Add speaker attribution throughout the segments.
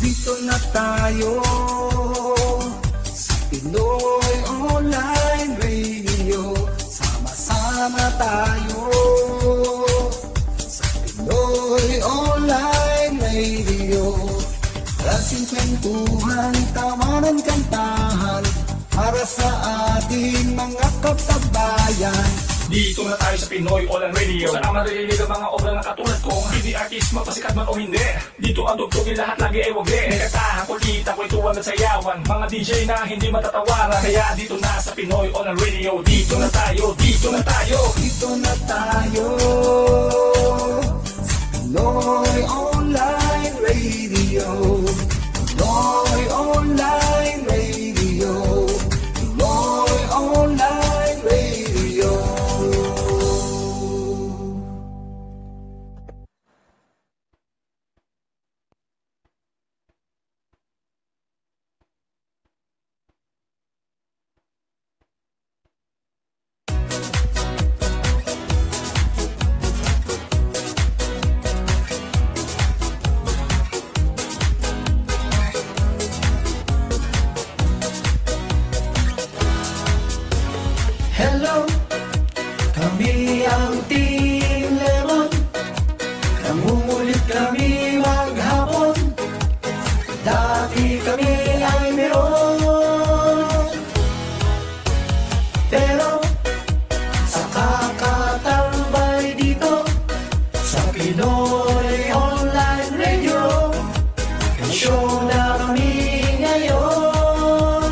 Speaker 1: Dito na tayo sa Pinoy Online Radio. Sama-sama tayo sa Pinoy Online Radio. Klaseng kwentuhan, tawanan, kantahan para sa ating mga kababayan.
Speaker 2: Dito na tayo sa Pinoy Online Radio. Saan ang maririnig ang mga obra na katulad ko. Hindi artist, mapasikat man o hindi. Dito ang dugtugin lahat, lagi ay wag din. May katahan, kulita, kwentuhan at sayawan. Mga DJ na hindi matatawaran. Kaya dito na sa Pinoy Online Radio. Dito na tayo, dito na tayo.
Speaker 1: Dito na tayo sa Pinoy Online Radio. Pinoy Online Radio. Pinoy Online Radio.
Speaker 3: Hello, kami ang Team Lemon. Nangungulit kami maghapon. Dati kami ay meron, pero sa kakatambay dito sa Pinoy Online Radio, may show na kami ngayon.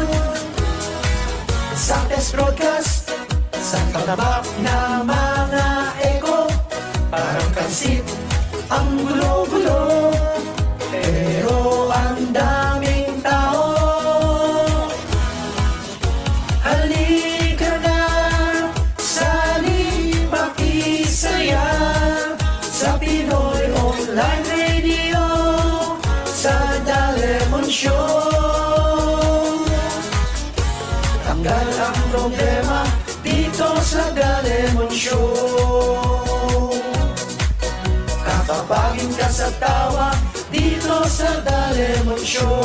Speaker 3: Sa test broadcast, sa tabak na mga eko, parang kansit ang gulo-gulo, pero ang daming tao. Halika na, sali makisaya sa Pinoy Online Radio, sa The Lemon Show. Tanggal ang problema dito sa The Lemon Show. Kakapagin ka sa tawa dito sa The Lemon Show.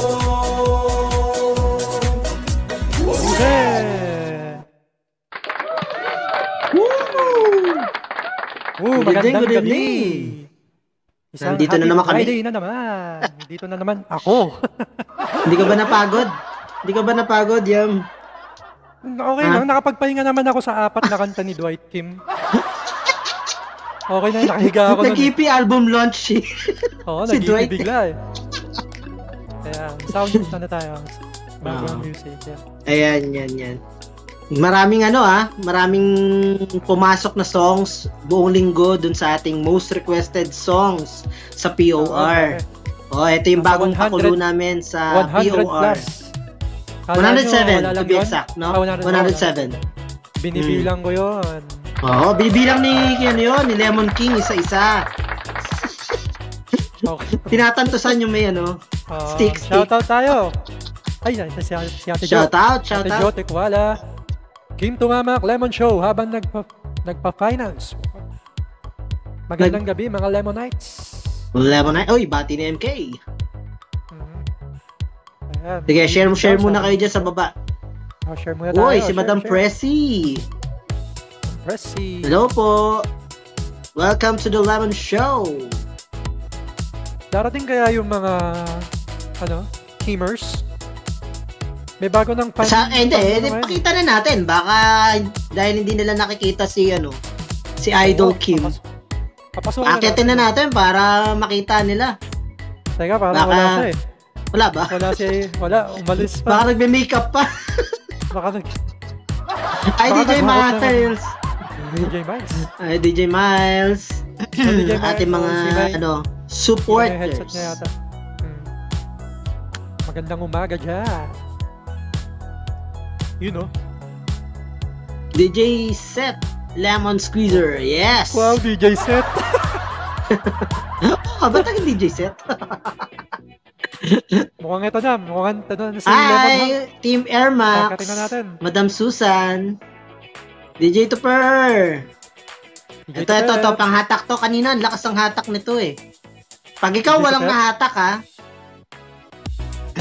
Speaker 4: Magandang gabi.
Speaker 5: Nandito na naman kami.
Speaker 4: Friday na naman. Dito na naman ako.
Speaker 5: Hindi ka ba napagod? Hindi ka ba napagod, Yam?
Speaker 4: Okay lang, nakapagpahinga naman ako sa 4 na kanta ni Dwight Kim. Okay na, nakahiga ako nun.
Speaker 5: Nag-EP album launch eh.
Speaker 4: Oo,
Speaker 5: Si
Speaker 4: nag-EP
Speaker 5: Dwight.
Speaker 4: bigla eh. Ayan, sound na tayo. Background music, yeah.
Speaker 5: Ayan, yan. Maraming maraming pumasok na songs buong linggo dun sa ating most requested songs sa POR. Ito yung bagong pakulo namin sa
Speaker 4: 100
Speaker 5: POR.
Speaker 4: plus.
Speaker 5: 107 to be exact, no? 107.
Speaker 4: Binibilang ko yun.
Speaker 5: Oo, bibilang ni Lemon King isa-isa.
Speaker 4: Okay.
Speaker 5: Tinatantosan yung may stick.
Speaker 4: Shoutout tayo. Ay, si Ate Jo.
Speaker 5: Shoutout.
Speaker 4: Ate Jo Tekwala. Kim Tumamak, Lemon Show habang nagpa-finals. Magandang gabi mga Lemonites.
Speaker 5: Oy, bati ni MK.
Speaker 4: Ayan.
Speaker 5: Sige, share muna kayo dyan sa baba.
Speaker 4: Share muna tayo.
Speaker 5: Uy, si Madam Pressy.
Speaker 4: Pressy.
Speaker 5: Hello po. Welcome to the Lemon Show.
Speaker 4: Darating kaya yung mga teamers? May bago ng
Speaker 5: hindi, pakita na natin. Baka dahil hindi nila nakikita si Idol Kim. Akitin na natin para makita nila.
Speaker 4: Teka, parang wala siya eh.
Speaker 5: Wala ba?
Speaker 4: Wala, umalis pa.
Speaker 5: Baka nagme-makeup pa. Ay, DJ Miles. DJ Miles. Ating mga supporters.
Speaker 4: Magandang umaga dyan.
Speaker 5: DJ Set Lemon Squeezer. Yes.
Speaker 4: Wow, DJ Set.
Speaker 5: Ba't ang DJ Set?
Speaker 4: Mukhang ito na si
Speaker 5: Hi,
Speaker 4: Lemon.
Speaker 5: Team Air Max.
Speaker 4: Tingnan natin.
Speaker 5: Madam Susan. DJ Tupper. Ito, panghatak to. Kanina, ang lakas ng hatak nito eh. Pag ikaw walang nahatak ha,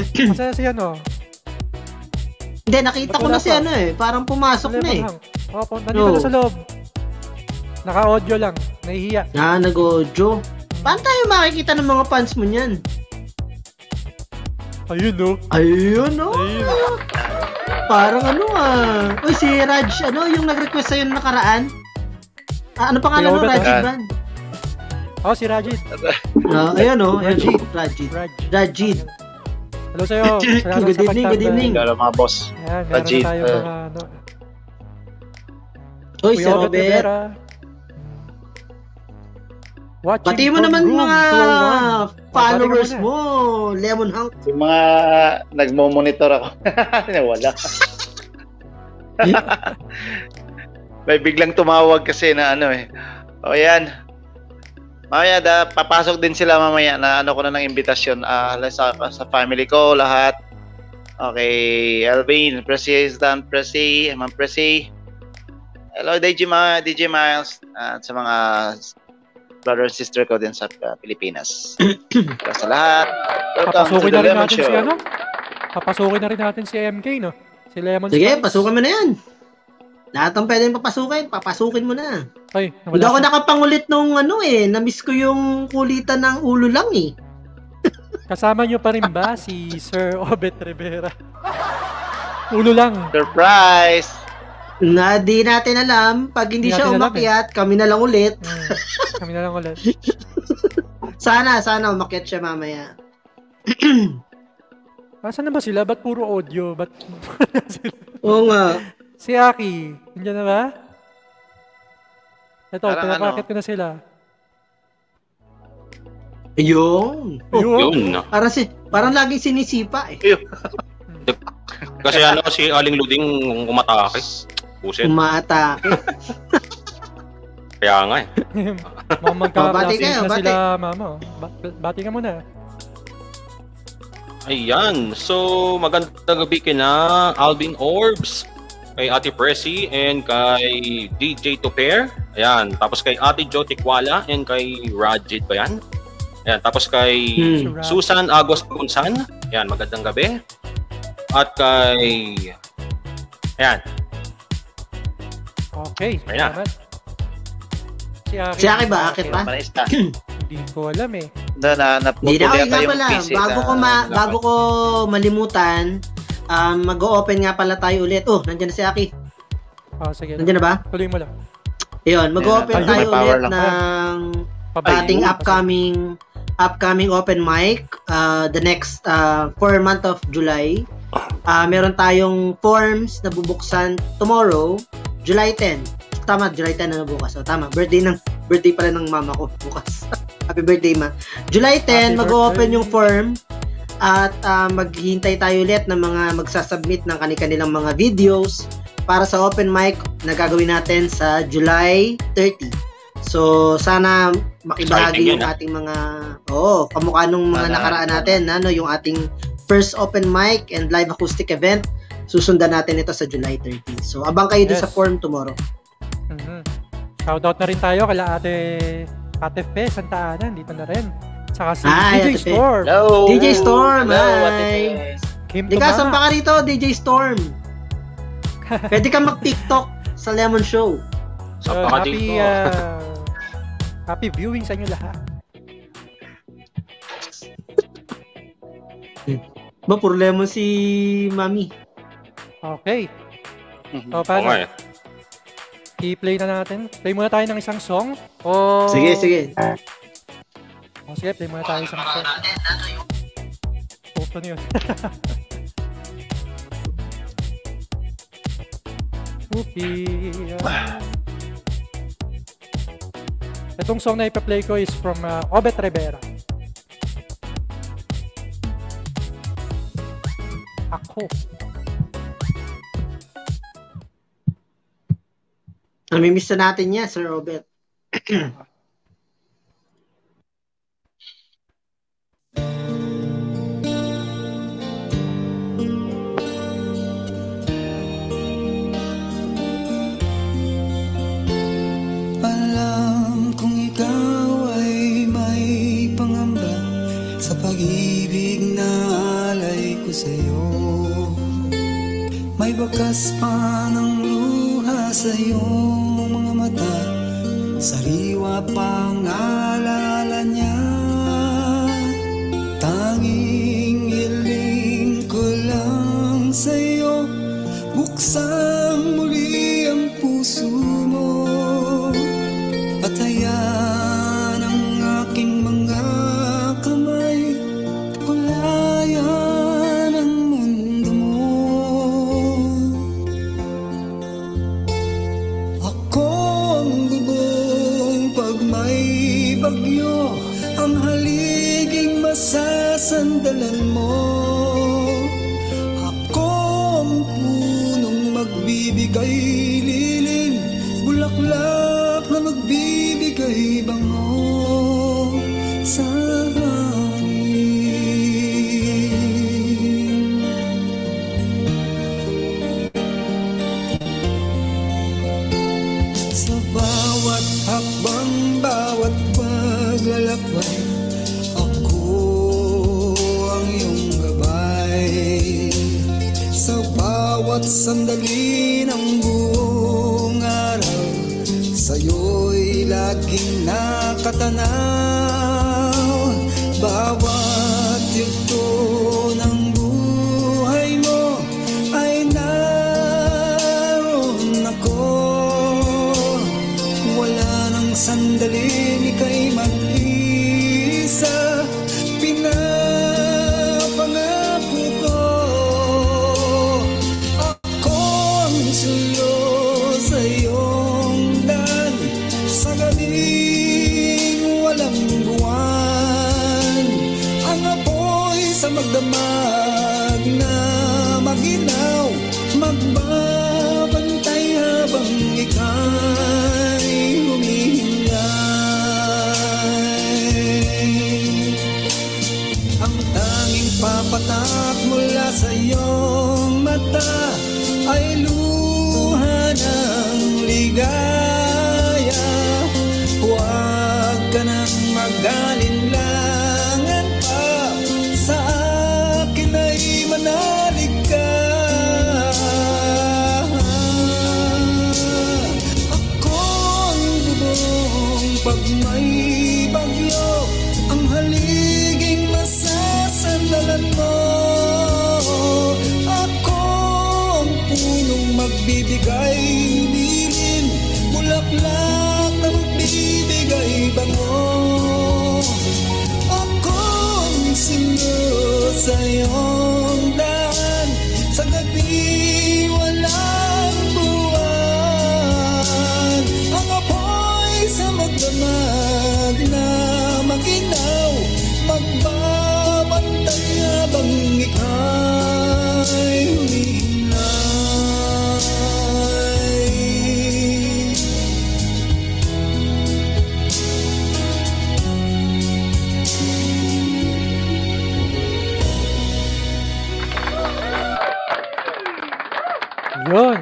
Speaker 4: Masaya si ano.
Speaker 5: Hindi, nakita ko na si ano eh. Parang pumasok na eh.
Speaker 4: Opo, nandito na sa loob. Naka-audio lang. Nahihiya.
Speaker 5: Nag-audio. Paano tayo makikita ng mga fans mo niyan?
Speaker 4: Ayun, no?
Speaker 5: Ayun, no? Parang ano Uy, si Raj, ano yung nag-request sa'yo nakaraan? Ano pangalan mo? Rajid ba?
Speaker 4: Oh, si Rajid.
Speaker 5: Ayun, no?
Speaker 4: Rajid.
Speaker 5: Rajid.
Speaker 4: Hello sa'yo.
Speaker 5: Good evening, good evening.
Speaker 6: Hello mga boss.
Speaker 4: Ayan, meron na tayo mga ano.
Speaker 5: Uy, si Robert. Pati mo naman mga followers mo, Lemon Hank.
Speaker 6: Yung mga nagmo-monitor ako. Wala. May biglang tumawag kasi na ano eh. O yan. Mamaya papasok din sila mamaya na ano ko na ng imbitasyon sa family ko lahat. Okay, Alvin, President, Ma'am Presi. Hello DJ Miles at sa mga brother and sister ko din sa Pilipinas. Para sa lahat.
Speaker 4: Papasukin na rin natin si ano? Papasukin na rin natin si MK, no? Si Lemon Spice.
Speaker 5: Sige, pasukin mo na yan. Lahat ng pwedeng papasukin mo na.
Speaker 4: Ay,
Speaker 5: hindi ako nakapangulit nung ano eh. Na-miss ko yung kulitan ng ulo lang eh.
Speaker 4: Kasama nyo pa rin ba si Sir Obet Rivera? Ulo lang.
Speaker 6: Surprise!
Speaker 5: Na di natin alam. Pag hindi siya umakyat, kami na lang ulit.
Speaker 4: Kami na lang ulit.
Speaker 5: Sana umakyat siya mamaya.
Speaker 4: Asan na ba sila? Ba't puro audio? Ba't sila?
Speaker 5: Oo nga.
Speaker 4: Si Aki, nandiyan na ba? Ito, pinapakit ko na sila.
Speaker 5: Yun. Parang laging sinisipa eh.
Speaker 7: Kasi ano si Aling Luding umatake. Puset.
Speaker 5: Umatake.
Speaker 7: Kaya nga eh.
Speaker 4: Magkakaklase na sila, mama. Bati ka muna.
Speaker 7: Ayan. So, magandang gabi kina Alvin Orbs, kay Ate Presi, and kay DJ Toper. Ayan. Tapos kay Ate Jo Tikwala, and kay Rajid ba yan? Ayan. Tapos kay Susan Agos Gunsan. Ayan. Magandang gabi. At kay... Ayan.
Speaker 4: Okay.
Speaker 7: Ayan na.
Speaker 5: Si Aki ba? Akit pa?
Speaker 4: Hindi ko alam eh.
Speaker 5: Hindi na ako nga pala. Bago ko malimutan, mag-o-open nga pala tayo ulit. Oh, nandiyan na si Aki.
Speaker 4: Sige.
Speaker 5: Nandiyan na ba?
Speaker 4: Tuloy mo lang.
Speaker 5: Ayun, mag-o-open tayo ulit ng ating upcoming open mic the next 4 month of July. Meron tayong forms na bubuksan tomorrow, July 10. Tama, July 10 na bukas. So, tama, birthday pala ng mama ko bukas. Happy birthday, ma. July 10, mag-open yung form at maghihintay tayo ulit ng mga magsasubmit ng kanilang mga videos para sa open mic na gagawin natin sa July 30. So, sana makibahagi yung ating mga kamukha nung mga nakaraan natin, yung ating first open mic and live acoustic event. Susundan natin ito sa July 30. So, abang kayo dun sa form tomorrow.
Speaker 4: Shoutout na rin tayo kala Ate Fe, Santa Ana, dito na rin. Saka si DJ Storm.
Speaker 6: Hello!
Speaker 5: DJ Storm,
Speaker 6: hi!
Speaker 5: Di ka, saan pa ka rito, DJ Storm? Pwede ka mag-TikTok sa Lemon Show.
Speaker 4: Happy viewing sa inyo lahat.
Speaker 5: Ba, puro lemon si Mami.
Speaker 4: Okay. So, paano? Okay. I-play na natin. Play muna tayo ng isang song.
Speaker 5: Sige.
Speaker 4: Sige, play muna tayo isang song. Open yun. Okay. Itong song na ipa-play ko is from Obet Rivera. Ako.
Speaker 5: Namimiss na natin niya, Sir Robert.
Speaker 1: Alam kong ikaw ay may pangamba sa pag-ibig na alay Wakas pa ng luha sa iyong mga mata, sariwa pang alala niya. Tanging hiling ko lang sa iyo, buksan muli ang puso mo at hayaan ang aking mga kamay kulayan ang mundo mo. Ako ang bubong pag may bagyo, ang haliging masasandalan mo. Ako ang punong magbibigay lilim, bulaklak na magbibigay bango sa hangin. Sa bawat hakbang, bawat paglalakbay, ako ang iyong gabay. Sa bawat sandali ng buong araw, sa'yo'y laging nakatanaw. Bawat yugto ng buhay mo ay naroon ako. Wala nang sandaling ika'y mag-isa, pinapangako ko. Ako ang suyo sa iyong daan, sa gabing walang buwan. Ang apoy sa magdamag na maginaw, magbabantay habang ika'y humihintay. Ang tanging papatak mula sa iyong mata ay luha ng ligaya. Huwag ka nang mag-alinlangan pa, sa akin ay manalig ka. Ako ang bubong pag may bagyo, ang haliging masasandalan mo. Ako ang punong magbibigay lilim, bulaklak na magbibigay bango. Ako ang sinlo sa iyong daan, sa gabi walang buwan. Ang apoy sa magdamag na maginaw, magbabantay habang ika'y humihinay.
Speaker 4: Yun.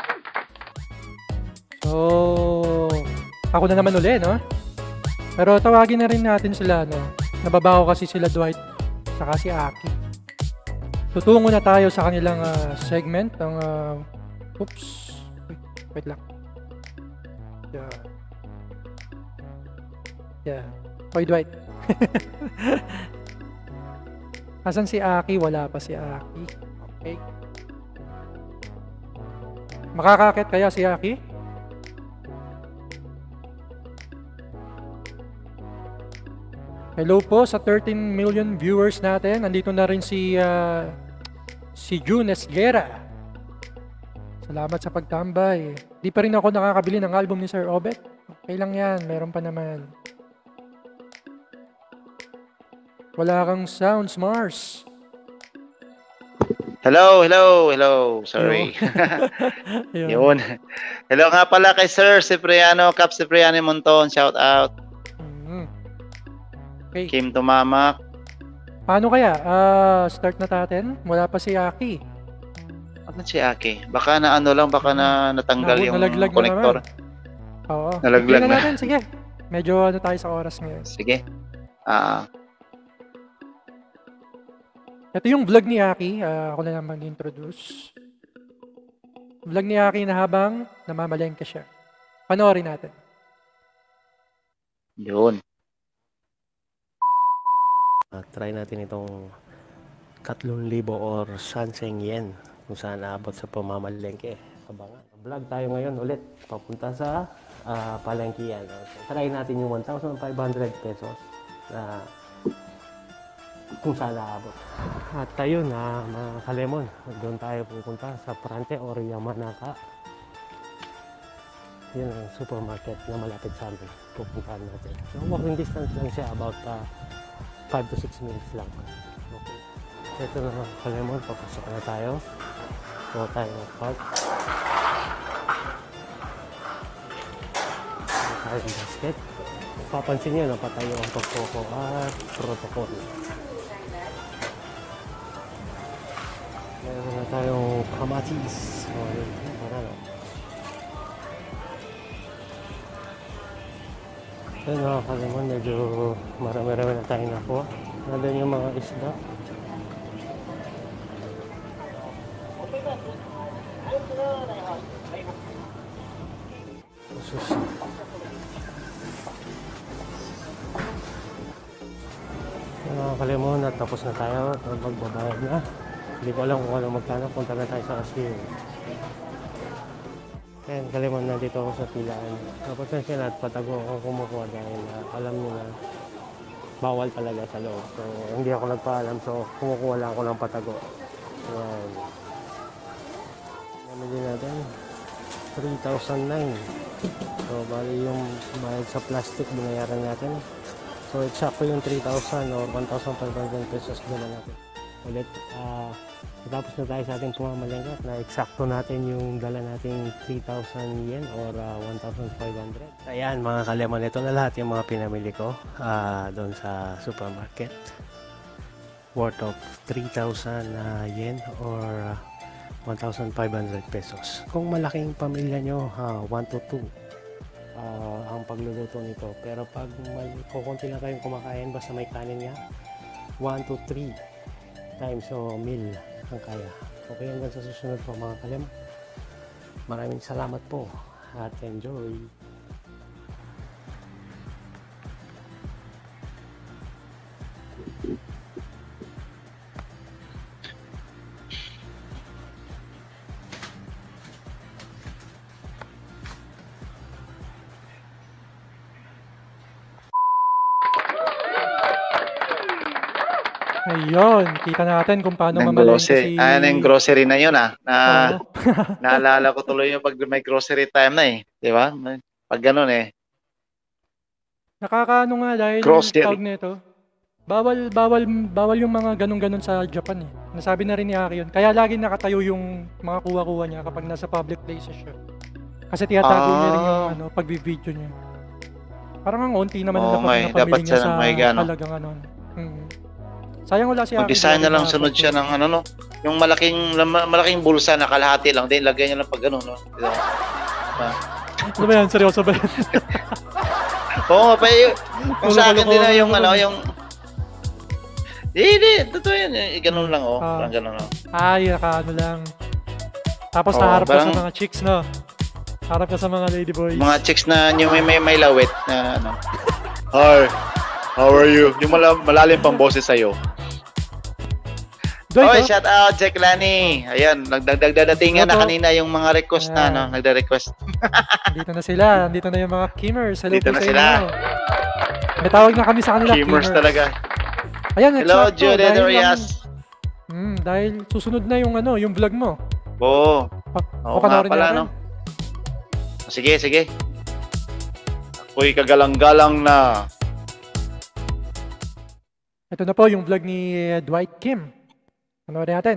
Speaker 4: So, ako na naman uli, no? Pero tawagin na rin natin sila, no? Nababaho kasi sila Dwight saka si Aki. Tutungo na tayo sa kanilang segment ng oops. Wait lang. Yeah. Yeah. Hoy Dwight. Asan si Aki? Wala pa si Aki. Okay. Makakakit kaya si Aki? Hello po sa 13 million viewers natin. Nandito na rin si June Esguera. Salamat sa pagtambay. Di pa rin ako nakakabili ng album ni Sir Obet. Okay lang yan, meron pa naman. Wala kang sounds, Mars.
Speaker 6: Hello. Sorry. Yun. Hello nga pala kay Sir Cipriano, Cap Cipriano Monton. Shout out.
Speaker 4: Okay.
Speaker 6: Kim Tumamak.
Speaker 4: Paano kaya? Start na natin. Wala pa si Aki.
Speaker 6: Ano si Aki? Baka na ano lang, baka na natanggal yung connector.
Speaker 4: Oo.
Speaker 6: Nalaglag na.
Speaker 4: Natin. Sige. Medyo ano tayo sa oras ngayon.
Speaker 6: Sige.
Speaker 4: Ito yung vlog ni Aki. Ako na lang mag-introduce. Vlog ni Aki na habang namamalengke siya. Panoorin natin.
Speaker 6: Yun.
Speaker 8: Try natin itong 3,000 or sanseng yen kung saan naabot sa pamamalengke. Abangan. Vlog tayo ngayon ulit papunta sa palengkian. Try natin yung 1,500 pesos na kung saan naabot. At tayo na mga kalemon, doon tayo pupunta sa Prante or Yamanaka. Yun ang supermarket na malapit sa amin. Pupuntahan natin. So walking distance lang siya, about 5 to 6 minutes lang. Okay. Ito na mga kalemon, papasok na tayo. So tayo mag-park. Tayo ng basket. Papansin nyo, napatayo ang pagkoko at protocol. Meron na tayong kamatis. So, yun. Ayun mga kalimon, medyo marami-rami na tayo nakuha. Nandun yung mga isda. Sushi. Ayun mga kalimon, natapos na tayo. Magbabayad na. Hindi ko alam kung anong magkano. Punta na tayo sa cashier. Ayan, kalimon, nandito ako sa pilaan. Tapos na siya at patago ako kumukuha dahil alam nyo na bawal talaga sa loob. So, hindi ako nagpaalam. So, kumukuha lang ako ng patago. Ayan. Namili natin 3,009. So, bali yung bayad sa plastic, binayaran natin. So, eksakto yung 3,000 or 1,500 pesos dala natin. Ulit, tapos na tayo sa ating pumamalengke na eksakto natin yung dala nating 3,000 yen or 1,500. Ayan mga kalemon, ito na lahat yung mga pinamili ko doon sa supermarket. Worth of 3,000 yen or 1,500 pesos. Kung malaking pamilya nyo, 1 to 2 ang pagluluto nito. Pero pag kukunti lang kayong kumakain, basta may kanin nga, 1 to 3 times o meal ang kaya. Okay, hanggang sa susunod po mga kalem. Maraming salamat po at enjoy.
Speaker 4: Ayun, kita natin kung paano
Speaker 6: Ng
Speaker 4: mamalengke
Speaker 6: grocery. Yung grocery na yun na naalala ko tuloy yung pag may grocery time na eh. Di ba? Pag ganun eh.
Speaker 4: Nakakaano nga dahil
Speaker 6: Grocery.
Speaker 4: tawag nito. Bawal yung mga ganun-ganun sa Japan eh. Nasabi na rin ni Aki yun. Kaya lagi nakatayo yung mga kuha-kuha niya kapag nasa public places siya. Kasi tiyatago niya rin yung pag-video niya. Parang ang unti naman ang napamili niya sa halagang ano. Sayang wala si Aki.
Speaker 6: Mag-design na lang sunod siya ng ano no. Yung malaking bulsa na kalahati lang din lagyan niya lang pag gano'n no.
Speaker 4: Ano ba yan? Seryoso ba yan?
Speaker 6: Oo nga pa kung sa akin din na yung ano yung Hindi, totoo yan. Ganun lang parang ganun lang.
Speaker 4: Ay, ano lang. Tapos naharap ka sa mga chicks no. Harap ka sa mga ladyboys.
Speaker 6: Mga chicks na yung may lawit na ano. Hi. How are you? Yung malalim pang boses sa'yo. Oy, shout out Jack Lani. Ayan, nagdadatingan na kanina yung mga request na nagda-request.
Speaker 4: Dito na sila. Dito na yung mga Kimmers. Hello
Speaker 6: dito
Speaker 4: po
Speaker 6: na
Speaker 4: sa
Speaker 6: sila.
Speaker 4: inyo. May tawag na kami sa kanila.
Speaker 6: Kimmers talaga.
Speaker 4: Ayan,
Speaker 6: hello, Jude Dorias.
Speaker 4: Dahil susunod na yung yung vlog mo.
Speaker 6: Oo. Oo nga pala, no? Sige. Ako'y kagalang-galang na.
Speaker 4: Ito na po yung vlog ni Dwight Kim. Panoorin natin.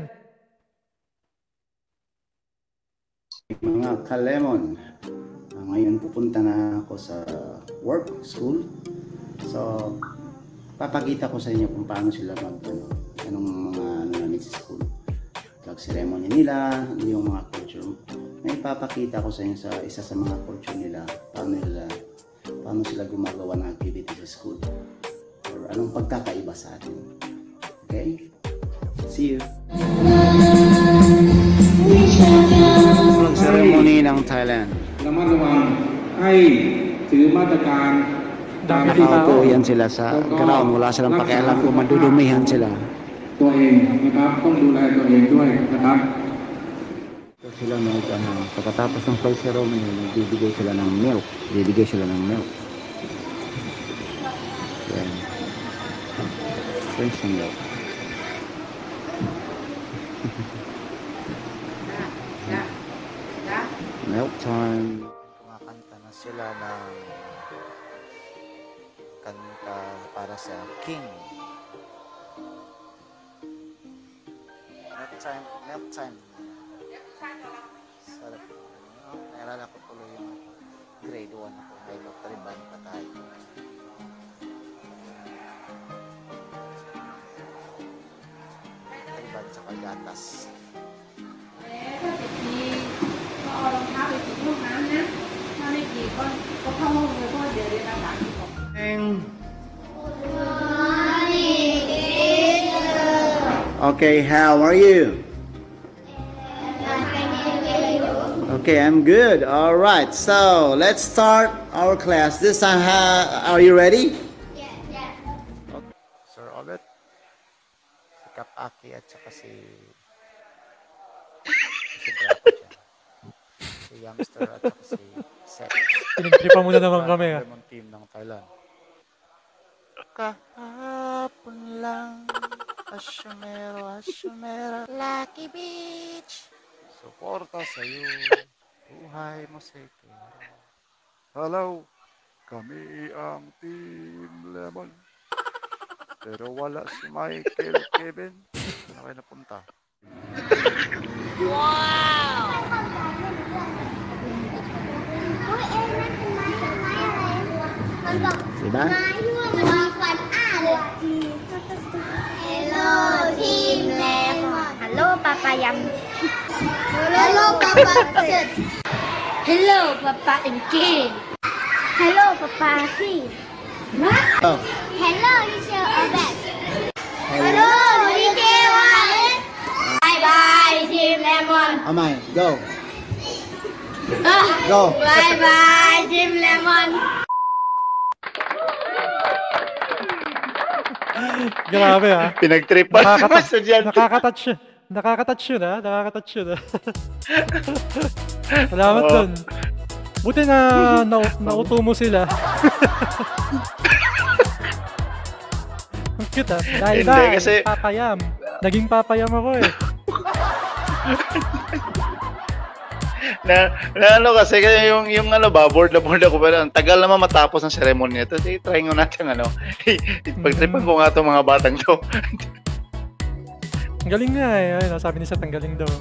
Speaker 9: Mga kalemon, ngayon pupunta na ako sa work, school. So, papakita ko sa inyo kung paano sila anong mga namin sa school. Flag ceremony nila, yung mga culture. May papakita ko sa inyo sa isa sa mga culture nila, paano sila gumagawa ng activity sa school. Or anong pagkakaiba sa atin. Okay? See you!
Speaker 10: มัดระวังให้ถือมาตรการตามที่
Speaker 9: Nakaupo yan sila sa ground. Wala silang pakialam kung madudumihan sila.
Speaker 10: ตัวเองนะครับต้องดูแลตัวเองด้วยนะครับ
Speaker 9: So sila pagkatapos ng flight ceremony, bibigay sila ng milk. Yan. Fresh milk. Milk time.
Speaker 11: Kumakanta na sila ng kanta para sa King. Milk time. Sarap. Naalala ko tuloy yung grade 1 ako. May lottery band pa tayo. Lottery band sa gatas.
Speaker 9: Okay, how are you? Okay, I'm good. All right, so let's start our class. This time, are you ready?
Speaker 11: Yeah. Okay. Sir Olet, si Kapaki at saka si Draco dyan. Si Youngster at saka si Seth.
Speaker 4: Pinagtripa muna naman kami ha.
Speaker 11: Team ng Thailand. Kahapon lang, asyumero, Lucky Beach. Suporta sa'yo, buhay mo sekero. Hello, kami ang Team Lemon. Pero wala si Michael Kevin. Saan kayo napunta?
Speaker 12: Wow!
Speaker 9: Diba?
Speaker 12: Hello, Team Lemon. Hello, Papa Yam. Hello, Papa Sid. Hello, Papa Inky. Hello, Papa C.
Speaker 9: Oh.
Speaker 12: Hello, Mr. Obet. Hello, Ricky Wallet. Bye-bye, Team Lemon.
Speaker 9: Amay, go.
Speaker 12: Ah,
Speaker 9: Go.
Speaker 12: Bye-bye, Team Lemon.
Speaker 4: Grabe ha.
Speaker 6: Pinagtripan ng mga estudyante.
Speaker 4: Nakakatouch yun ha. Salamat dun. Buti na nauto mo sila. Ang cute ha. Dahil
Speaker 6: kasi
Speaker 4: papayam. Naging papayam ako eh.
Speaker 6: na ano kasi yung ano ba, board ako, pero ang tagal naman matapos ang ceremony nito. Try nga natin pagtripan ko nga itong mga batang to.
Speaker 4: Ang galing nga eh. Ayun, sabi ni Seth, ang galing daw.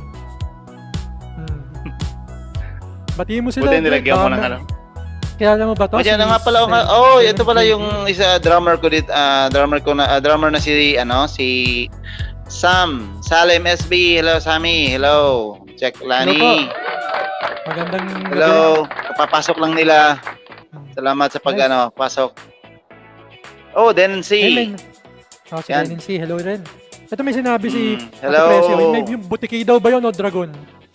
Speaker 4: Batiin mo sila.
Speaker 6: Buti nilagyan mo ng ano.
Speaker 4: Kilala mo ba to?
Speaker 6: Diyan na nga pala. Ito pala yung isa drummer ko dito, drummer na si Sam, Salem SB. Hello Sammy. Hello. Check Lani.
Speaker 4: Magandang
Speaker 6: hello. Papasok lang nila. Salamat sa pasok. Oh, Dency.
Speaker 4: Si Dency. Hello rin. Ito may sinabi si
Speaker 6: hello.
Speaker 4: May butiki daw ba yun o dragon?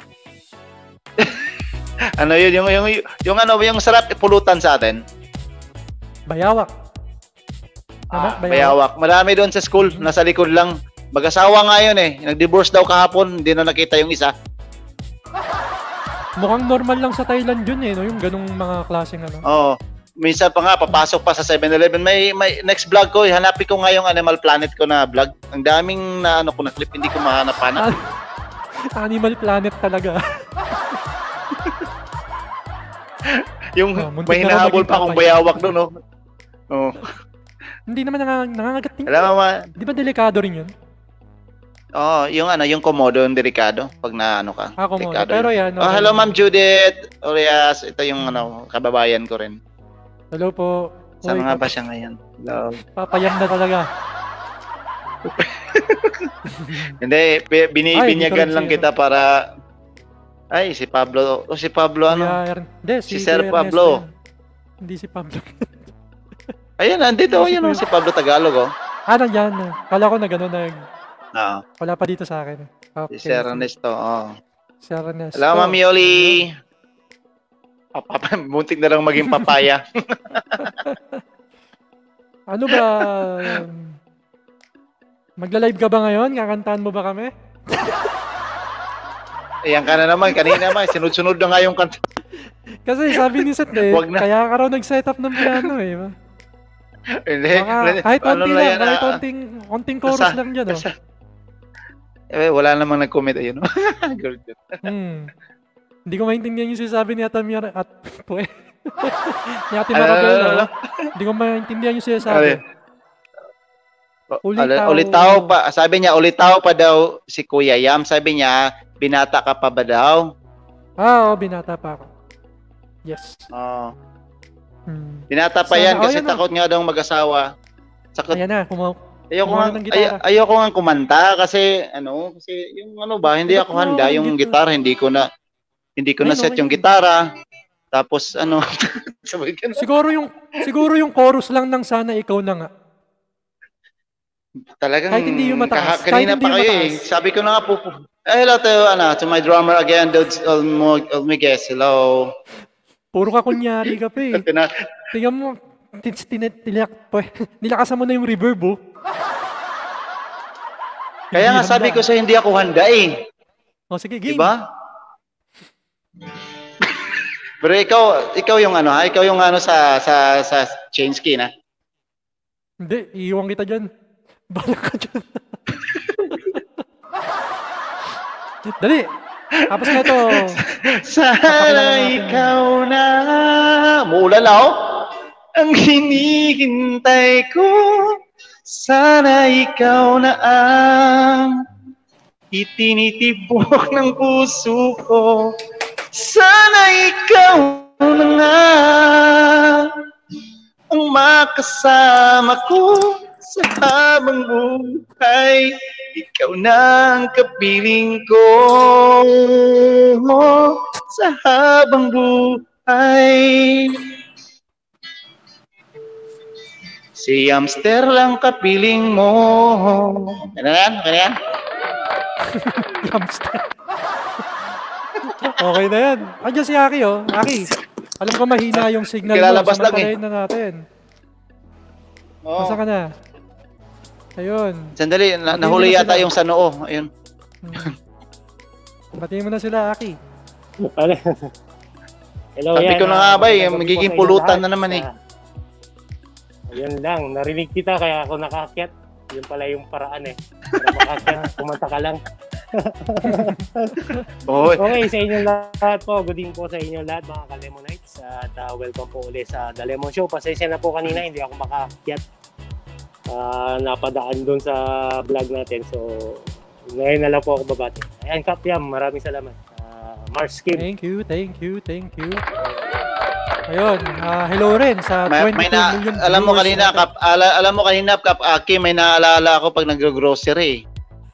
Speaker 6: Ano yun? Yung sarap ipulutan sa atin?
Speaker 4: Bayawak.
Speaker 6: Bayawak. Marami doon sa school. Nasa likod lang. Mag-asawa nga yun eh. Nag-divorce daw kahapon. Hindi na nakita yung isa.
Speaker 4: Mukhang normal lang sa Thailand yun eh. No? Yung ganung mga klaseng ano.
Speaker 6: Oo. Minsan pa nga, papasok pa sa 7-Eleven. May next vlog ko. Hanapin ko nga yung Animal Planet ko na vlog. Ang daming na clip. Hindi ko mahanap-hanap.
Speaker 4: Animal Planet talaga.
Speaker 6: Yung may hinahabol pa akong bayawak doon, no? Oh.
Speaker 4: Hindi naman nangangagat din.
Speaker 6: Alam mo,
Speaker 4: di ba delikado rin yun?
Speaker 6: Yung komodo, yung delikado pag ka.
Speaker 4: Komodo. Pero yan.
Speaker 6: Okay. Hello Ma'am Judith Orias. Ito yung kababayan ko rin.
Speaker 4: Hello po.
Speaker 6: Saan nga ba siya ngayon? Hello.
Speaker 4: Papayam na talaga.
Speaker 6: Hindi, binyagan lang kita para si Pablo. Si Pablo si Sir Pablo.
Speaker 4: Hindi si Pablo.
Speaker 6: Ayan, nandito. Ayan si Pablo Tagalog.
Speaker 4: Nandiyan. Kala ko na gano'n wala pa dito sa akin. Okay.
Speaker 6: Si Sir Ernesto.
Speaker 4: Sir Ernesto.
Speaker 6: Hello, Ma'am Yoli. Muntik na lang maging papaya.
Speaker 4: Ano ba? Magla-live ka ba ngayon? Kakantahan mo ba kami?
Speaker 6: Ayan ka na naman. Kanina naman. Sunod-sunod na nga yung kanta.
Speaker 4: Kasi sabi ni Seth eh, kaya ka raw nag-set up ng piano eh.
Speaker 6: Hindi.
Speaker 4: Kahit konti lang, kahit konting chorus lang dyan.
Speaker 6: Wala namang nag-comment. Ayun.
Speaker 4: Hindi ko maintindihan yung sinasabi ni Atamir at ni Ate Marabel. Hindi ko maintindihan yung sinasabi.
Speaker 6: Ulitaw pa. Sabi niya, ulitaw pa daw si Kuya Yam. Sabi niya, binata ka pa ba daw?
Speaker 4: Oo, binata pa ako. Yes.
Speaker 6: Binata pa yan kasi takot nga daw mag-asawa.
Speaker 4: Ayan na,
Speaker 6: ayoko nga kumanta kasi yung hindi ako handa yung gitara, hindi ko na set yung gitara. Tapos
Speaker 4: siguro yung chorus lang ng Sana Ikaw Na Nga.
Speaker 6: Talagang
Speaker 4: kahit hindi yung mataas.
Speaker 6: Kanina pa kayo sabi ko na nga po. Hello to my drummer again, dudes. All my guests. Hello.
Speaker 4: Puro ka kunyari ka pa eh. Tingnan mo, nilakasan mo na yung reverb oh.
Speaker 6: Kaya nga sabi ko sa hindi ako handa eh.
Speaker 4: Sige, game.
Speaker 6: Diba? Pero ikaw yung ikaw yung sa change key na.
Speaker 4: Hindi, iiwan kita dyan. Bala ka dyan. Dali. Tapos na ito.
Speaker 6: Sana ikaw na. Muulalaw. Ang hinihintay ko. Sana ikaw na ang itinitibok ng puso ko. Sana ikaw na nga ang makasama ko sa habang buhay. Ikaw na ang kapiling ko sa habang buhay. Si Amster lang kapiling mo. Ano yan?
Speaker 4: Hamster. Okay na yan. Andiyan si Aki oh. Aki, alam ko mahina yung signal mo.
Speaker 6: Kilalabas lang eh.
Speaker 4: Na natin. Masa ka na? Ayun.
Speaker 6: Sandali, nahuli yata yung sa noo. Ayun.
Speaker 4: Batiin mo na sila, Aki.
Speaker 8: Hello,
Speaker 6: sabi ko na nga ba eh, magiging pulutan na naman eh.
Speaker 8: Ayun lang, narinig kita kaya ako nakaakyat. Yun pala yung paraan eh. Para makaakyat, kumanta ka lang. Okay, sa inyo lahat po. Good evening po sa inyo lahat mga ka-Lemonites. At welcome po ulit sa The Lemon Show. Pasensya na po kanina, hindi ako makaakyat. Napadaan doon sa vlog natin. So, ngayon na lang po ako babati. Ayan, Kap Yam, maraming salamat. Mars Kim.
Speaker 4: Thank you. Ayun, hello rin sa 22 million
Speaker 6: alam mo kanina, Kap Aki, may naalala ako pag nagro-grocery.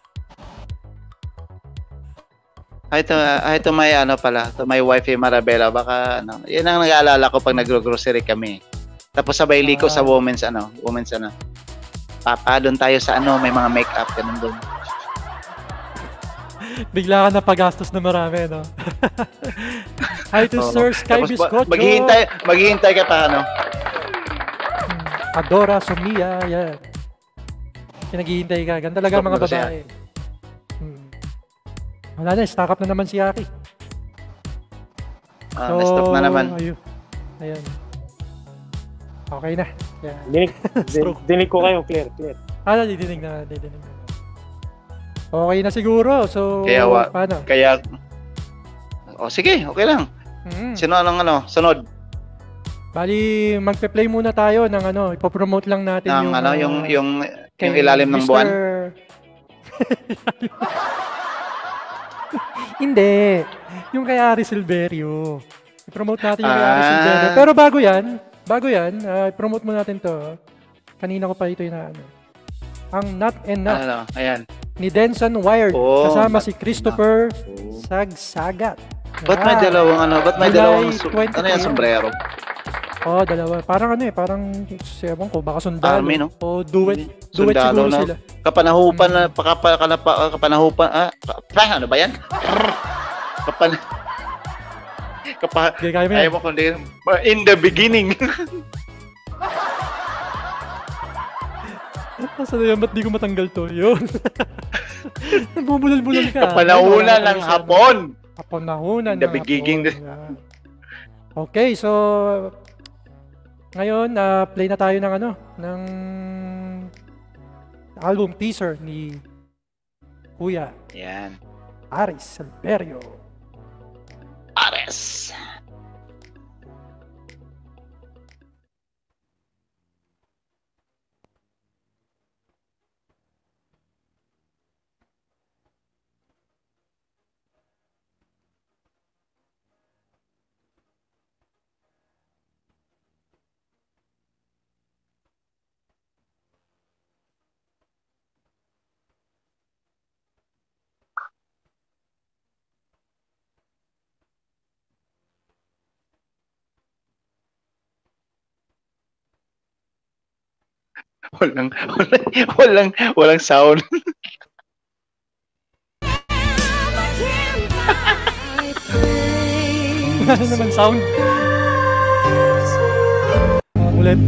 Speaker 6: Ito may pala, ito may wife Marabella, baka yan ang nag-aalala ko pag nagro-grocery kami. Tapos sabay liko sa women's Papa, doon tayo sa may mga make-up ganun doon.
Speaker 4: Bigla ka napagastos na marami, no? Hi to Sir Sky Biscocho.
Speaker 6: Maghihintay ka pa,
Speaker 4: Adora Sumia, yan. Pinaghihintay ka. Ganda talaga mga babae. Wala na, stock up na naman si Aki.
Speaker 6: Na-stock na naman.
Speaker 4: Ayan. Okay na. Yeah.
Speaker 8: Dinig ko kayo, clear.
Speaker 4: Didinig na. Okay na siguro. So, paano?
Speaker 6: Sige, okay lang. Sino sunod?
Speaker 4: Bali, magpe-play muna tayo ng ipopromote lang natin
Speaker 6: yung ilalim ng buwan.
Speaker 4: Hindi. Yung kay Ari Silverio. I-promote natin yung kay Ari Silverio. Pero bago yan, i-promote mo natin to. Kanina ko pa ito ang Not Enough.
Speaker 6: Ayan.
Speaker 4: Ni Denson Wired. Kasama si Christopher Sagsagat.
Speaker 6: Ba't may dalawang sombrero?
Speaker 4: Dalawa. Parang ewan ko, baka sundalo.
Speaker 6: Army, no?
Speaker 4: O duet siguro sila.
Speaker 6: Kapanahupan ano ba yan? Ayaw mo kundi in the beginning.
Speaker 4: Asa na yan? Ba't di ko matanggal to? Yun. Nagbubulol-bulol ka.
Speaker 6: Kapanahunan ng hapon.
Speaker 4: Kapanahunan
Speaker 6: In the
Speaker 4: ng
Speaker 6: beginning.
Speaker 4: hapon. Okay, so ngayon, play na tayo ng ng album teaser ni Kuya.
Speaker 6: Yan.
Speaker 4: Aris Alperio.
Speaker 6: Ares. Walang sound.
Speaker 4: Wala naman sound. Ulit.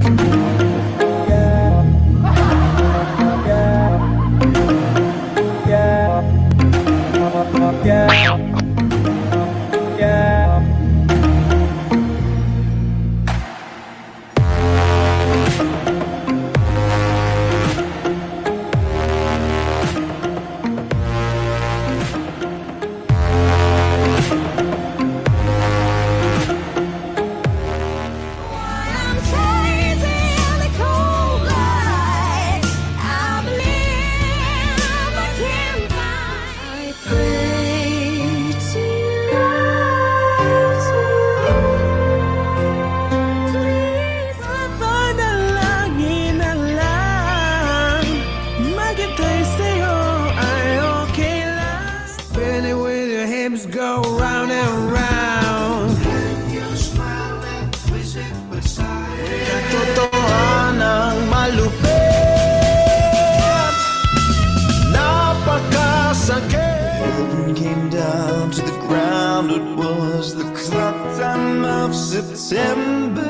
Speaker 3: September,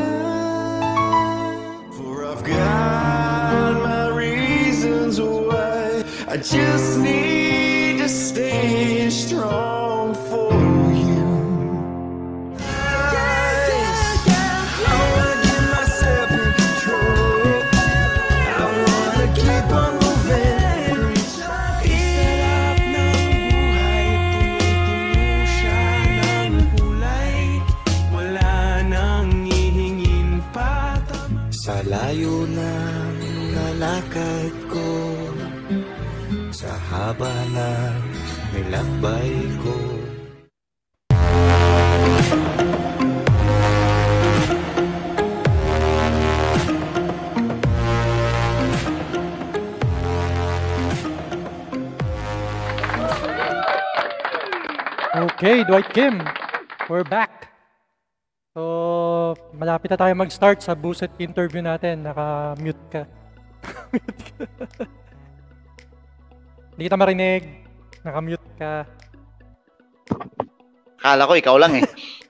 Speaker 3: for I've got my reasons why I just need to stay strong for you. I wanna get myself in control. I wanna keep on moving. Sarap ng buhay, tuloy-tuloy siya ng kulay. Wala nang hihingin pa. Sa layo ng nalakad ko, sa haba ng nilakbay ko.
Speaker 4: Okay, Dwight Kim, we're back. So, malapit na tayo mag-start sa buset interview natin. Naka-mute ka. Hindi kita marinig. Naka-mute ka.
Speaker 6: Kala ko ikaw lang eh.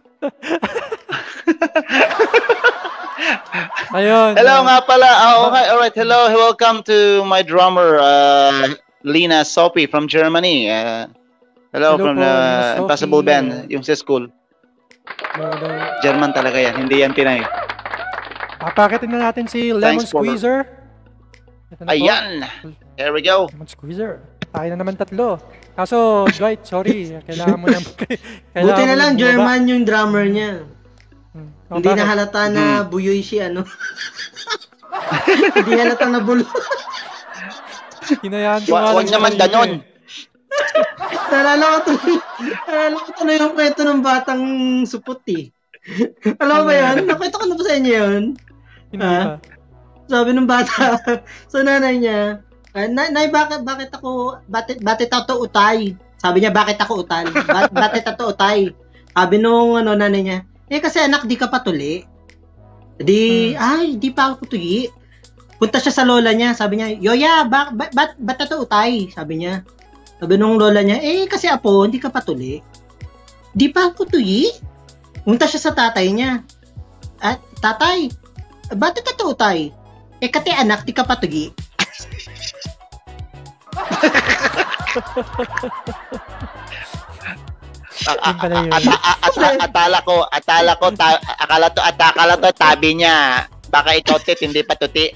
Speaker 4: Ayun.
Speaker 6: Hello nga pala. Okay, alright. Hello, welcome to my drummer, Lina Sophie from Germany. Hello from the Impossible Band, yung sa school. German talaga yan, hindi yan Pinay.
Speaker 4: Papakitin na natin si Lemon Squeezer.
Speaker 6: Ayan! There we go.
Speaker 4: Lemon Squeezer. Tayo na naman tatlo. Kaso, Dwight, sorry. Kailangan mo na...
Speaker 5: Buti na lang, German yung drummer niya. Hindi na halata na buyoy si ano. Hindi halata na bulo.
Speaker 4: Hinayaan ko nga lang.
Speaker 6: Huwag naman ganon.
Speaker 5: Nalala ko tuloy yung kwento ng batang supot eh. Alam mo ba yan? Nakwento ko na ba sa inyo yun?
Speaker 4: Hindi pa.
Speaker 5: Sabi ng bata sa nanay niya, Nay, bakit ako utay? Sabi niya, bakit ako utal? Bakit ako utay? Sabi nung nanay niya, kasi anak, di ka patuli. Di pa ako tuyi. Punta siya sa lola niya, sabi niya, Yoya, ba't ako utay? Sabi niya. Sabi nung lola niya, kasi apo, hindi ka patuli. Di pa ako tuyi. Punta siya sa tatay niya. At, tatay, ba't ka tutay? Kati anak, di ka patugi.
Speaker 6: Akala to tabi niya. Baka ikaw tit, hindi pa tuti.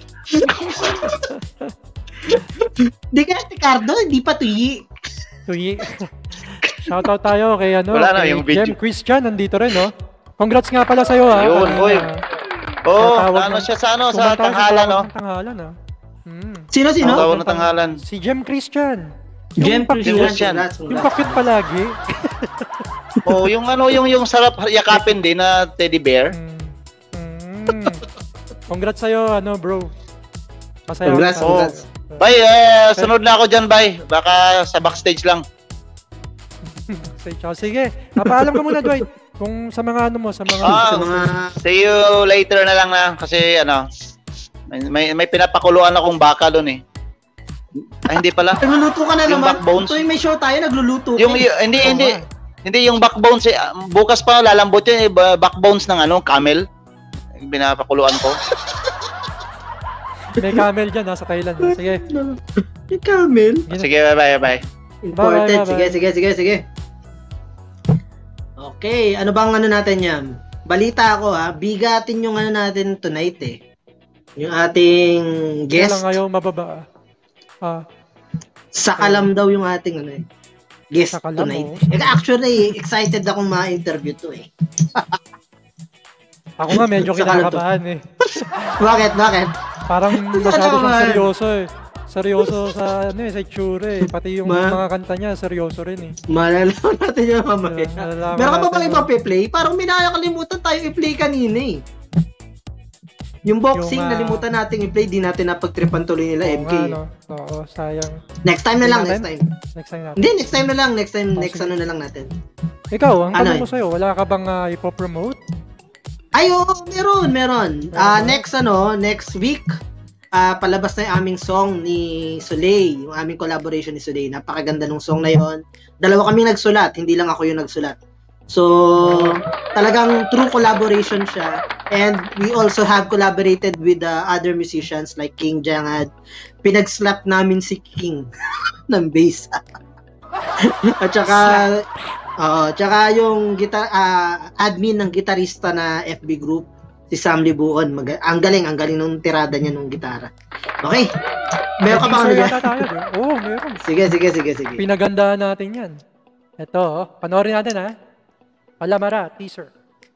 Speaker 5: Di ka, Ricardo, hindi pa tuyi.
Speaker 4: Tuyi. Shoutout tayo kay
Speaker 6: Wala na,
Speaker 4: kay
Speaker 6: yung video.
Speaker 4: Jem Christian, nandito rin, no? Congrats nga pala sa'yo, ha?
Speaker 6: Yun, boy.
Speaker 4: Tawag
Speaker 6: ano
Speaker 4: ng-
Speaker 6: siya sa
Speaker 4: tumatawa
Speaker 6: tanghalan, no?
Speaker 4: sa tanghalan, ha?
Speaker 5: Sino?
Speaker 6: Ang tawag na tanghalan.
Speaker 4: Si Jem Christian.
Speaker 5: Jem
Speaker 6: Christian.
Speaker 4: Yung pakit palagi.
Speaker 6: yung sarap yakapin din na teddy bear.
Speaker 4: Congrats sa'yo, bro. Masaya
Speaker 5: Congrats,
Speaker 4: ako.
Speaker 5: congrats.
Speaker 6: Bay, sunod na ako dyan, bay. Baka sa backstage lang.
Speaker 4: Sige, papaalam ka muna, Dwight. Kung sa mga sa mga...
Speaker 6: See you later na lang na. Kasi may pinapakuluan akong baka doon eh. Ay, hindi pala.
Speaker 5: Nagluluto ka na
Speaker 6: Yung
Speaker 5: naman.
Speaker 6: backbones.
Speaker 5: Tuwing may show tayo, nagluluto ka.
Speaker 6: Hindi yung backbones eh. Bukas pa lalambot yun eh. Backbones ng camel. Pinapakuluan ko.
Speaker 4: May camel dyan, sa Thailand. Sige.
Speaker 5: May camel?
Speaker 6: Sige, bye.
Speaker 5: Important.
Speaker 4: Bye.
Speaker 5: Sige. Okay, ano bang natin yan? Balita ako bigatin yung natin tonight eh. Yung ating guest.
Speaker 4: Kailan ngayon mababa?
Speaker 5: Sakalam daw yung ating guest
Speaker 4: Sakalam,
Speaker 5: tonight. Actually, excited akong ma-interview to eh.
Speaker 4: Ako nga medyo kinakabahan eh.
Speaker 5: Bakit?
Speaker 4: Parang masyado siyang seryoso eh. Seryoso sa sa itsura eh. Pati yung mga kanta niya, seryoso rin eh.
Speaker 5: Malalaman natin yung mamaya. Meron ka pa bang ibang play? Parang may nakakalimutan tayo i-play kanina eh. Yung boxing, nalimutan natin i-play. Di natin napagtripan tuloy nila MK.
Speaker 4: Oo, sayang.
Speaker 5: Next time na lang.
Speaker 4: Next time na.
Speaker 5: Hindi, next time na lang. Next ano na lang natin.
Speaker 4: Ikaw, ang tanong ko sa'yo, wala ka bang ipopromote?
Speaker 5: Ay, meron. Next week, palabas na yung aming song ni Soleil, yung aming collaboration ni Soleil. Napakaganda ng song na yon. Dalawa kaming nagsulat, hindi lang ako yung nagsulat. So, talagang true collaboration siya. And we also have collaborated with other musicians like King Jangad. Pinag-slap namin si King ng bass. At tsaka yung admin ng gitarista na FB group, si Sam Libuon. Ang galing nung tirada niya nung gitara. Okay. Meron ka bang
Speaker 4: Oo, meron.
Speaker 5: Sige.
Speaker 4: Pinagandaan natin yan. Ito, panoorin natin Palamara, teaser.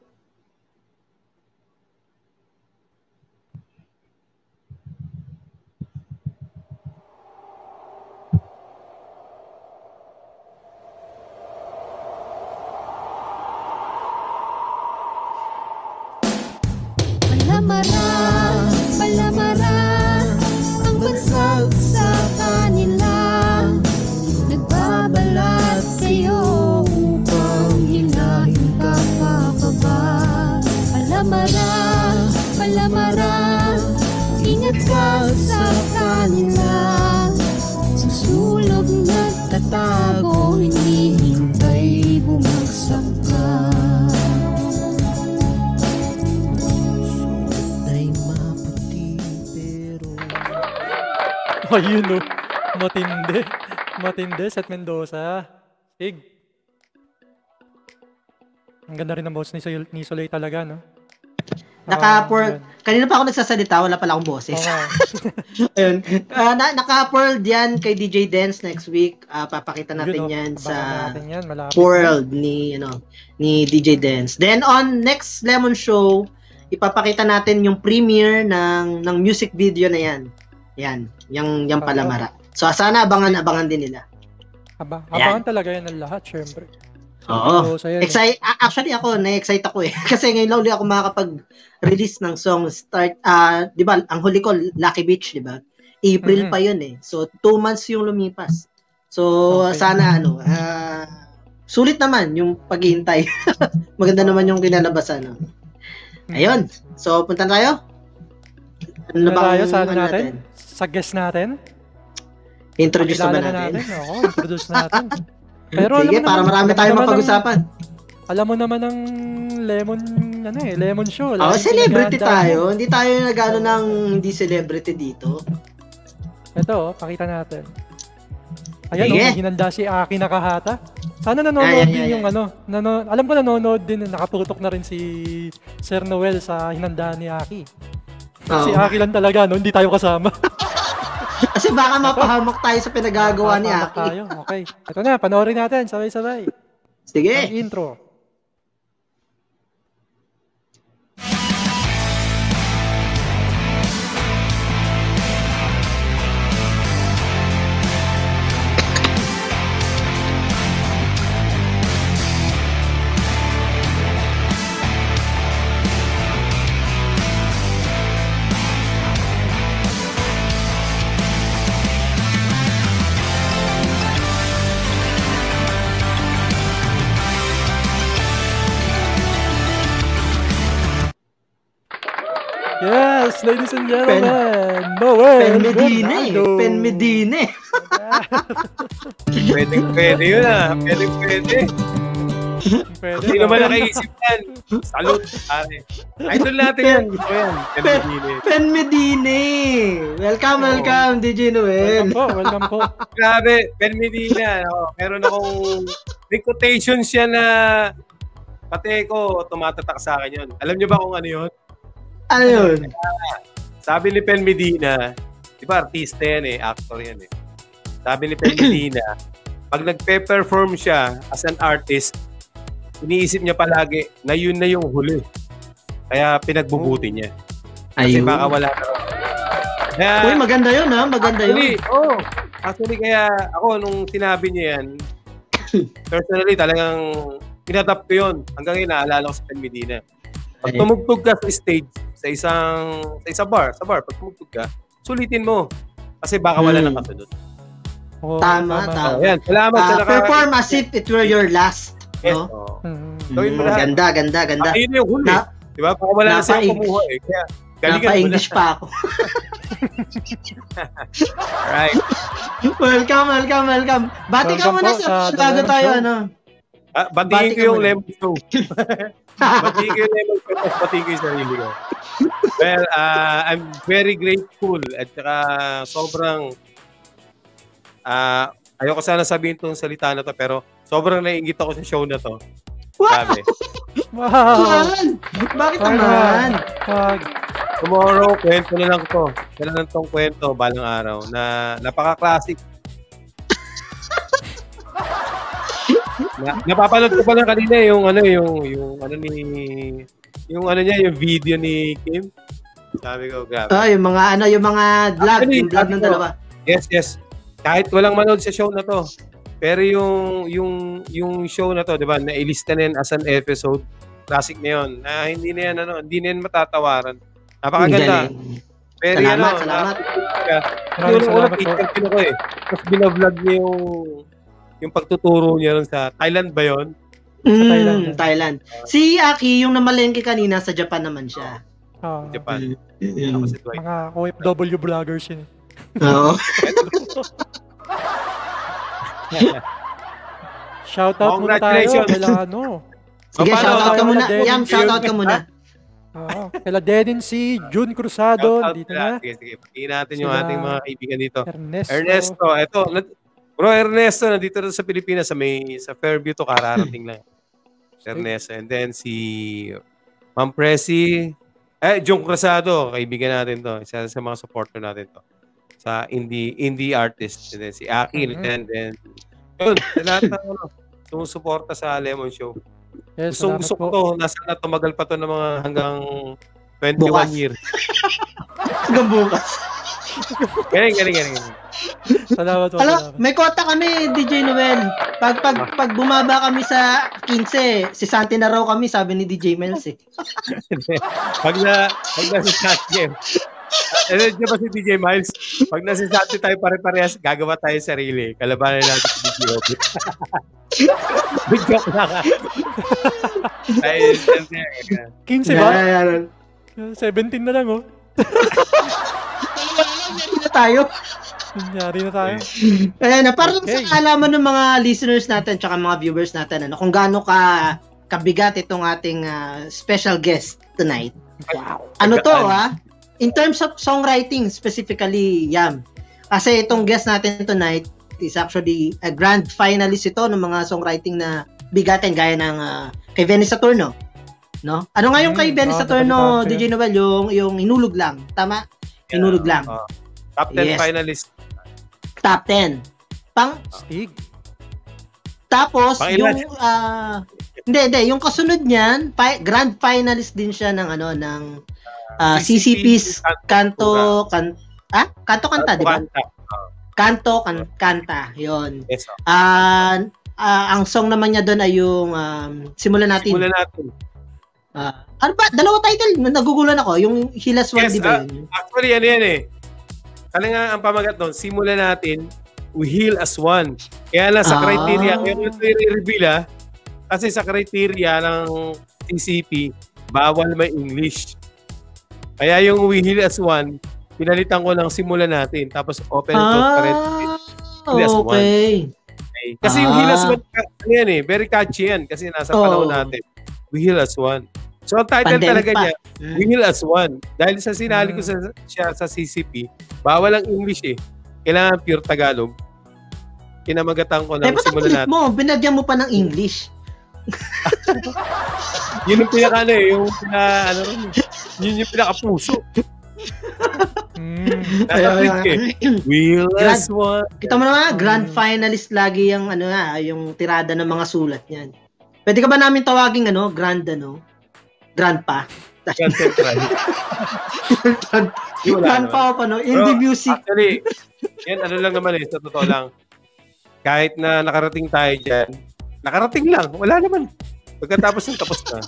Speaker 13: Palamara, ang bansag sa kanila. Nagbabalat kayo upang hinahin ka pababa. Palamara, ingat ka sa kanila. Susulog na tatago, hinihintay bumagsak ka.
Speaker 4: Ayun Matindi, Seth Mendoza. Sig. Ang ganda rin ng boss ni Soleil talaga, no?
Speaker 5: Kanina pa ako nagsasalita, wala pala akong boses. Ayun. Naka-pearl yan kay DJ Dance next week. Papakita natin yan sa World ni DJ Dance. Then on next Lemon Show, ipapakita natin yung premiere ng music video na yan. Yan, yung Palamara. So sana abangan din nila.
Speaker 4: Abangan talaga yan ng lahat, syempre.
Speaker 5: Oo. Actually na-excite ako eh. Kasi ngayon lang ulit ako makakapag-release ng song. Di ba, ang huli ko, Lucky Beach, di ba? April pa yun eh. So, 2 months yung lumipas. So, sana sulit naman yung paghihintay. Maganda naman yung kinalabasan. Ayun. So, punta tayo.
Speaker 4: Ano ba tayo sa natin? Sa guest natin?
Speaker 5: Introduce na ba natin?
Speaker 4: Oo, introduce natin. Pero
Speaker 5: sige, para marami tayong mapag-usapan.
Speaker 4: Alam mo naman ang lemon, lemon show.
Speaker 5: Oh,
Speaker 4: Laging
Speaker 5: celebrity
Speaker 4: pinaghahandaan
Speaker 5: tayo.
Speaker 4: mo.
Speaker 5: Hindi tayo nagano ng hindi celebrity dito.
Speaker 4: Ito, pakita natin. Ayan,
Speaker 5: Sige.
Speaker 4: may hinanda si Aki nakahata. Sana nanonood din yung alam ko nanonood din, nakaputok na rin si Sir Noel sa hinandaan ni Aki. Si Aki lang talaga, no? Hindi tayo kasama.
Speaker 5: Kasi baka mapahamak tayo sa pinagagawa ni Aki.
Speaker 4: Tayo. Okay. Ito na, panoorin natin, sabay-sabay.
Speaker 5: Sige.
Speaker 4: Ang intro. Yes, ladies and gentlemen, Noel Bernaldo.
Speaker 5: Pen Medine.
Speaker 14: Pwede yun ah. Pwede. Hindi naman nakaisip yan. Salute, pare. Idol natin yan. Gusto yan.
Speaker 5: Pen Medine. Welcome, DJ Noel.
Speaker 4: Welcome po.
Speaker 14: Grabe, Pen Medina. Meron akong quotation siya na pati ko tumatatak sa akin yun. Alam niyo ba kung ano yun?
Speaker 5: Ano yun?
Speaker 14: Sabi ni Pen Medina, di ba artista yan actor yan Sabi ni Pen Medina, pag nagpe-perform siya as an artist, iniisip niya palagi na yun na yung huli. Kaya pinagbubuti niya. Kasi baka wala na. Kaya,
Speaker 5: uy, maganda yun maganda yun.
Speaker 14: Actually, kaya ako nung sinabi niya yan, personally talagang pinatap ko yun. Hanggang ngayon naalala ko sa Pen Medina. Pag tumugtog ka sa stage, sa isang bar, pag tumugtog ka, sulitin mo. Kasi baka wala nang kasunod.
Speaker 5: Tama.
Speaker 14: Yan, salamat.
Speaker 5: Perform as if it were your last.
Speaker 14: Yes.
Speaker 5: Ganda.
Speaker 14: Ayun yung huli. Diba? Baka wala na siyang kumuha Kaya, galingan mo na.
Speaker 5: Napa-English pa ako.
Speaker 14: Right.
Speaker 5: Welcome. Bati ka muna sa bago tayo,
Speaker 14: batiin ko yung lemon show. Batiin ko yung lemon show, tapos batiin ko yung sarili ko. Well, I'm very grateful at saka sobrang ayoko sana sabihin itong salita na to pero sobrang naiingit ako sa show na to. Grabe.
Speaker 4: Wow!
Speaker 5: Bakit naman?
Speaker 14: Tomorrow, kwento na lang to. Kailan lang tong kwento, balang araw, na napaka-classic. Napapanood ko pa lang kanina yung video ni Kim. Sabi ko, grabe.
Speaker 5: Yung mga vlog, yung vlog ng dalawa.
Speaker 14: Yes. Kahit walang manood sa show na to. Pero yung show na to, 'di ba, nailista na yan as an episode. Classic na 'yon. Na hindi na yan matatawaran. Napakaganda. Pero
Speaker 5: salamat.
Speaker 14: Salamat po. Tapos bina-vlog niya yung pagtuturo niya ron sa Thailand ba 'yon?
Speaker 5: Sa Thailand. Si Aki, yung namalengke kanina, sa Japan naman siya.
Speaker 14: Japan.
Speaker 4: Mga OFW vloggers yun.
Speaker 5: Oo.
Speaker 4: Shoutout muna tayo.
Speaker 5: Sige, shoutout ka muna. Shoutout ka muna.
Speaker 4: Kala Denin si June Cruzado. Dito na.
Speaker 14: Sige. Patiin natin yung ating mga kaibigan dito. Ernesto. Ito. Bro, Ernesto, nandito sa Pilipinas. Sa Fairview to, kararating lang. Ernesto. And then si Ma'am Presi. June Cruzado. Kaibigan natin to. Isa sa mga supporter natin to. Sa indie artist. And then si Aki. And then yun, sa lahat ng sumusuporta sa Lemon Show.
Speaker 4: Yes,
Speaker 14: gusto ko to, nasa na tumagal pa to ng mga hanggang 21 years.
Speaker 5: Hanggang bukas.
Speaker 14: Galing.
Speaker 4: Salamat po.
Speaker 5: May kota kami, DJ Noel. Pag bumaba kami sa 15, si Santi na raw kami, sabi ni DJ Mels
Speaker 14: Pag nasa chat game. Di ba si DJ Miles? Pag nasasati tayo pare-parehas, gagawa tayo sarili. Kalabanan natin si DJ Obi. Bigyan ko na ka.
Speaker 4: 15 ba? 17 na lang, Nangyari na tayo.
Speaker 5: Para lang sa kaalaman ng mga listeners natin tsaka mga viewers natin, kung gaano ka kabigat itong ating special guest tonight. Ano to in terms of songwriting specifically, Yam. Kasi itong guest natin tonight is actually a grand finalist ito ng mga songwriting na bigatin gaya ng kay Benny Saturno. No? Ano nga yung kay Benny Saturno, DJ Noel, yung Hinulog Lang. Tama? Hinulog Lang.
Speaker 14: Top 10 finalist.
Speaker 5: Top 10.
Speaker 4: Stig.
Speaker 5: Tapos yung hindi, yung kasunod niyan, grand finalist din siya ng CCP's Kanto Kanta, di ba? Kanto Kanta, 'yon.
Speaker 14: Yes,
Speaker 5: ang song naman niya doon ay yung Simulan Natin. Ano ba? Dalawa title, nagugulan ako. Yung Hilas One, di ba yun?
Speaker 14: Actually, ano yan eh. Talaga ang pamagat doon, Simulan Natin, We Heal as One. Kaya lang sa criteria, kaya ito i-reveal kasi sa criteria ng CCP, bawal may English. Kaya yung We Heal as One, pinalitan ko ng Simulan Natin. Tapos open close parenthesis. Heal as One. Okay. Kasi yung Heal as One, yan eh, very catchy yan. Kasi nasa panahon natin. We Heal as One. So ang title talaga niya, We Heal as One. Dahil sa sinali ko siya sa CCP, bawal ang English eh. Kailangan pure Tagalog. Kinamagatan ko ng Simulan Natin.
Speaker 5: Binagyan mo pa ng English.
Speaker 14: Yun yung pinaka yun yung pinaka-puso. Will as one.
Speaker 5: Kita mo naman, grand finalist lagi yung yung tirada ng mga sulat niyan. Pwede ka ba namin tawaging grandpa? Grandpa pa indie music.
Speaker 14: Actually, yan lang naman sa totoo lang. Kahit na nakarating tayo diyan, nakarating lang, wala naman. Pagkatapos tapos na.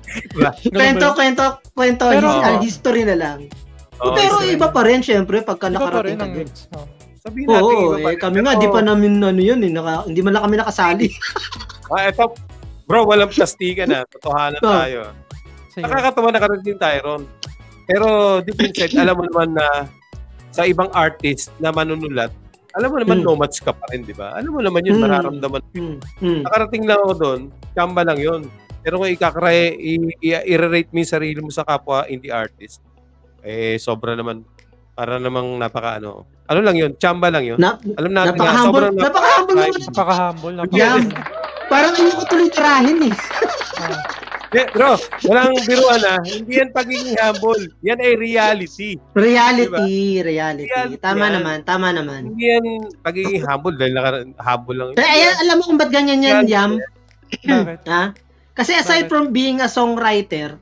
Speaker 5: Kwento, history na lang. Pero iba pa rin, syempre, pagka nakarating ka din.
Speaker 14: Sabihin natin,
Speaker 5: kami nga, di pa namin hindi man lang kami nakasali.
Speaker 14: Eto, bro, walang plastikan na. Totohanan tayo. Nakakatawa nakarating tayo ron. Pero, deep inside, alam mo naman na sa ibang artist na manunulat, alam mo naman, nomads ka pa rin, di ba? Alam mo naman yun, mararamdaman. Nakarating lang ako doon, kamba lang yun. Pero kung i-rate mo yung sarili mo sa kapwa indie artist, sobra naman. Para namang ano lang yun, chamba lang yun. Alam natin na, sobrang
Speaker 5: napaka-humble. Parang hindi ko tuloy tirahin eh.
Speaker 14: Bro, walang biruan hindi yan pagiging humble. Yan ay reality.
Speaker 5: Reality. Tama naman.
Speaker 14: Hindi yan pagiging humble dahil humble lang.
Speaker 5: Alam mo kung ba't ganyan yan, Yam? Kasi aside from being a songwriter,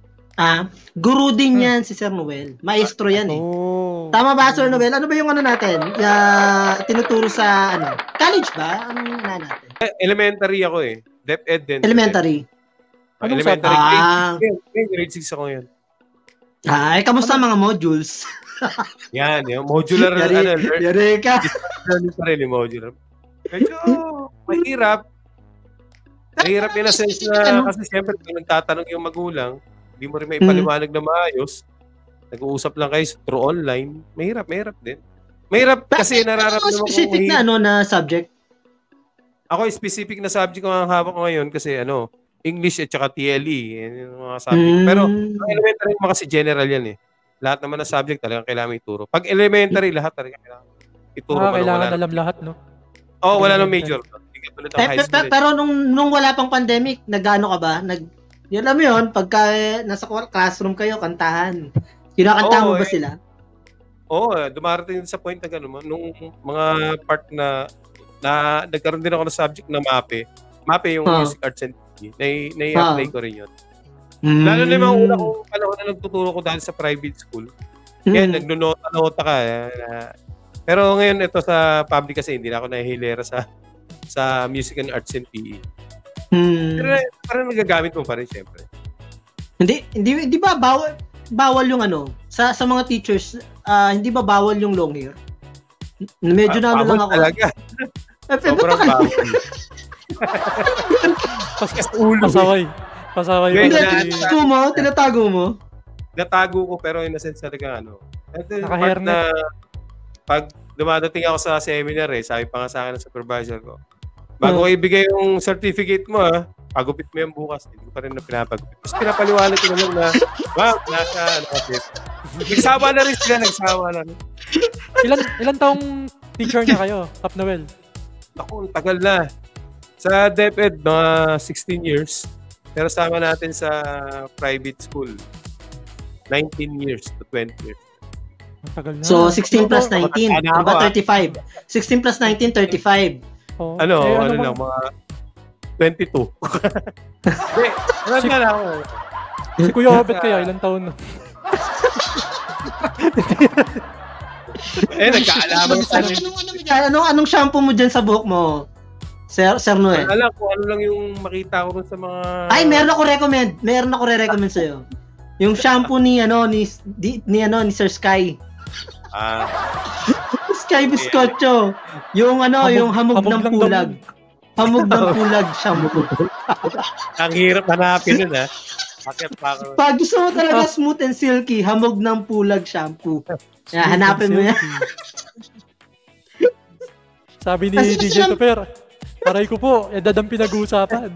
Speaker 5: guru din yan si Sir Noel. Maestro yan eh. Tama ba, Sir Noel? Ano ba yung natin? Tinuturo sa college ba? Ano natin?
Speaker 14: Elementary ako eh. DepEd din.
Speaker 5: Elementary.
Speaker 14: Elementary grade 6 ako yun.
Speaker 5: Kamusta mga modules?
Speaker 14: Yan, yung modular
Speaker 5: Yari ka.
Speaker 14: Learning pa rin yung modular. Medyo mahirap. Mahirap in a sense na kasi siyempre kung nagtatanong yung magulang, hindi mo rin may paliwanag na maayos. Nag-uusap lang kayo through online. Mahirap din. Mahirap kasi nararamdaman ko.
Speaker 5: Specific na subject?
Speaker 14: Ako, specific na subject ko ang hawak ko ngayon kasi English at saka TLE. Yung mga subject. Pero elementary mo kasi general yan eh. Lahat naman ng subject talagang kailangan ituro. Pag elementary, lahat talaga kailangan ituro.
Speaker 4: Kailangan alam lahat, no?
Speaker 14: Wala nang major.
Speaker 5: Pero nung wala pang pandemic, nag-ano ka ba? Alam mo yun, pagka nasa classroom kayo, kantahan. Kinakanta mo ba sila?
Speaker 14: Dumarating sa point na gano'n. Nung mga part na nagkaroon din ako ng subject na MAPE. MAPE yung Music Arts and na-apply ko rin yun. Lalo na yung mga una kong panahon na nagtuturo ko dahil sa private school. Kaya nagnunota-nota ka. Pero ngayon ito sa public kasi hindi na ako nahihilera sa Music and Arts and PE. Pero parang nagagamit mo pa rin syempre.
Speaker 5: Hindi ba bawal yung sa mga teachers, hindi ba bawal yung long hair? Medyo lang ako.
Speaker 14: Talaga. Sobrang bawal.
Speaker 4: Pasaway.
Speaker 5: Tinatago mo?
Speaker 14: Natago ko pero in a sense talaga part na pag dumadating ako sa seminar sabi pa nga sa akin ng supervisor ko, bago ko ibigay yung certificate mo pagupit mo yan bukas, hindi ko pa rin na pinapagupit. Tapos pinapaliwanag ko naman na, nasa, kasi, nagsawa na rin sila,
Speaker 4: Ilan taong teacher niya kayo, Kap Noel?
Speaker 14: Ako, tagal na. Sa DepEd, mga 16 years. Pero sama natin sa private school, 19 years to 20 years.
Speaker 4: Tagal na.
Speaker 5: So, 16 plus 19. Ano ba? 35. 16 plus 19, 35.
Speaker 14: Ano lang, mga 22. Hindi, na ako.
Speaker 4: Si Kuya Obet kaya, ilang taon na?
Speaker 14: Nagkaalaman sa
Speaker 5: Anong shampoo mo dyan sa buhok mo? Sir Noel?
Speaker 14: Alam ko, ano lang yung makita ko sa mga...
Speaker 5: Ay, meron ako re-recommend sa'yo. Yung shampoo ni Sir Sky. Sky Biscocho. Yung yung hamog ng pulag. Hamog ng pulag shampoo.
Speaker 14: Ang hirap hanapin nun, ha?
Speaker 5: Pag gusto mo talaga smooth and silky, hamog ng pulag shampoo. Hanapin mo yan.
Speaker 4: Sabi ni DJ Tupper, aray ko po, edad ang pinag-uusapan.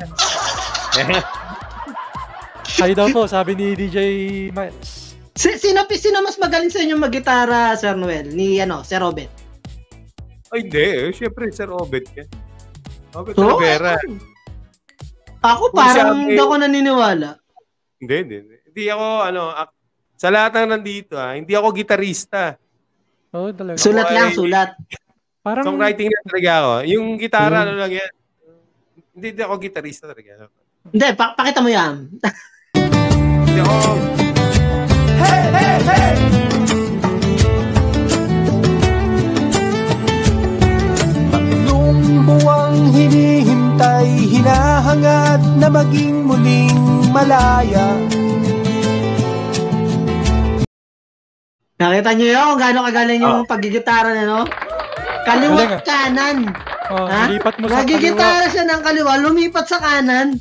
Speaker 4: Ay daw po, sabi ni DJ Miles.
Speaker 5: Sino mas magaling sa inyo mag-gitara, Sir Noel? Ni Sir Robert?
Speaker 14: Ay, hindi. Siyempre, Sir Robert yan. Robert Rivera.
Speaker 5: Ako parang hindi ako naniniwala.
Speaker 14: Hindi ako, sa lahat ng nandito, hindi ako gitarista.
Speaker 4: Talaga.
Speaker 5: Sulat.
Speaker 14: Parang songwriting na talaga ako. Yung gitara, lang yan. Hindi ako gitarista talaga.
Speaker 5: Hindi, pakita mo yan.
Speaker 14: Hindi ako...
Speaker 3: Hey! Tatlong buwang hinihintay, hinahangad na maging muling malaya.
Speaker 5: Nakita niyo yun kung gaano kagaling yung paggigitara na, no? Kaliwat kanan.
Speaker 4: Lipat mo sa
Speaker 5: nagigitara siya ng kaliwa, lumipat sa kanan.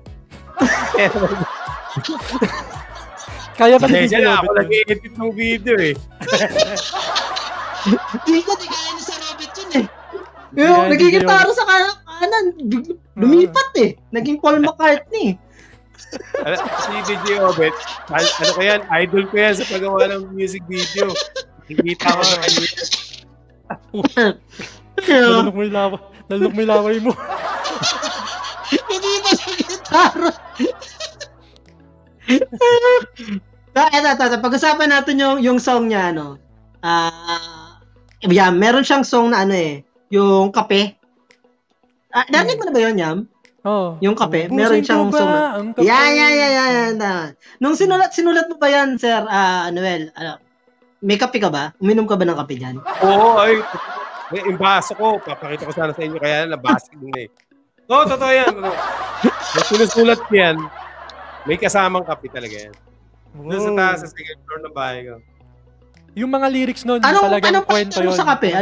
Speaker 4: Kaya ba
Speaker 14: ni DJ Robert? Ako nag-edit ng video eh.
Speaker 5: Di kaya ni Sir Robert yun eh. Nagigitara sa kanan, lumipat eh. Naging Paul McCartney.
Speaker 14: Si DJ Robert, ko yan, idol ko yan sa paggawa ng music video. Nakikita ko na
Speaker 4: Nalunok mo yung laway mo.
Speaker 5: Hindi ba sa gitara? Ito. Pag-usapan natin yung song niya, meron siyang song na yung kape. Narinig mo na ba yun, Yam? Yung kape. Meron siyang song na. Yan. Nung sinulat mo ba yan, Sir Noel? May kape ka ba? Uminom ka ba ng kape dyan?
Speaker 14: Oo, yung baso ko. Papakita ko sana sa inyo. Kaya nabasag din eh. Oo, totoo yan. May sinusulat ko yan. May kasamang kape talaga yan. Doon sa taas, sa second floor ng bahay ko.
Speaker 4: Yung mga lyrics nun, talagang kwento yun.
Speaker 5: Anong sa kape?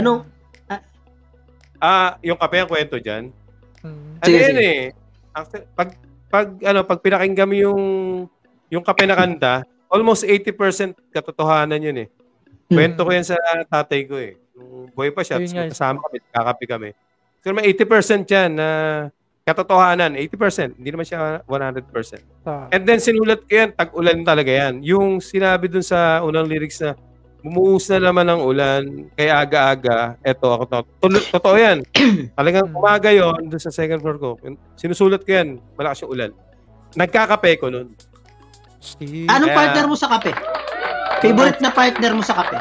Speaker 14: Yung kape ang kwento dyan.
Speaker 5: Sige.
Speaker 14: Pag pinakinggan mo yung kape na kanta, almost 80% katotohanan yun eh. Kwento ko yan sa tatay ko eh. Nung boy pa siya, kasama kami, kakape kami. So may 80% yan na katotohanan, 80%. Hindi naman siya 100%. And then sinulat ko yan, tag-ulan talaga yan. Yung sinabi dun sa unang lyrics na bumuhos na naman ng ulan, kaya aga-aga, eto ako totoo yan. Talagang umaga yun, dun sa second floor ko. Sinusulat ko yan, malakas yung ulan. Nagkakape ko nun.
Speaker 5: Anong partner mo sa kape? Favorite na partner mo sa kape?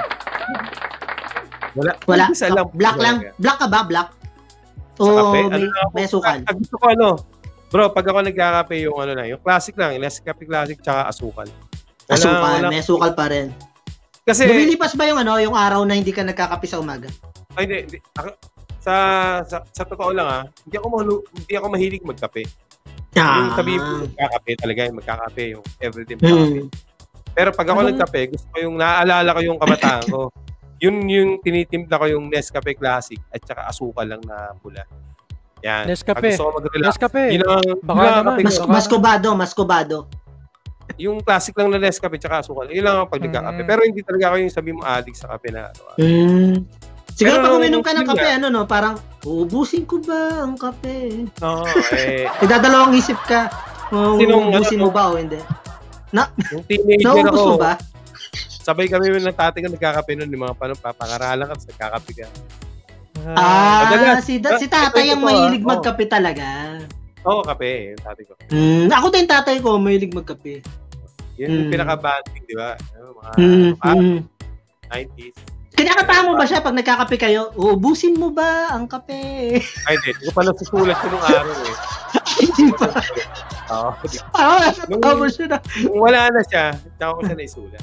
Speaker 5: Wala. Black lang. Black ka ba? Black?
Speaker 14: O
Speaker 5: may sukal?
Speaker 14: Gusto ko bro, pag ako nagkakape yung yung classic lang, yung Nescafe Classic tsaka asukal.
Speaker 5: Asukal, may sukal pa rin.
Speaker 14: Kasi
Speaker 5: lumilipas ba yung araw na hindi ka nagkakape sa umaga?
Speaker 14: Ay, hindi. Sa totoo lang hindi ako mahilig magkape. Yung sabi mo, magkakape yung everyday magkakape. Pero pag ako nagkape, gusto ko yung naaalala ko yung kabataan ko. Yung tinitimpla ko yung Nescafe Classic at saka asukal lang na pula. Yan.
Speaker 4: Nescafe.
Speaker 14: Gusto ko mag-relax.
Speaker 4: Nescafe.
Speaker 5: Baka naman. Mascobado.
Speaker 14: Yung classic lang na Nescafe at saka asukal. Yun lang ang pag nagkakape. Pero hindi talaga ako yung sabi mo addict sa kape na
Speaker 5: Siguro
Speaker 14: Pero
Speaker 5: pag
Speaker 14: nung-
Speaker 5: uminom ka ng
Speaker 14: yun
Speaker 5: kape,
Speaker 14: nga.
Speaker 5: ano no, parang, uubusin ko ba ang kape?
Speaker 14: Oo,
Speaker 5: Nagdadalawang isip ka,
Speaker 14: Sinong,
Speaker 5: uubusin mo ba o hindi?
Speaker 14: Yung teenager
Speaker 5: Naubos
Speaker 14: ako,
Speaker 5: mo ba?
Speaker 14: sabay kami ng tatay ko nagkakape nun, yung mga papangaralan ka, tapos nagkakape ka. Madalas,
Speaker 5: Si tatay ang
Speaker 14: ito,
Speaker 5: mahilig
Speaker 14: oo.
Speaker 5: magkape talaga.
Speaker 14: Oo, kape, yung tatay ko.
Speaker 5: Ako din tatay ko, mahilig magkape.
Speaker 14: Yun yung pinaka-banding, di ba? Mga 90s.
Speaker 5: Kinakabahan mo ba siya pag nagkakape kayo? Uubusin mo ba ang kape?
Speaker 14: Ay, hindi ko pa nasusulat ko nung araw eh.
Speaker 5: Hindi pa.
Speaker 14: Oo.
Speaker 5: Nakatawa mo siya na.
Speaker 14: Nung wala na siya, tsaka ko siya naisulat.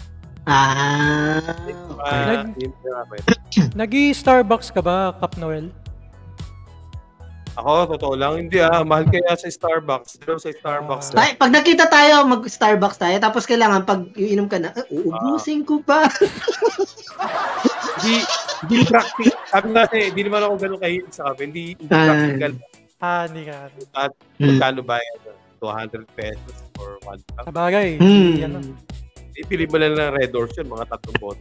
Speaker 4: Nag-i-Starbucks ka ba, Kap Noel?
Speaker 14: Ako, totoo lang, hindi mahal kaya sa Starbucks. Pero sa Starbucks.
Speaker 5: Ay, pag nakita tayo, mag-Starbucks tayo, tapos kailangan pag iinom ka na, uubusin ko pa.
Speaker 14: Hindi practical. Sabi nga hindi naman ako ganun kahilig sa kape. Hindi practical.
Speaker 4: Hindi ka.
Speaker 14: At magkano ba yan? 200 pesos for 1 cup.
Speaker 4: Sabagay.
Speaker 14: Ipili mo lang ng Red Horse yun, mga 3 bote.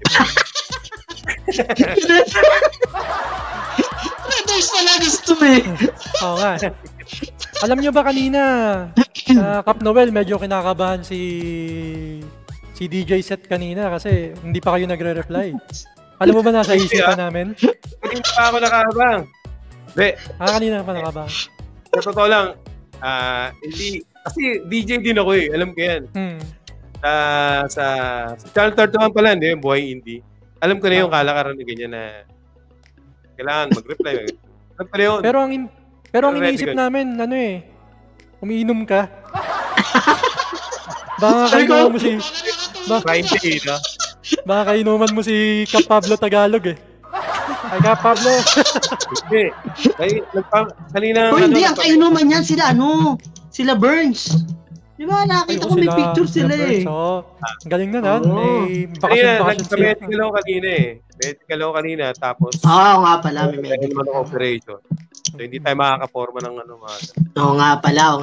Speaker 5: Red Horse pala gusto eh.
Speaker 4: Oo nga. Alam nyo ba kanina, Kap Noel, medyo kinakabahan si DJ Set kanina kasi hindi pa kayo nagre-reply. Alam mo ba nasa isipan namin?
Speaker 14: Hindi pa ako nakabang.
Speaker 4: Kanina pa nakabang.
Speaker 14: Sa totoo lang, hindi, kasi DJ din ako eh, alam ko yan. Sa Channel 31 pala, hindi, buhay indie. Alam ko na yung kalakaran na ganyan na kailangan mag-reply. Alam ko na yun.
Speaker 4: Pero ang iniisip namin, umiinom ka. Baka kainuman mo si...
Speaker 14: Friday, no?
Speaker 4: Baka kainuman mo si Kap Pablo Tagalog eh. Ay, Kap Pablo.
Speaker 14: Hindi. Kanina...
Speaker 5: Hindi, ang kainuman yan sila Burns. Di ba, nakita ko may picture sila eh.
Speaker 4: Galing na may
Speaker 14: nag-medical ako kanina eh. Medical ako kanina, tapos...
Speaker 5: Oo nga pala.
Speaker 14: May naman ng operation. So, hindi tayo makakaporma ng mga...
Speaker 5: Oo nga pala.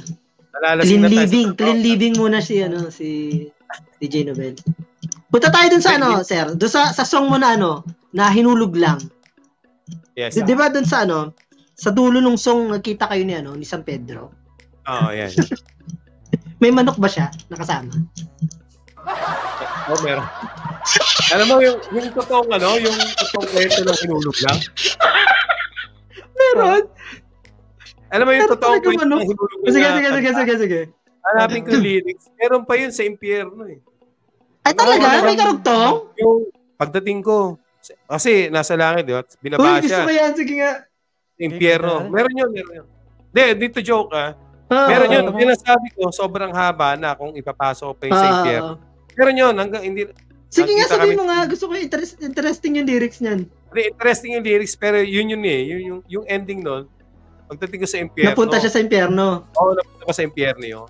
Speaker 5: Clean living muna si DJ Noel. Punta tayo dun sa sir. Dun sa song mo na na hinulog lang.
Speaker 14: Yes.
Speaker 5: Di ba dun sa sa dulo ng song nagkita kayo ni San Pedro?
Speaker 14: Oo, yan.
Speaker 5: May manok ba siya nakasama?
Speaker 14: Meron. Alam mo yung totoong yung totoong kwento ng hinulog lang?
Speaker 5: Meron.
Speaker 14: Alam mo yung totoong kwento ng hinulog lang?
Speaker 5: Sige.
Speaker 14: Hanapin ko lyrics. Meron pa yun sa impyerno eh.
Speaker 5: Ay talaga? May karugtong?
Speaker 14: Yung pagdating ko, kasi nasa langit, di ba? Binaba siya.
Speaker 5: Gusto ko yan. Sige nga.
Speaker 14: Impyerno. Meron yun. Hindi, dito joke Meron yun. Sinasabi ko, sobrang haba na kung ipapasok pa yung sa impyerno. Meron yun. Hanggang hindi...
Speaker 5: Sige nga, sabihin mo nga. Gusto ko interesting yung lyrics niyan.
Speaker 14: Interesting yung lyrics, pero yun eh. Yung ending nun, pagdating ko sa impyerno.
Speaker 5: Napunta siya sa impyerno.
Speaker 14: Oo, napunta pa sa impyerno yun.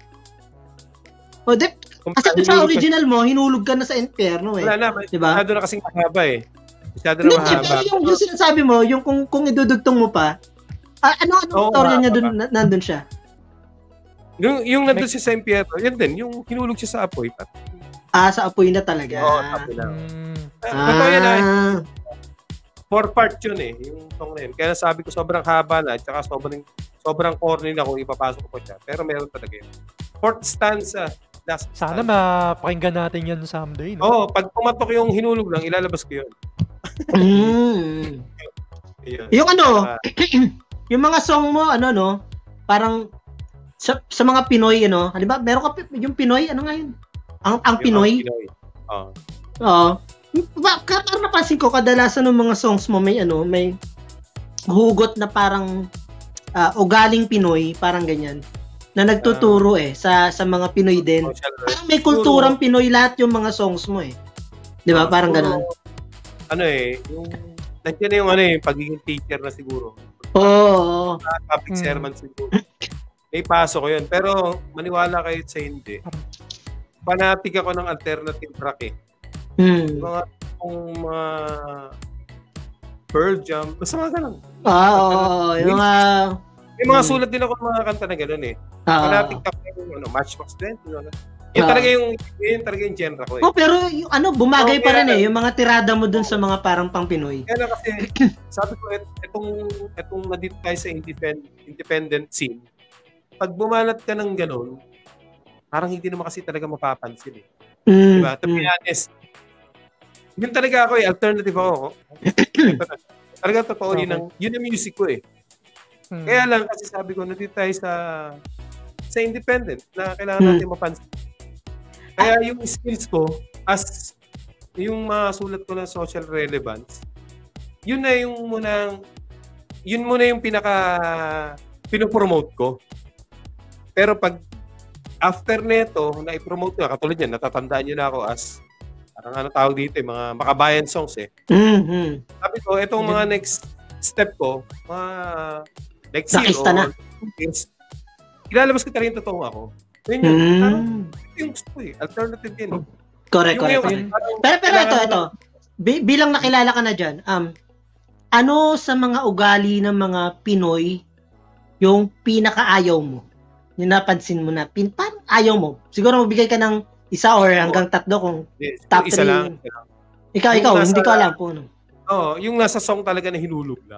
Speaker 5: Kasi sa original mo, hinulog ka na sa impyerno eh.
Speaker 14: Wala na,
Speaker 5: diba?
Speaker 14: Masyado na kasing mahaba eh. Masyado na mahaba.
Speaker 5: Yung sinasabi mo, yung kung idudugtong mo pa, ano storya niya dun, nandun siya?
Speaker 14: Yung nandun siya sa impyerno, yun din, yung hinulog siya sa apoy.
Speaker 5: Sa apoy na talaga.
Speaker 14: Oo, sa apoy lang. Totoo yan 4-part yun eh, yung song na yun. Kaya sabi ko sobrang haba na, at saka sobrang corny na kung ipapasok ko siya. Pero meron talaga yun. 4th stanza.
Speaker 4: Sana mapakinggan natin yan someday. No?
Speaker 14: Oo, pag pumatok yung hinulog lang, ilalabas ko yun.
Speaker 5: Yung yung mga song mo, parang sa mga Pinoy, halimbawa, meron ka yung Pinoy, ano nga yun? Ang Pinoy? Oo. Parang napansin ko, kadalasan ng mga songs mo may hugot na parang ugaling Pinoy, parang ganyan. Na nagtuturo sa mga Pinoy din. Parang may kulturang Pinoy lahat yung mga songs mo eh. Di ba? Parang gano'n.
Speaker 14: Yung nandiyan na yung pagiging teacher na siguro.
Speaker 5: Oo.
Speaker 14: Public servant siguro. May pasok ko yun. Pero maniwala kayo sa hindi. Fanatic ako ng alternative rock eh. Mga Pearl Jam. Basta mga ganun.
Speaker 5: Yung mga...
Speaker 14: May mga sulat din ako ng mga kanta na gano'n eh. Fanatic ako yung Matchbox 20. Yun talaga yung genre ko eh.
Speaker 5: Oh, pero yung, bumagay pa rin yung mga tirada mo dun sa mga parang pang Pinoy.
Speaker 14: Kaya kasi, sabi ko, itong nandito tayo sa independent scene, pag bumanat ka ng ganun, parang hindi naman kasi talaga mapapansin eh. Diba? To be honest, yun talaga ako eh, alternative ako. Talaga totoo yun ang music ko eh. Kaya lang kasi sabi ko, nandito tayo sa independent na kailangan natin mapansin. Kaya yung skills ko, as yung mga sulat ko ng social relevance, yun muna yung pinopromote ko. Pero pag after neto, na i-promote ko, katulad yan, natatandaan nyo na ako as, parang tawag dito, mga makabayan songs eh. Sabi ko, itong mga next step ko, mga next year o 2 years, ilalabas ko talaga yung totoong ako. Yun yung gusto ko eh. Alternative din.
Speaker 5: Correct. Pero ito. Bilang nakilala ka na dyan, ano sa mga ugali ng mga Pinoy yung pinakaayaw mo? Yung napansin mo na, parang ayaw mo. Siguro magbigay ka ng isa or hanggang 3 kung top 3.
Speaker 14: Isa lang.
Speaker 5: Ikaw, hindi ko alam po.
Speaker 14: Yung nasa song talaga na hinulog lang.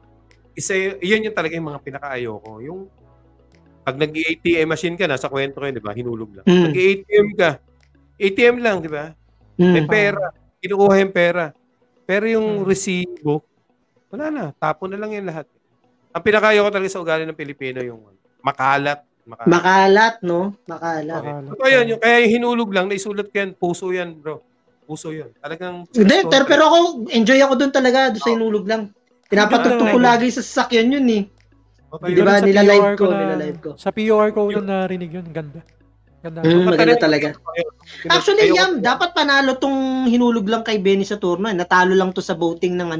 Speaker 14: Yan yung talaga yung mga pinakaayaw ko. Yung pag nag-ATM machine ka, nasa kwento kayo, di ba? Hinulog lang. Nag-ATM ka, ATM lang, di ba? May pera. Kinukuha yung pera. Pero yung resibo, wala na. Tapon na lang yung lahat. Ang pinakaayaw ko talaga sa ugali ng Pilipino yung makalat.
Speaker 5: Makalat, no? Makalat.
Speaker 14: Ito yun, kaya yung hinulog lang, naisulat ko yan, puso yan, bro. Puso yun. Talagang...
Speaker 5: Hindi, pero ako, enjoy ako dun talaga, doon sa hinulog lang. Pinapatugtog ko lagi sa sasakyan yun eh. Diba, nila-live ko.
Speaker 4: Sa POR ko yung narinig yun, ganda.
Speaker 5: Maganda talaga. Actually, dapat panalo tong hinulog lang kay Benny Saturno. Natalo lang to sa voting ng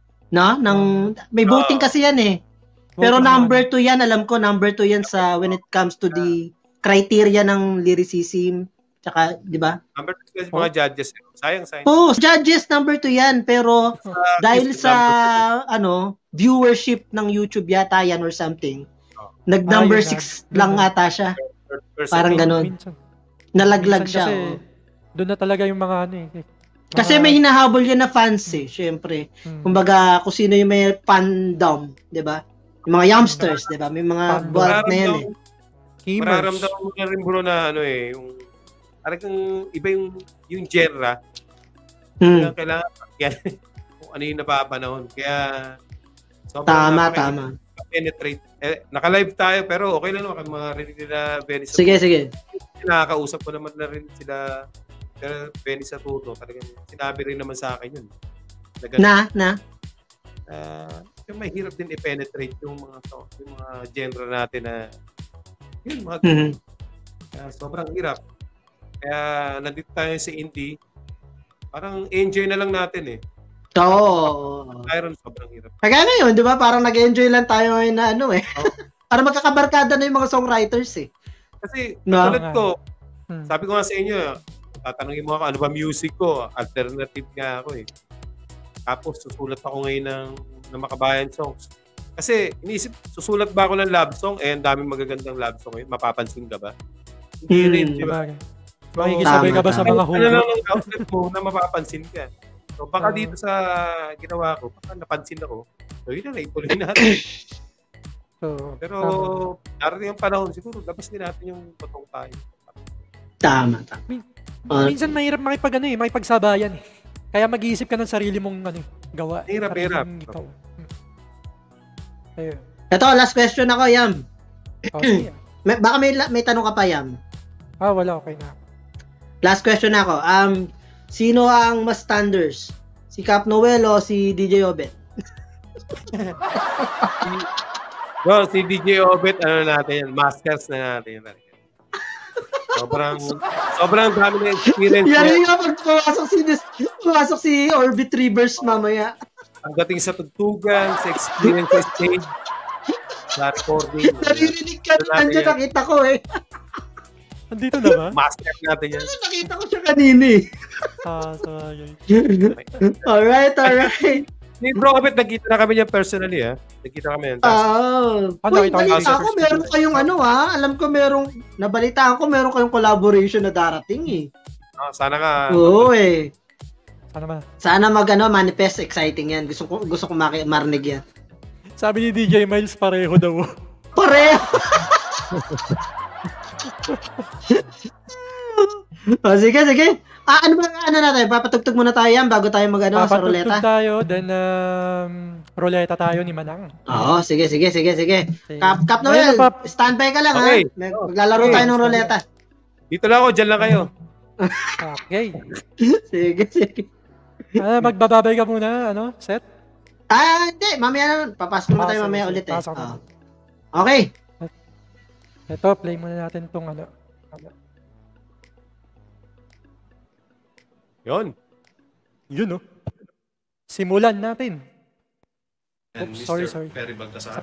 Speaker 5: may voting kasi yan eh. Pero number 2 yan, alam ko, number 2 yan sa when it comes to the criteria ng lyricism. Tsaka, di ba?
Speaker 14: Number 2 kasi mga judges. Sayang.
Speaker 5: Judges, number 2 yan. Pero dahil sa, viewership ng YouTube yata yan or something, nag-number 6 lang ata siya. Parang ganun. Nalaglag siya.
Speaker 4: Kasi, doon na talaga yung mga
Speaker 5: kasi may hinahabol yan na fans eh, syempre. Kumbaga, kung sino yung may fandom, di ba? Yung mga youngsters, di ba? May mga buhat na yan eh.
Speaker 14: Mararamdaman mo na rin bro na yung parang iba yung genre. Kailangan kung ano yung napapanahon. Kaya
Speaker 5: tama.
Speaker 14: Penetrate. Naka-live tayo pero okay lang naman mga rinig nila Benny
Speaker 5: Saturno. Sige.
Speaker 14: Nakakausap ko naman na rin sila Benny Saturno. Talagang sinabi rin naman sa akin yun. Yung may hirap din i-penetrate yung mga genre natin na yun, mga sobrang hirap. Kaya nandito tayo sa indie, parang enjoy na lang natin eh. Iron, sobrang hirap.
Speaker 5: Kaya ngayon, di ba, parang nag-enjoy lang tayo ngayon na para magkakabarkada na yung mga songwriters eh.
Speaker 14: Kasi, tulad ko, sabi ko nga sa inyo, tatanungin mo ako, ano ba music ko? Alternative nga ako eh. Tapos, susulat ako ngayon ng makabayan songs. Kasi, iniisip, susulat ba ako ng love song? Ang daming magagandang love song ngayon. Mapapansin ka ba? Hindi rin, di ba?
Speaker 4: Makikisabay ka ba sa mga
Speaker 14: hugo? Ano lang ang outlet mo na mapapansin ka? So, baka dito sa ginawa ko, baka napansin ako. So, yun na, ituloy natin. Pero, darating ang panahon, siguro, labas din natin yung totoong tayo.
Speaker 5: Tama.
Speaker 4: Minsan mahirap makipagsabayan eh. Kaya mag-iisip ka ng sarili mong gawa.
Speaker 14: Hirap.
Speaker 5: Ito, last question ako, Yam. Baka may tanong ka pa, Yam.
Speaker 4: Wala, okay na.
Speaker 5: Last question ako. Sino ang mas thunders? Si Cap Noel o si DJ Obet?
Speaker 14: Well, si DJ Obet, natin yan, masters na natin yan. Sobrang dami na experience.
Speaker 5: Yan nga pag pumasok si Orbit Rivers mamaya.
Speaker 14: Ang dating sa tugtugan, sa experience sa stage, sa recording.
Speaker 5: Naririnig ka nandiyan, nakita ko eh.
Speaker 4: Andito na ba?
Speaker 14: Master natin yan.
Speaker 5: Nakita ko siya kanina eh.
Speaker 4: Sabagay.
Speaker 5: Alright.
Speaker 14: Ni Bro Abet, nagkita na kami niya personally, ha? Nagkita kami ng
Speaker 5: Wait, balita ko, meron kayong alam ko nabalitaan ko, meron kayong collaboration na darating eh.
Speaker 14: Sana ka.
Speaker 5: Oo eh.
Speaker 4: Sana
Speaker 5: manifest, exciting yan. Gusto ko marinig yan.
Speaker 4: Sabi ni DJ Miles, pareho daw.
Speaker 5: Pareho! Sige. Ano natin? Papatugtog muna tayo yan bago tayo sa ruleta.
Speaker 4: Papatugtog tayo, then ruleta tayo ni Manang.
Speaker 5: Oo, sige. Cap Noel, standby ka lang
Speaker 14: okay.
Speaker 5: Ha. Maglalaro tayo ng ruleta.
Speaker 14: Dito lang ako, dyan lang kayo.
Speaker 4: Okay.
Speaker 5: Sige.
Speaker 4: Magbababay ka muna, Seth?
Speaker 5: Hindi. Mamaya na. Papasok mo tayo mamaya ulit eh. Okay.
Speaker 4: Ito, play muna natin itong
Speaker 14: Yun,
Speaker 4: simulan natin.
Speaker 14: And
Speaker 4: Oops,
Speaker 14: Mr.
Speaker 4: sorry.
Speaker 14: Ferry Baltasar.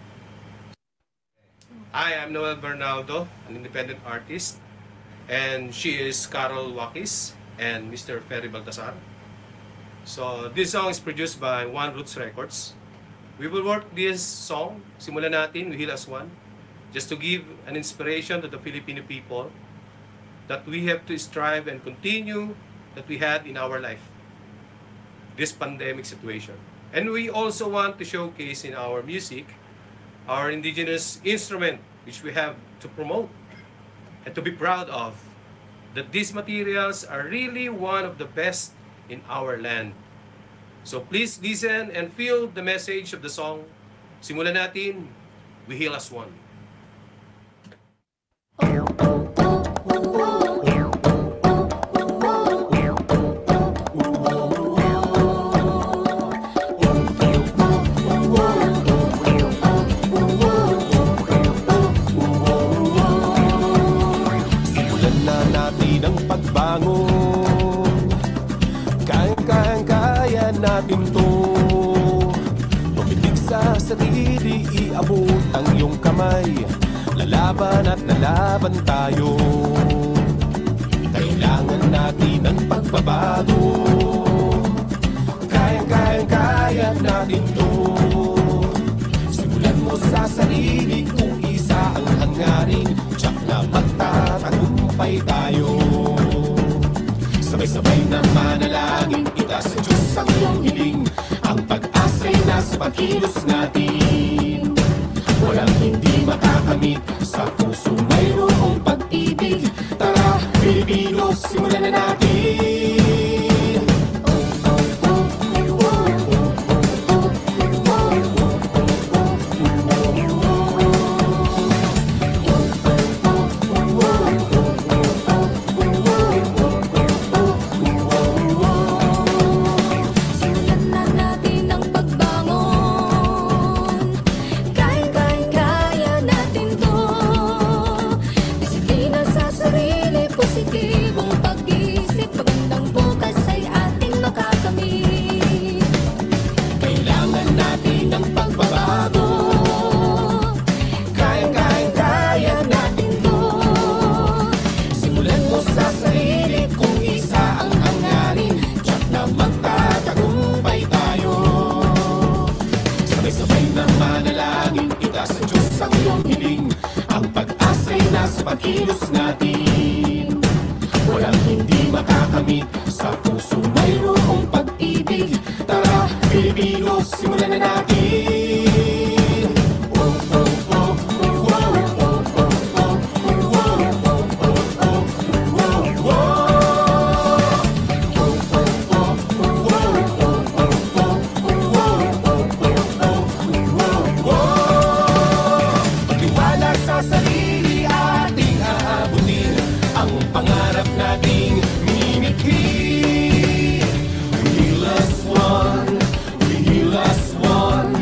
Speaker 14: Hi, I'm Noel Bernaldo, an independent artist. And she is Carol Wakis and Mr. Ferry Baltasar. So, this song is produced by One Roots Records. We will work this song, simulan natin, We Heal As One, just to give an inspiration to the Filipino people that we have to strive and continue that we had in our life, this pandemic situation. And we also want to showcase in our music our indigenous instrument, which we have to promote and to be proud of, that these materials are really one of the best in our land. So please listen and feel the message of the song. Simulan natin, We Heal As One.
Speaker 3: Natin to tumitig sa sarili, iabot ang iyong kamay, lalaban at lalaban tayo. Kailangan natin ng pagbabago, kaya natin to. Simulan mo sa sarili kung isa ang hangarin, tiyak na magtatagumpay tayo. Sabay-sabay na manalangin, itaas sa Diyos ang iyong hiling. Ang pag-asa'y nasa pagkilos natin. Walang hindi makakamit, sa puso mayroong pag-ibig. Tara, Pilipino, simulan na natin. Pagkilos natin, walang hindi makakamit, sa puso mayroong pag-ibig. Tara, Pilipino, simulan na natin. We heal as one.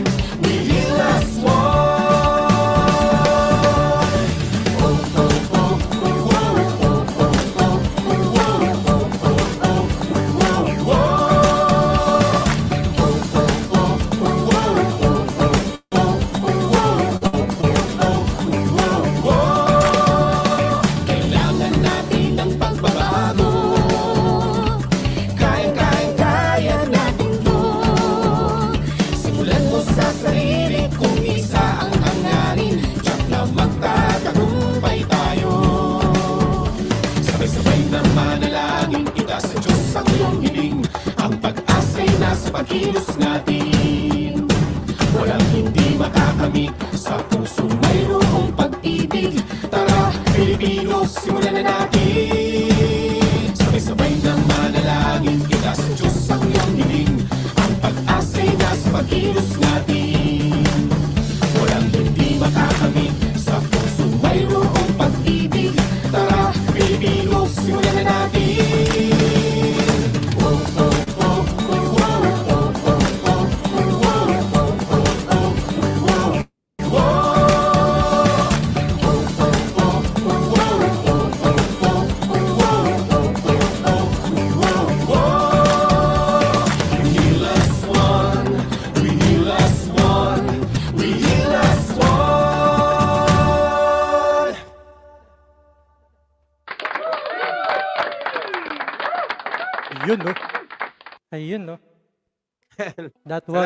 Speaker 3: pagkilos natin. Walang hindi makakamit sa puso mayroong pag-ibig. Tara, Pilipino, simulan na natin. Sabay-sabay ng manalangin, kita sa Diyos ang iyong hiling. Ang pag-asa'y nasa pagkilos natin. Walang hindi makakamit sa puso mayroong pag-ibig. Tara, Pilipino, simulan na natin.
Speaker 4: Ayun, no? Ayun, no? That was,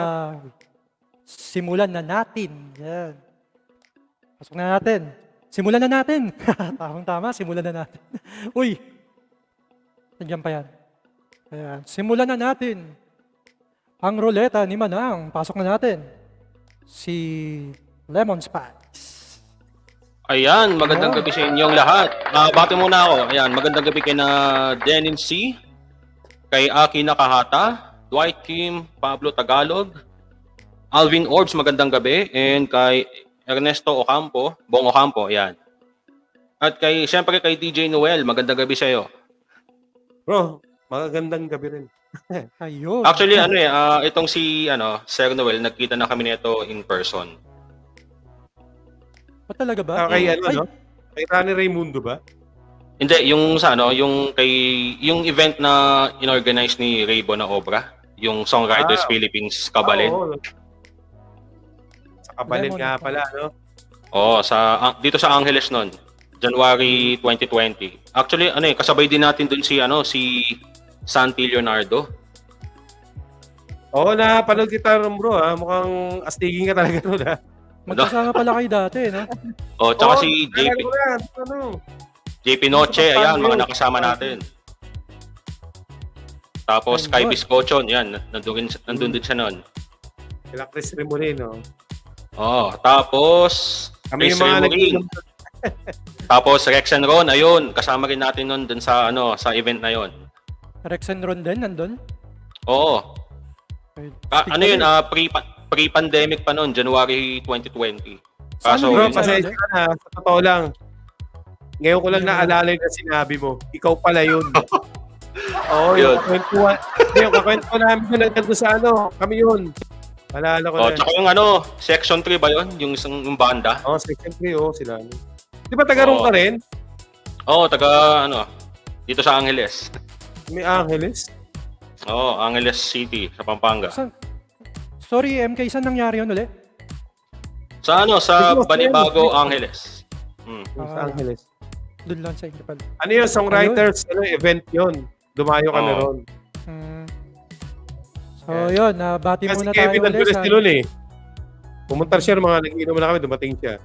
Speaker 4: simulan na natin. Yan. Pasok na natin. Simulan na natin. Tamang-tama, simulan na natin. Uy! Nandiyan pa yan. Ayan. Simulan na natin. Ang ruleta ni Manang. Pasok na natin. Si Lemon Spice.
Speaker 7: Ayan, magandang gabi sa inyong lahat. Bati muna ako. Ayan, magandang gabi kay na Denin C, kay Aki Nakahata, Dwight Kim, Pablo Tagalog, Alvin Orbs, magandang gabi, and kay Ernesto Ocampo, Bong Ocampo, ayan. At siyempre kay DJ Noel, magandang gabi sa iyo.
Speaker 14: Bro, magandang gabi rin.
Speaker 4: Ayun.
Speaker 7: Actually, itong si Sir Noel, nagkita na kami nito in person.
Speaker 4: O talaga ba?
Speaker 14: Kay no? Kay Rani Raimundo ba?
Speaker 7: Hindi, yung yung event na inorganize ni Raybo na obra, yung Songwriters Philippines Kabalin.
Speaker 14: Sa Kabalin nga pala, no?
Speaker 7: Oo, dito sa Angeles noon, January 2020. Actually, kasabay din natin dun si Santi Leonardo.
Speaker 14: Oo, napanood kita bro, mukhang astiging ka talaga nun,
Speaker 4: Magkasama pala kayo dati, no?
Speaker 7: Tsaka si JP. JP Noche, ayan, mga nakasama natin. Tapos kay Biscochon, yan, nandun din siya noon.
Speaker 14: Kila Chris Remolino.
Speaker 7: Tapos
Speaker 14: kami
Speaker 7: Chris
Speaker 14: yung mga
Speaker 7: Remolino. Tapos Rex and Ron, ayun, kasama rin natin noon dun sa event na yon.
Speaker 4: Rex and Ron din nandun?
Speaker 7: Oo. Pre-pandemic pa noon, January 2020.
Speaker 14: Kaso, bro, pasensya na, sa totoo lang. Ngayon ko lang naalala na sinabi mo. Ikaw pala yun. Yung kakwento namin doon nagtagdo sa kami yun. Alala ko na.
Speaker 7: Tsaka yung Section 3 ba yun? Yung banda?
Speaker 14: Section 3, sila. Di ba taga roon ka rin?
Speaker 7: Taga dito sa Angeles.
Speaker 14: May Angeles?
Speaker 7: Angeles City, sa Pampanga.
Speaker 4: Sorry, MK, saan nangyari yun ulit?
Speaker 7: Sa Banibago, Angeles.
Speaker 14: Sa Angeles.
Speaker 4: Doon lang sa inyo pala.
Speaker 14: Ano yun? Songwriters event yun. Dumayo kami ron.
Speaker 4: So yun, bati muna tayo
Speaker 14: ulit. Kasi Kevin Andres nilun pumunta siya, mga nag-inom na kami, dumating siya.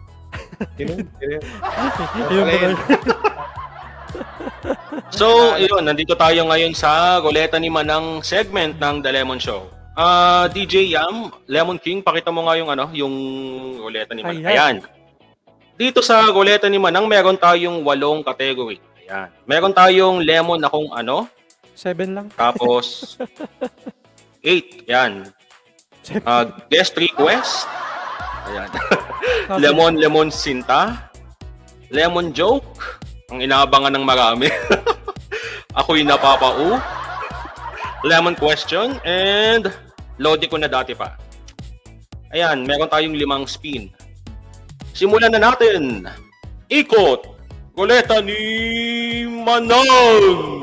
Speaker 7: So, yun, nandito tayo ngayon sa Roleta ni Manang segment ng The Lemon Show. DJ Yam, Lemon King, pakita mo nga yung Roleta ni Manang. Ayan. Dito sa Roleta ni Manang, meron tayong 8 category. Ayan. Meron tayong lemon na kung
Speaker 4: 7 lang.
Speaker 7: Tapos 8. Ayan. Guest request. Ayan. Lemon Sinta. Lemon joke. Ang inaabangan ng marami. Ako'y napapau. Lemon question. And lodi ko na dati pa. Ayan. Meron tayong 5 spin. Simulan na natin. Ikot. Roleta ni Manang.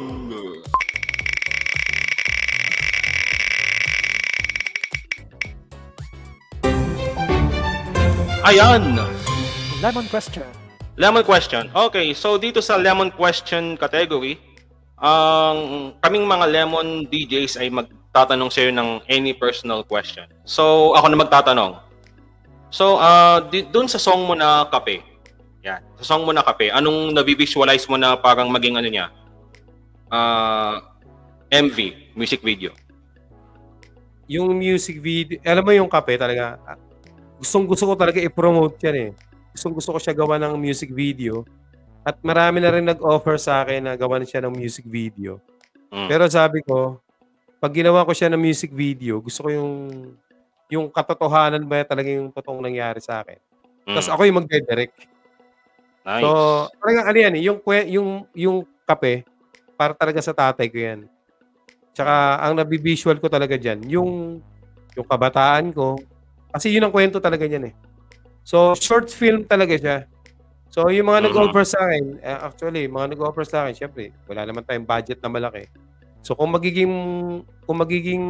Speaker 7: Ayan.
Speaker 4: Lemon question.
Speaker 7: Lemon question. Okay, so dito sa lemon question category, kaming mga lemon DJs ay magtatanong sa iyo ng any personal question. So, ako na magtatanong. So, dun sa song mo na Kape. Yan. Sa song mo na Kape, anong nabivisualize mo na parang maging MV, music video?
Speaker 14: yung music video, alam mo yung kape talaga, gustong-gusto ko talaga i-promote yan eh. Gustong-gusto ko siya gawa ng music video. At marami na rin nag-offer sa akin na gawan siya ng music video. Pero sabi ko, pag ginawa ko siya ng music video, gusto ko yung katotohanan ba talaga yung totoong nangyari sa akin. Tapos ako yung magde-direct.
Speaker 7: Nice.
Speaker 14: So, talagang ano yan, yung kape, para talaga sa tatay ko yan. Tsaka ang nabivisual ko talaga dyan, yung kabataan ko. Kasi yun ang kwento talaga niyan eh. So, short film talaga siya. So, yung mga nag-offer sa akin, actually, mga nag-offer sa akin, syempre, wala naman tayong budget na malaki. So, kung magiging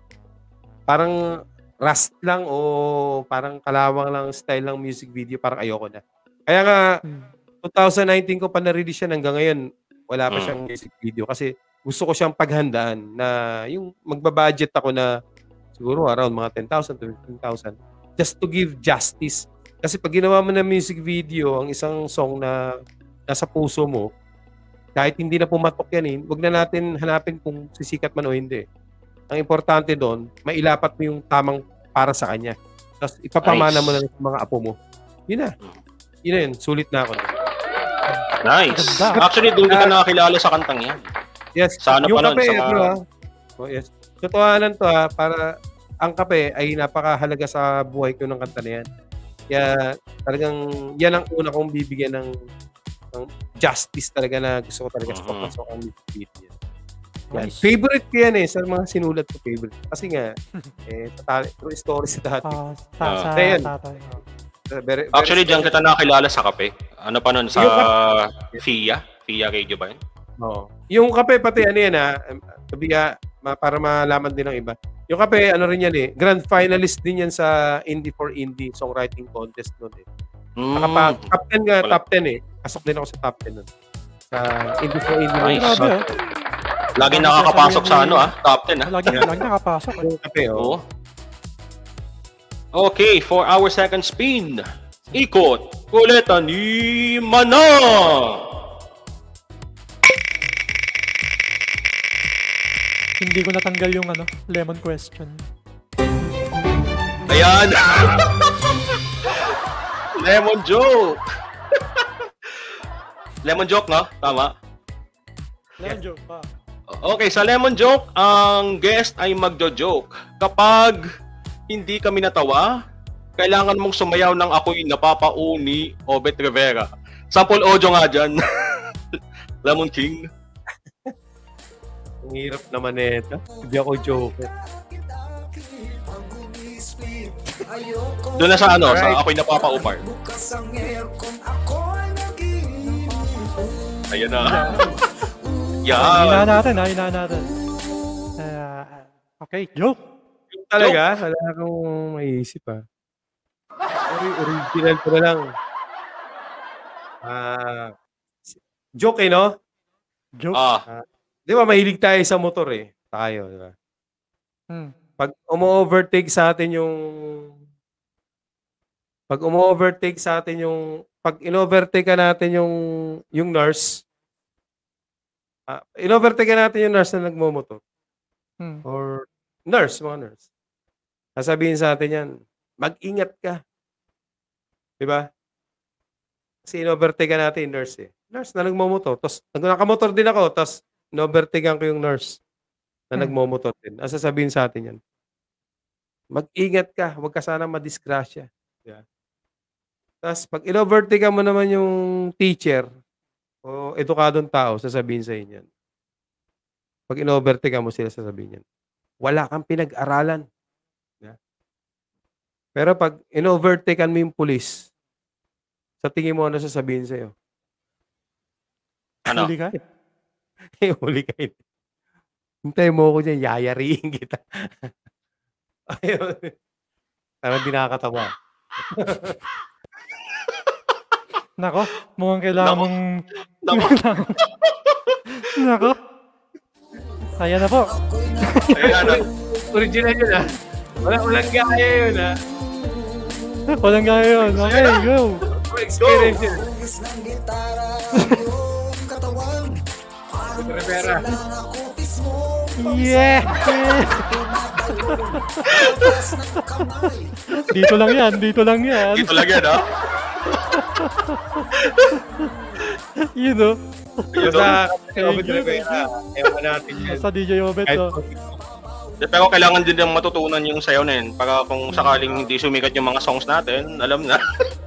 Speaker 14: parang rust lang o parang kalawang lang style ng music video, parang ayoko na. Kaya nga, 2019 ko pa na-release siya hanggang ngayon, wala pa siyang music video kasi gusto ko siyang paghandaan na yung magbabudget ako na siguro around mga 10,000 to 15,000 just to give justice. Kasi pag ginawa mo na music video, ang isang song na nasa puso mo, kahit hindi na pumatok yan, wag na natin hanapin kung sisikat man o hindi. Ang importante doon, mailapat mo yung tamang para sa kanya. Tapos ipapamana mo na sa mga apo mo. Yun na. Yun, sulit na ako.
Speaker 7: Nice. Actually, doon kita nakakilala sa kantang yan.
Speaker 14: Yes.
Speaker 7: Sana
Speaker 14: yung
Speaker 7: pa nun,
Speaker 14: kape,
Speaker 7: sa...
Speaker 14: Oh, yes. Totohanan to para ang kape ay napakahalaga sa buhay ko ng kanta na yan. Kaya talagang yan ang una kong bibigyan ng justice talaga na gusto ko talaga sa papasok ang music video. Yan. Nice. Favorite ko yan sa mga sinulat ko favorite. Kasi nga, true story sa dati.
Speaker 4: Sa tatay.
Speaker 7: Actually, diyan kita nakilala sa kape. Ano pa nun? Sa FIA? FIA radio ba yun?
Speaker 14: Oo. Yung kape pati ano yan para malaman din ng iba. Yung kape, ano rin yan grand finalist din yan sa Indie for Indie songwriting contest nun top 10 nga, top 10 Pasok din ako sa top 10 nun. Sa Indie for Indie.
Speaker 7: Nice. Lagi nakakapasok sa top 10
Speaker 4: Lagi nakapasok.
Speaker 14: Yung kape,
Speaker 7: Okay, for our second spin. Ikot, kuleta ni Mana.
Speaker 4: Hindi ko natanggal yung lemon question.
Speaker 7: Ayan. Lemon joke. Lemon joke, no? Tama?
Speaker 4: Lemon joke pa.
Speaker 7: Okay, sa lemon joke, ang guest ay magjo-joke. Kapag hindi kami natawa, kailangan mong sumayaw ng ako'y napapauni Obet Rivera. Sample audio nga dyan. Lemon King.
Speaker 14: Ang hirap naman ito. Hindi ako joke.
Speaker 7: Doon na sa sa ako'y napapaupar. Ayan na.
Speaker 4: Hina natin. Okay, joke.
Speaker 14: Yung talaga, wala akong maiisip Original ko na lang. Joke no?
Speaker 4: Joke?
Speaker 14: Di ba mahilig tayo sa motor tayo, di ba? Pag umo-overtake sa atin pag in-overtake natin yung nurse, in-overtake natin yung nurse na nagmo-motor. Or mga nurse. Sasabihin sa atin yan, mag-ingat ka. Di ba? Kasi in-overtake natin yung nurse Nurse na nagmo-motor. Tapos, nakamotor din ako. Tapos, in-overtakean ko yung nurse na nagmo-motor din. Sasabihin sa atin yan, mag-ingat ka. Huwag ka sana madisgrasya. Yeah. Tapos, pag in-overtakean mo naman yung teacher o edukadong tao, sasabihin sa inyo yan. Pag in-overtakean mo sila, sasabihin yan, wala kang pinag-aralan. Yeah. Pero pag in-overtakean mo yung police, sa tingin mo ano sasabihin sa'yo?
Speaker 7: Ano?
Speaker 4: Huli ka?
Speaker 14: Huli ka. Hintay mo ako dyan, yayariin kita. Ayun. Parang di nakakatawa.
Speaker 4: Nako, mukhang kailangan mong... Nako. Ayan na po.
Speaker 14: Ayan, original yun Walang gaya yun
Speaker 4: Walang gaya yun. Okay, go.
Speaker 14: Experience yun. Rivera.
Speaker 4: Yeah! Dito lang yan, dito lang yan.
Speaker 7: Dito lang yan, ha?
Speaker 4: You know?
Speaker 14: Sa
Speaker 4: Thank you, thank you.
Speaker 14: Ewan natin yun.
Speaker 4: Sa DJ Obet, no?
Speaker 7: Pero kailangan din ng matutunan yung sayaw na yun para kung sakaling hindi sumikat yung mga songs natin, alam na.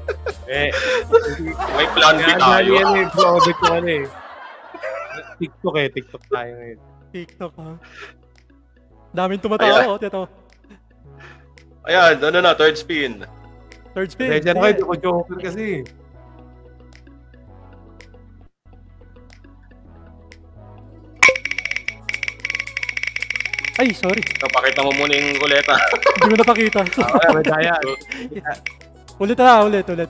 Speaker 7: May plan B tayo.
Speaker 14: Yan eh, bro, ko ano eh. TikTok tayo ngayon.
Speaker 4: TikTok, ha? Daming tumatawa, ito.
Speaker 7: Ayan, ano na, third spin.
Speaker 4: Third spin.
Speaker 14: Medyo na kayo, joker kasi.
Speaker 4: Ay, sorry.
Speaker 7: Pakita mo muna yung kuleta.
Speaker 4: Hindi mo napakita.
Speaker 14: May daya.
Speaker 4: Ulit na, ulit.
Speaker 7: Ulit.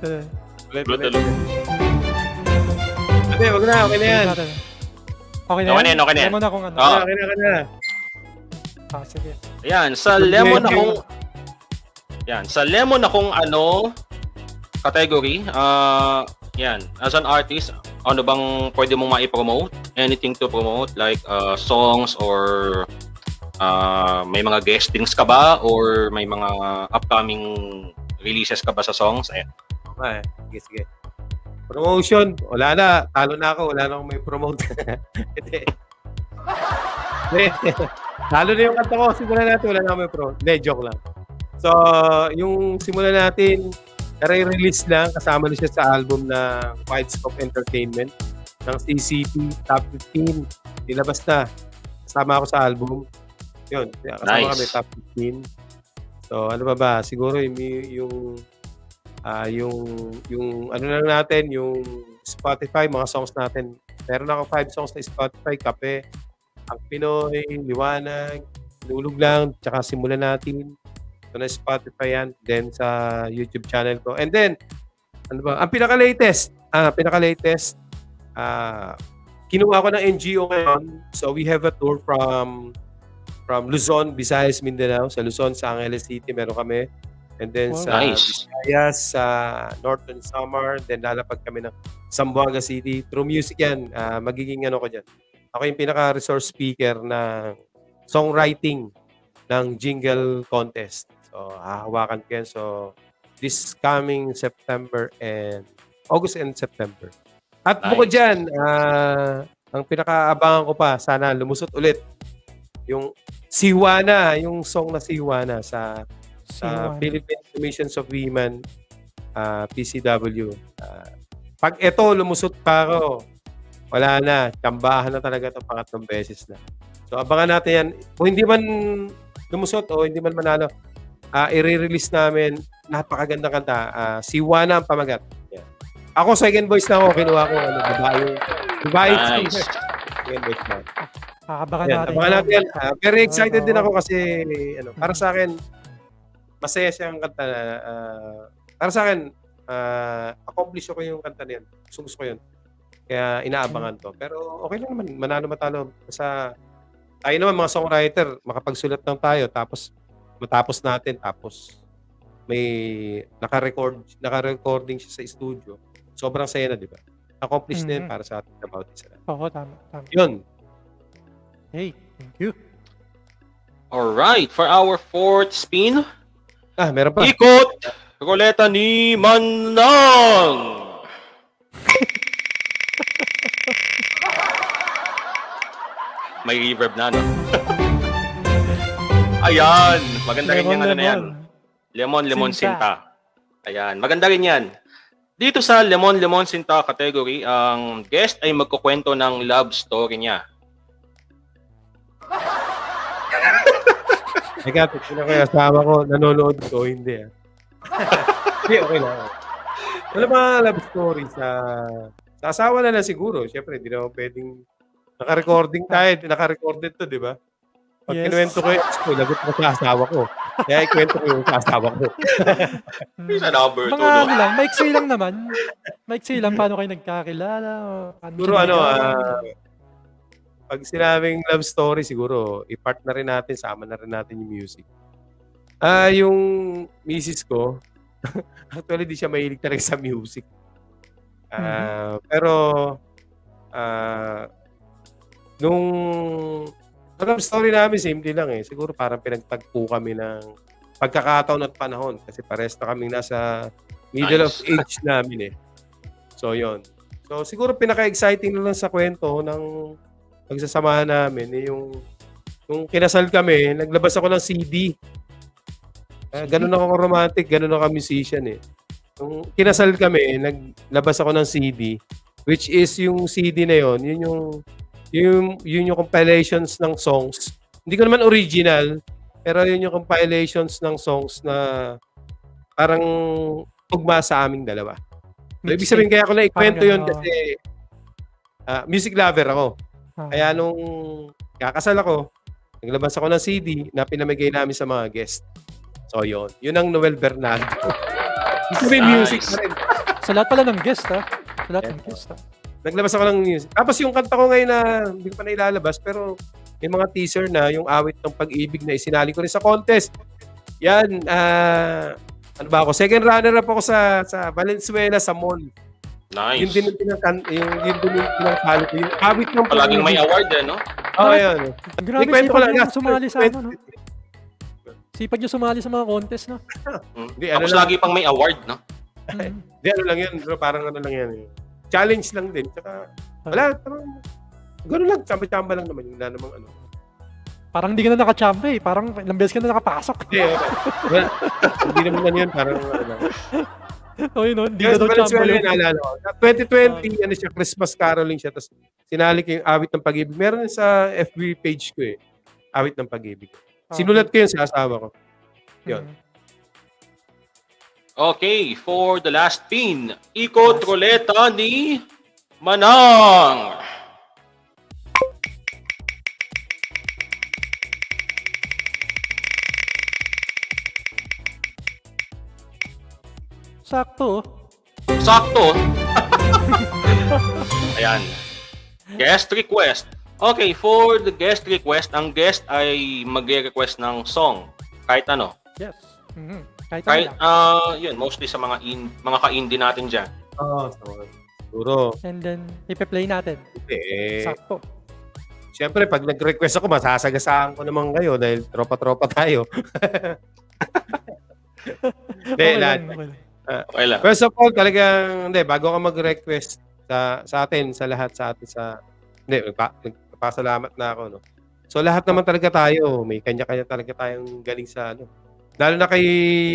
Speaker 14: Hindi, wag na, okay na yan.
Speaker 4: Okay na yan?
Speaker 7: Okay na yan.
Speaker 4: Lemon akong ano.
Speaker 14: Okay na.
Speaker 4: Sige.
Speaker 7: Ayan, sa lemon akong... Yan, sa lemon akong ano... category, yan, as an artist, ano bang pwede mong ma-promote? Anything to promote? Like songs or may mga guestings ka ba? Or may mga upcoming releases ka ba sa songs? Ayan.
Speaker 14: Okay, sige. Promotion, wala na. Talo na ako, wala na akong may promote. Talo na yung kanta ko, simulan natin, wala na akong may promote. Hindi, joke lang. So, yung simulan natin, nare-release lang, kasama na siya sa album na Widescope Entertainment ng CCP Top 15. Nilabas na. Kasama ako sa album. Yun, kasama kami Top 15. So, ano ba? Siguro yung ano lang natin, yung Spotify, mga songs natin. Meron ako 5 songs na Spotify, Kape, Ang Pinoy, Liwanag, Lulog Lang, tsaka Simulan Natin. So, na Spotify yan, then sa YouTube channel ko. And then, ano ba? Ang pinaka-latest, kinuha ko ng NGO ngayon. So, we have a tour from Luzon, Visayas, Mindanao. Sa Luzon, sa Angeles City, meron kami. And then sa Visayas, sa Northern Samar. Then lalapag kami ng Zamboanga City. Through music yan, magiging ano ko dyan. Ako yung pinaka-resource speaker ng songwriting ng jingle contest. So, hahawakan ko yan. So, this coming August and September. At bukod dyan, ang pinakaabangan ko pa, sana lumusot ulit yung Siwana, yung song na Siwana sa Philippine Commissions of Women, PCW. Pag ito, lumusot pa ako, wala na. Tambahan na talaga ito, pangatlong beses na. So, abangan natin yan. Kung hindi man lumusot o hindi man manalo, i-release namin napakagandang kanta. Siwana ang pamagat. Yeah. Ako, second voice na ako. Kinuha ko, babae.
Speaker 7: Nice.
Speaker 14: Second voice na.
Speaker 4: Abangan
Speaker 14: natin. Very excited din ako kasi, para sa akin, masaya siyang kanta na, para sa akin, accomplish ko yung kanta na yan. Gusto ko yun. Kaya inaabangan to. Pero okay lang naman, manalo matalo. Tayo naman mga songwriter, makapagsulat lang tayo, tapos matapos natin, tapos may naka-recording siya sa studio. Sobrang saya na, di ba? Accomplish na yun para sa atin about isa.
Speaker 4: Oo, tama.
Speaker 14: Yun.
Speaker 4: Hey, thank you.
Speaker 7: Alright, for our fourth spin,
Speaker 14: meron pa.
Speaker 7: Ikot! Roleta ni Manang! May reverb na, no? Ayan! Maganda rin yung ano na yan. Lemon Sinta. Ayan, maganda rin yan. Dito sa Lemon Sinta category, ang guest ay magkukwento ng love story niya.
Speaker 14: Teka, tignan ko yung asawa ko, nanonood ko, hindi. Hindi, okay lang. Wala ba love story sa asawa na lang siguro. Siyempre, hindi naman pwedeng naka-recording tayo. Naka-recorded to, di ba? Pag kinuwento ko yung lagot ko sa asawa ko. Kaya ikwento ko yung sa asawa ko.
Speaker 4: Mga ano lang, maiksi lang naman. Maiksi lang, paano kayo nagkakilala?
Speaker 14: Siguro pag sinabing love story, siguro, i-part na rin natin, sama na rin natin yung music. Yung misis ko, actually, di siya mahilig talaga sa music. Pero, nung Ang love story namin, simple lang eh. Siguro parang pinagtagpo kami ng pagkakataon at panahon kasi pares na kaming nasa middle of age namin eh. So, yon. So, siguro pinaka-exciting na lang sa kwento ng pagsasamahan namin eh, yung kinasal kami, naglabas ako ng CD. Ganun ako romantic, ganun ako musician eh. Nung kinasal kami, naglabas ako ng CD, which is yung CD na yon, yun yung compilations ng songs. Hindi ko naman original, pero yun yung compilations ng songs na parang tugma sa aming dalawa. So, ibig sabihin kaya ko na ikwento yun kasi music lover ako. Kaya nung kakasal ako, naglabas ako ng CD na pinamigay namin sa mga guest. So, yun. Yun ang Noel Bernaldo. Ito may music pa rin.
Speaker 4: Sa lahat pala ng guest, ha? Sa lahat ng guest, ha?
Speaker 14: Naglabas ako ng music. Tapos yung kanta ko ngayon na hindi ko pa na ilalabas, pero may mga teaser na yung awit ng pag-ibig na isinali ko rin sa contest. Yan, ano ba ako? Second runner-up ako sa Valenzuela sa mall.
Speaker 7: Nice.
Speaker 14: Yun din yung pinakali ko. Yung awit ng pag-ibig.
Speaker 7: Palaging may award eh, no?
Speaker 14: Oo, yun.
Speaker 4: Grabe, sipag niyo sumali sa ano, no? Sipag niyo sumali sa mga contest, no?
Speaker 7: Tapos lagi pang may award, no?
Speaker 14: Hindi, ano lang yan. Bro, parang ano lang yan. Challenge lang din. Tsaka, wala, parang, gano'n lang. Chamba-chamba lang naman. Wala namang ano.
Speaker 4: Parang hindi ka na nakachamba eh. Parang ilang beses ka na nakapasok.
Speaker 14: Hindi naman yan. Parang, ano lang.
Speaker 4: O yun, hindi ka daw chamba yun.
Speaker 14: Naalala ko. 2020, ano siya, Christmas caroling siya. Tapos, sinali ko yung awit ng pag-ibig. Meron sa FB page ko eh. Awit ng pag-ibig. Sinulat ko yun sa asawa ko. Yun.
Speaker 7: Okay, for the last pin, ikot ruleta ni Manang.
Speaker 4: Sakto.
Speaker 7: Sakto. Ayan. Guest request. Okay, for the guest request, ang guest ay mag-request ng song. Kahit ano.
Speaker 4: Yes. Kahit
Speaker 7: yun, mostly sa mga ka-indie natin dyan.
Speaker 14: Siguro.
Speaker 4: And then, ipe-play natin. Sakto.
Speaker 14: Siyempre, pag nag-request ako, masasagasaan ko naman kayo dahil tropa-tropa tayo.
Speaker 7: Okay lang.
Speaker 14: First of all, talagang, bago ka mag-request sa atin, sa lahat sa atin, nagpasalamat na ako, no? So, lahat naman talaga tayo, may kanya-kanya talaga tayong galing sa, lalo na kay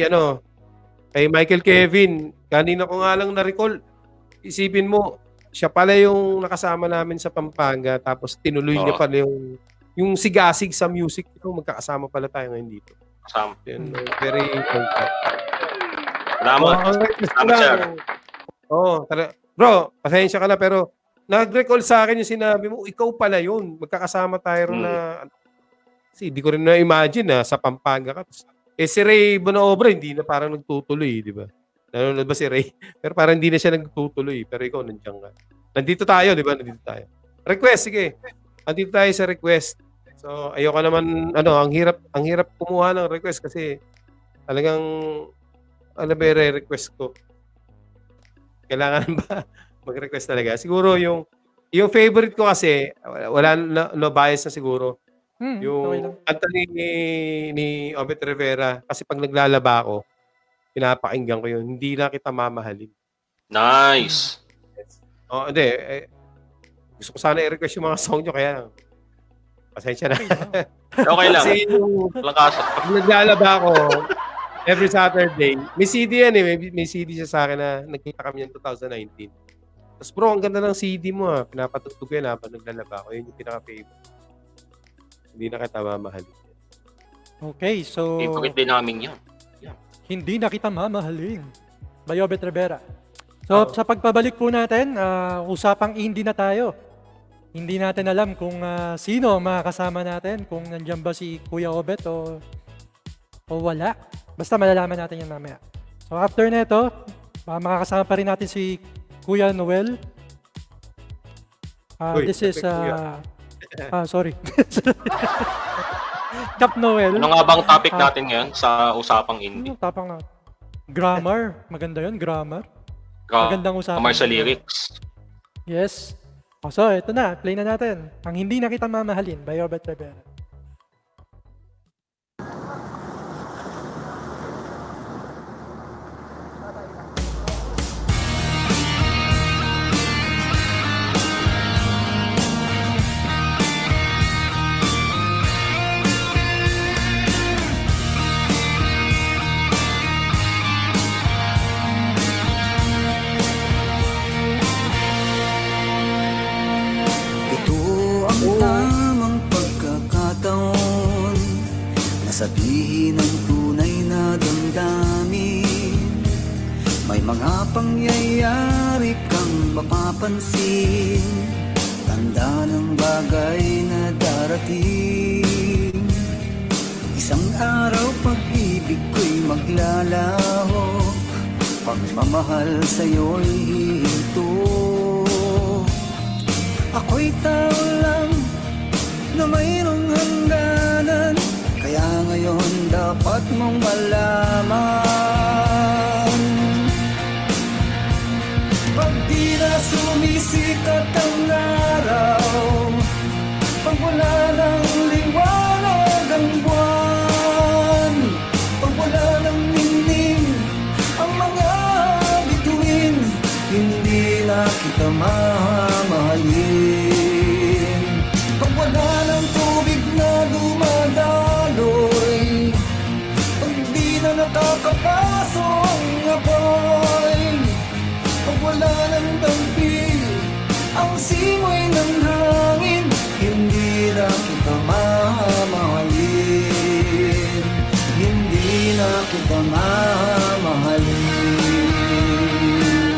Speaker 14: Michael Kevin, kanina ko nga lang na-recall, isipin mo, siya pala yung nakasama namin sa Pampanga, tapos tinuloy niya pala yung sigasig sa music, magkakasama pala tayo ngayon dito.
Speaker 7: Kasama.
Speaker 14: Very important.
Speaker 7: Salamat. Salamat, sir.
Speaker 14: Bro, pasensya ka na, pero nag-recall sa akin yung sinabi mo, ikaw pala yun. Magkakasama tayo na, kasi di ko rin na-imagine na sa Pampanga ka. Si Ray Bonaobra, hindi na parang nagtutuloy, di ba? Nanonood ba si Ray? Pero parang hindi na siya nagtutuloy. Pero ikaw, nandiyan ka. Nandito tayo, di ba? Nandito tayo. Request, sige. Nandito tayo sa request. So, ayoko naman, ang hirap kumuha ng request kasi talagang, request ko. Kailangan ba mag-request talaga? Siguro yung favorite ko kasi, wala no bias na siguro. Yung kanta ni Obet Rivera, kasi pag naglalaba ako, pinapakinggan ko yun. Hindi na kita mamahalin.
Speaker 7: Nice.
Speaker 14: Hindi. Gusto ko sana i-request yung mga song nyo, kaya pasensya na.
Speaker 7: Okay lang.
Speaker 14: Kasi
Speaker 7: Lakas.
Speaker 14: pag naglalaba ako, every Saturday, may CD yan eh. May CD siya sa akin na nagkita kami yan 2019. Tapos bro, ang ganda ng CD mo ha. Pinapatugtog ko yan habang naglalaba ako. Yun yung pinaka-favorite. Hindi na kita mamahalin.
Speaker 4: Okay, so...
Speaker 7: Favorite din namin yan.
Speaker 4: Hindi na kita mamahalin. By Obet Rivera. So, sa pagpabalik po natin, usapang indie na tayo. Hindi natin alam kung sino ang makakasama natin, kung nandiyan ba si Kuya Obet o wala. Basta malalaman natin yan mamaya. So, after nito, makakasama pa rin natin si Kuya Noel. This is... sorry. Cap Noel.
Speaker 7: Ano nga bang topic natin ngayon sa usapang indie?
Speaker 4: Tapang na. Grammar. Maganda yun, grammar. Magandang usapan.
Speaker 7: Grammar sa lyrics.
Speaker 4: Yes. So, ito na. Play na natin. Ang Hindi na kita mamahalin by Obet Rivera.
Speaker 1: sabihin ang tunay na damdamin. May mga pangyayari kang mapapansin, tanda ng bagay na darating. Isang araw pag-ibig ko'y maglalaho, pagmamahal sa'yo'y hihinto. Ako'y tao lang na mayroong hangganan, kaya ngayon dapat mong malaman. Pag di na sumisikat ang araw, pag wala ng liwanag ang buwan, pag wala ng ningning ang mga bituin, hindi na kita mamahalin. Pag wala ng tubig na dumadaloy, pag di na nakakapaso ang apoy, pag wala ng dampi ang simoy ng hangin, hindi na kita mamahalin. Hindi na kita mamahalin.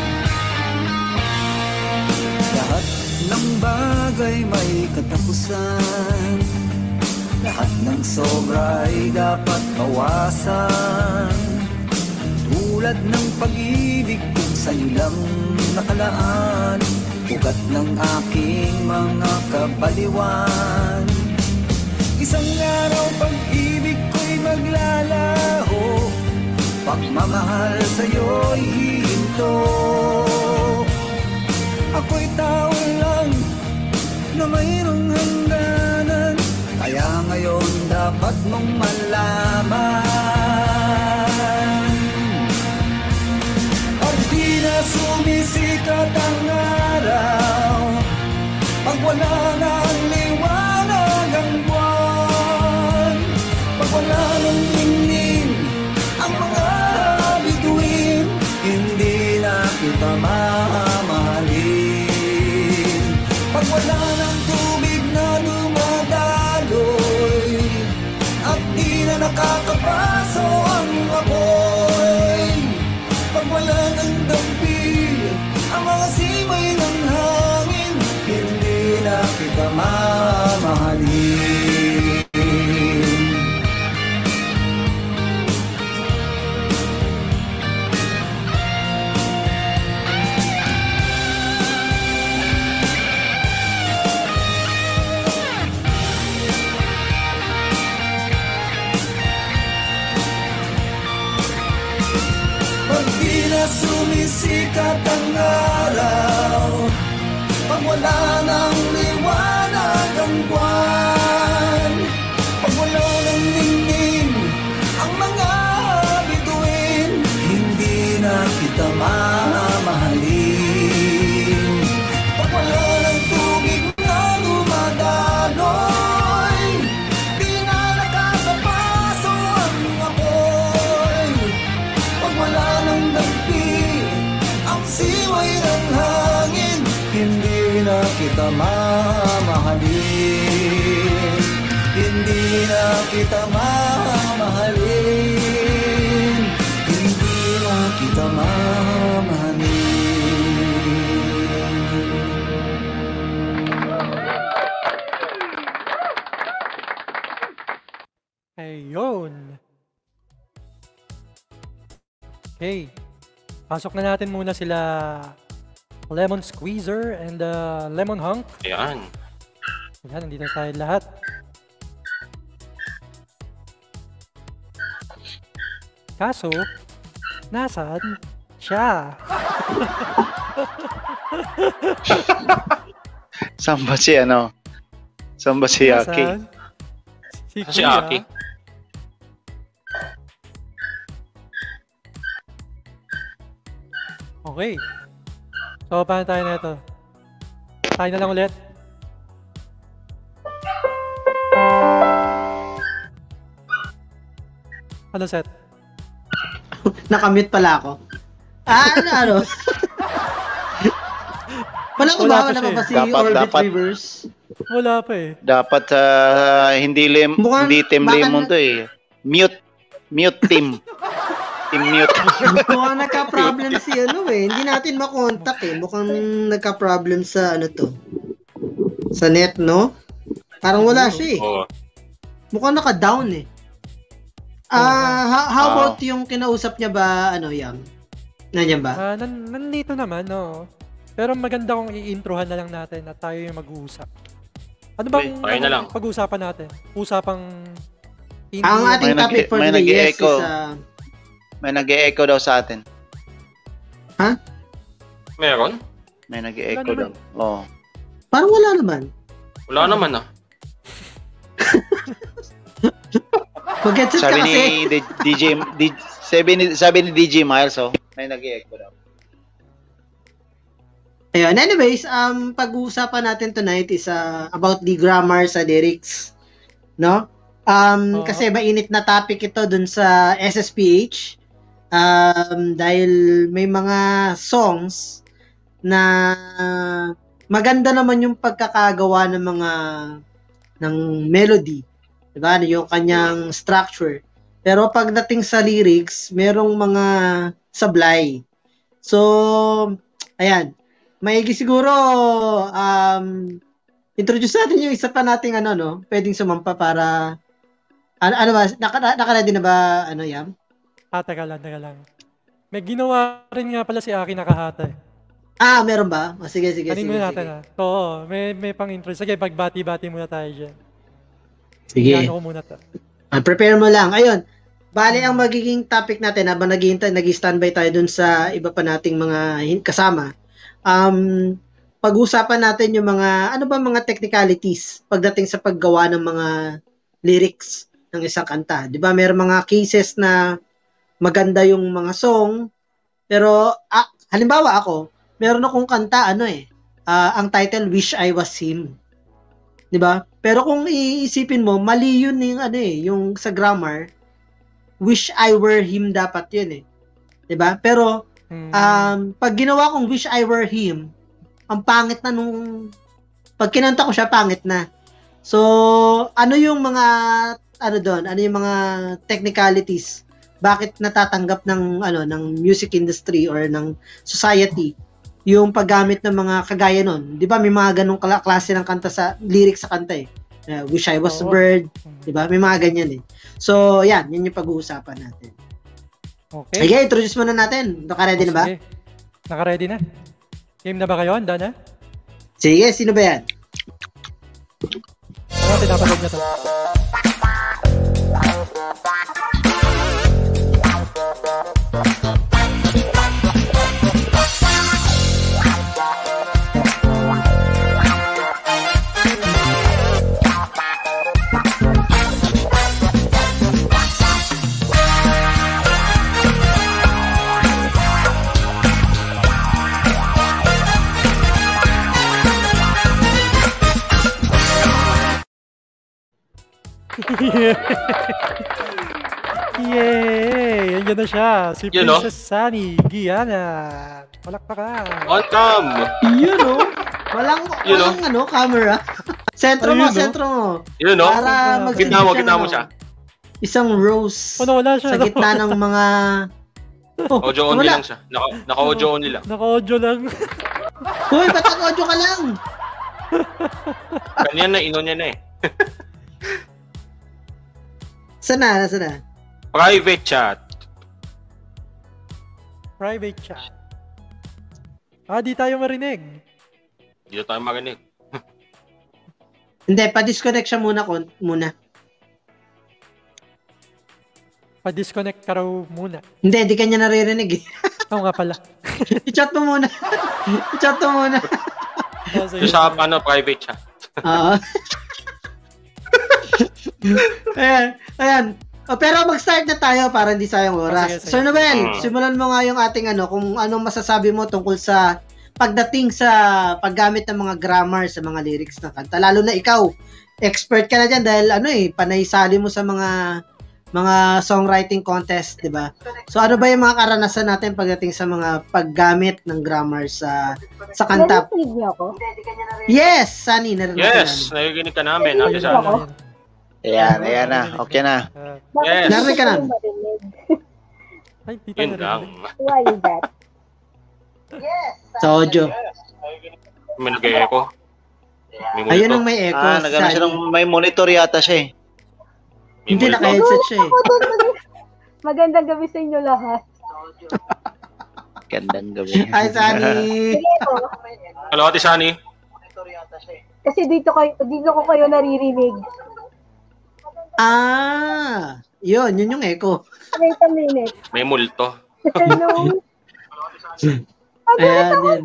Speaker 1: Lahat ng bagay may katapusan, lahat ng sobra'y dapat bawasan. Tulad ng pag-ibig kung sa'yo lang nakalaan, ugat ng aking mga kabaliwan. Isang araw pag-ibig ko'y maglalaho, pagmamahal sa'yo'y hihinto. Ako'y tao lang na mayroong hangganan, kaya ngayon dapat mong malaman. Pag di na sumisikat ang araw, pag wala na ang liwanag ang buwan, pag wala ng ningning ang mga bituin, hindi na kita mamahalin. Pag wala ng tubig na dumadaloy, at di na nakakapaso ang apoy, pag wala ng dampi ang mga simoy ng hangin, hindi na kita mamahalin. Pag di na sumisikat ang araw, pag wala ng liwanag ang buwan, pag wala ng ningning ang mga bituin, hindi na kita mamahalin. Pag wala ng tubig na dumadaloy, di na nakakapaso ang apoy, pag wala ng dampi ang siway ng hangin, hindi na kita mamahalin. Hindi na kita mamahalin. Hindi na kita mamahalin.
Speaker 4: Ayun. Okay. Pasok na natin muna sila Lemon Squeezer and Lemon Hunk.
Speaker 7: Ayan.
Speaker 4: Ayan, nandito na tayo lahat. Kaso, nasaan siya?
Speaker 6: Saan ba si ano? Saan ba si Aki?
Speaker 4: Nasaan? Si
Speaker 7: Si
Speaker 4: Kuya.
Speaker 7: Aki.
Speaker 4: Okay. So, paano tayo na ito? Tayo na lang ulit. Ano set?
Speaker 5: Nakamute pala ako. Ano? Wala ko ba? Wala pa ba si Orbit Reverse?
Speaker 4: Wala pa eh.
Speaker 6: Dapat hindi
Speaker 5: Mukhang
Speaker 6: Team
Speaker 5: baka
Speaker 6: Lemon to eh. Mute team. Team mute.
Speaker 5: Mukhang nagka-problem si hindi natin makontak Mukhang nagka-problem sa sa net, no? Parang wala siya Mukhang naka-down how about yung kinausap niya ba, Yam? Nandiyan ba?
Speaker 4: Nandito naman, no. Pero maganda kung i-introhan na lang natin at tayo yung mag-uusap. Ano bang pag-uusapan natin? Usapang
Speaker 5: hindi. Ang ating topic for today is
Speaker 6: may nag-e-echo daw sa atin.
Speaker 5: Ha?
Speaker 7: Meron?
Speaker 6: May nag-e-echo daw. Oo.
Speaker 5: Parang wala naman.
Speaker 7: Wala naman
Speaker 5: Mag-headset ka
Speaker 6: Sabi
Speaker 5: kasi.
Speaker 6: sabi ni DJ Miles, may nag-e-echo daw.
Speaker 5: Ayun, anyways, pag-uusapan natin tonight is about the grammar sa lyrics, no? Kasi mainit na topic ito dun sa SSPH. Dahil may mga songs na maganda naman yung pagkakagawa ng melody, diba? Yung kanyang structure. Pero pagdating sa lyrics, merong mga sablay. So, ayan. Maigi siguro introduce natin yung isa pa nating pwedeng sumampa para ano ba, naka-ready na ba Yam?
Speaker 4: Teka lang. May ginawa rin nga pala si Aki nakahata.
Speaker 5: Meron ba? Sige.
Speaker 4: Muna natin Oo, may pang-intro. Sige, pagbati-bati muna tayo dyan.
Speaker 5: Sige.
Speaker 4: Ko muna to.
Speaker 5: Prepare mo lang. Ayun. Bale, ang magiging topic natin habang nag-standby tayo dun sa iba pa nating mga kasama. Pag-usapan natin yung mga technicalities pagdating sa paggawa ng mga lyrics ng isang kanta. 'Di ba? May mga cases na maganda yung mga song, pero halimbawa ako, meron akong kanta ang title Wish I Was Him. 'Di ba? Pero kung iisipin mo, mali yun yung sa grammar. Wish I Were Him dapat yun 'Di ba? Pero pag ginawa kong Wish I Were Him, ang pangit na pag kinanta ko siya, pangit na. So, ano yung mga doon? Ano yung mga technicalities? Bakit natatanggap ng music industry or ng society yung paggamit ng mga kagaya nun? 'Di ba may mga ganung klase ng kanta sa lyrics sa kanta Wish I Was a Bird, 'di ba? May mga ganyan So, yan yung pag-uusapan natin.
Speaker 4: Okay.
Speaker 5: Sige, introduce muna natin. Naka-ready na ba?
Speaker 4: Sige. Naka-ready na. Game na ba kayo? Handa na?
Speaker 5: Sige, sino ba yan?
Speaker 4: Pinapanood na to. Yay! Andiyan na siya. Si Princess Sunny Giana. Palakpakan.
Speaker 7: Welcome!
Speaker 5: Walang camera. Sentro mo. Para
Speaker 7: gitna mo siya.
Speaker 5: Isang rose.
Speaker 4: Wala siya.
Speaker 5: Sa gitna ng mga...
Speaker 7: Audio only lang siya. Naka-audio only lang.
Speaker 4: Naka-audio lang.
Speaker 5: Uy, ba't naka-audio ka lang?
Speaker 7: Kanyan na, inon niya na
Speaker 5: Sana?
Speaker 7: Private chat.
Speaker 4: Di tayo marinig.
Speaker 7: Hindi tayo marinig.
Speaker 5: Hindi, pa-disconnect siya muna.
Speaker 4: Pa-disconnect ka raw muna.
Speaker 5: Hindi kanya naririnig
Speaker 4: Oo nga pala.
Speaker 5: I-chat mo muna.
Speaker 7: Yung sa private chat.
Speaker 5: Oo. Ayan. Pero mag-start na tayo para hindi sayang oras. Sir Noel, simulan mo nga yung ating kung anong masasabi mo tungkol sa pagdating sa paggamit ng mga grammar sa mga lyrics ng kanta. Lalo na ikaw, expert ka na dyan dahil panay sali mo sa mga songwriting contest, di ba? So ano ba yung mga karanasan natin pagdating sa mga paggamit ng grammar sa kanta?
Speaker 12: Narinig niyo ako?
Speaker 5: Yes, Sunny.
Speaker 7: Yes, narinig ka namin.
Speaker 6: Ayan na. Okay na.
Speaker 7: Yes.
Speaker 5: Narinig ka na.
Speaker 4: Ay, di
Speaker 7: Yun
Speaker 4: tayo
Speaker 7: lang.
Speaker 4: narinig.
Speaker 15: Why is that?
Speaker 5: Sa audio.
Speaker 7: May nag-echo. May multo.
Speaker 5: Ayun ang may echo.
Speaker 6: Nagano siya ng may monitor yata siya eh.
Speaker 7: May
Speaker 5: Hindi,
Speaker 7: multo.
Speaker 5: naka-headset siya eh.
Speaker 15: Magandang gabi sa inyo lahat.
Speaker 6: Gandang gabi.
Speaker 5: Hi, Sunny!
Speaker 15: Sige po.
Speaker 7: Hello, Ate Shani.
Speaker 15: Kasi dito ko kayo naririnig.
Speaker 5: Yun yung echo.
Speaker 15: Wait a minute.
Speaker 7: May multo.
Speaker 15: Hello?
Speaker 5: Ayan, yun.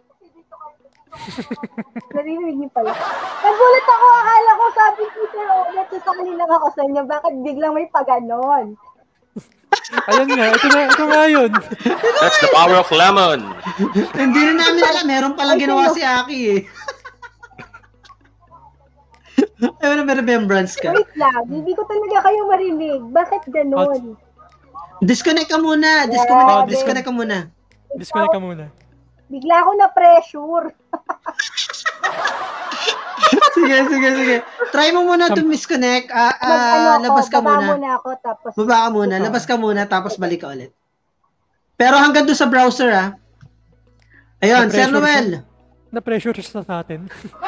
Speaker 15: Naririnig niyo pala. Nagulat ako, akala ko sabi ko Sir Olet, sa kanila ako sa inyo, bakit biglang may paganon?
Speaker 4: Ayan nga, ito nga yun.
Speaker 7: That's the power of lemon.
Speaker 5: Hindi na namin alam, meron palang ginawa si Aki eh. Ayun na, may remembrance ka.
Speaker 15: Wait lang, hindi ko talaga kayo marinig. Bakit ganon?
Speaker 5: Disconnect ka muna. Disconnect ka muna.
Speaker 4: Disconnect ka muna.
Speaker 15: Bigla ako na-pressure.
Speaker 5: Sige. Try mo muna to disconnect. Labas ka
Speaker 15: baba
Speaker 5: muna.
Speaker 15: muna ako, tapos...
Speaker 5: Baba ka muna. Labas ka muna, tapos balik ka ulit. Pero hanggang doon sa browser, ha? Ayun, Sir Noel.
Speaker 4: Na-pressure sa atin.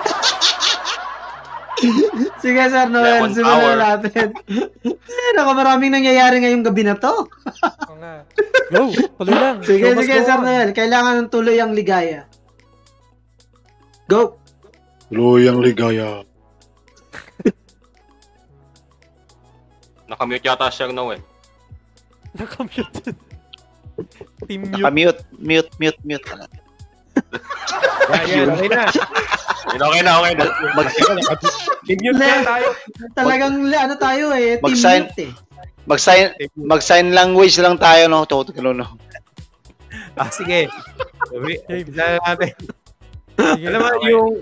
Speaker 5: Sige, Sir Noel. Simulan natin. Ako, maraming nangyayari ngayong gabi na to.
Speaker 4: Go, tuloy lang.
Speaker 5: Sige, Sir Noel. Kailangan ng tuloy ang ligaya. Go.
Speaker 16: Tuloy ang ligaya.
Speaker 7: Nakamute yata siya, Noel.
Speaker 4: Nakamute. Team mute.
Speaker 6: Nakamute. Mute.
Speaker 14: Yan, okay na.
Speaker 7: Okay na.
Speaker 14: Team mute na tayo.
Speaker 5: Talagang ano tayo eh.
Speaker 6: Mag-sign.
Speaker 5: Team mute eh.
Speaker 6: Mag-sign language lang tayo, no? No.
Speaker 14: Sige. Isa natin. Alam mo,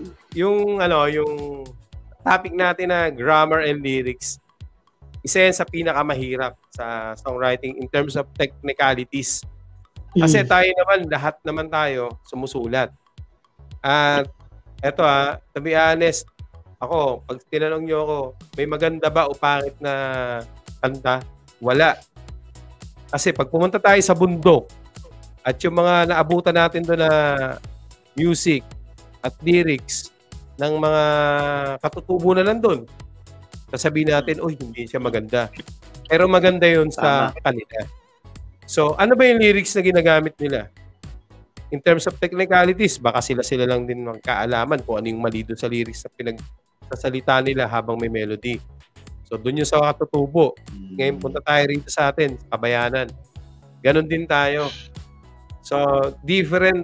Speaker 14: yung topic natin na grammar and lyrics, isa yan sa pinakamahirap sa songwriting in terms of technicalities. Kasi tayo naman, lahat naman tayo sumusulat. At eto to be honest, ako, pag tinanong nyo ako, may maganda ba o pangit na kanta? Wala. Kasi pag pumunta tayo sa bundok at yung mga naabutan natin doon na music at lyrics ng mga katutubo na nandun, sasabihin natin, hindi siya maganda. Pero maganda yun sa kanila. So, ano ba yung lyrics na ginagamit nila? In terms of technicalities, baka sila lang din magkaalaman kung ano yung mali doon sa lyrics na pinagsasalita nila habang may melody. So, doon yung sa katutubo. Ngayon, punta tayo rito sa atin, sa kabayanan. Ganon din tayo. So, different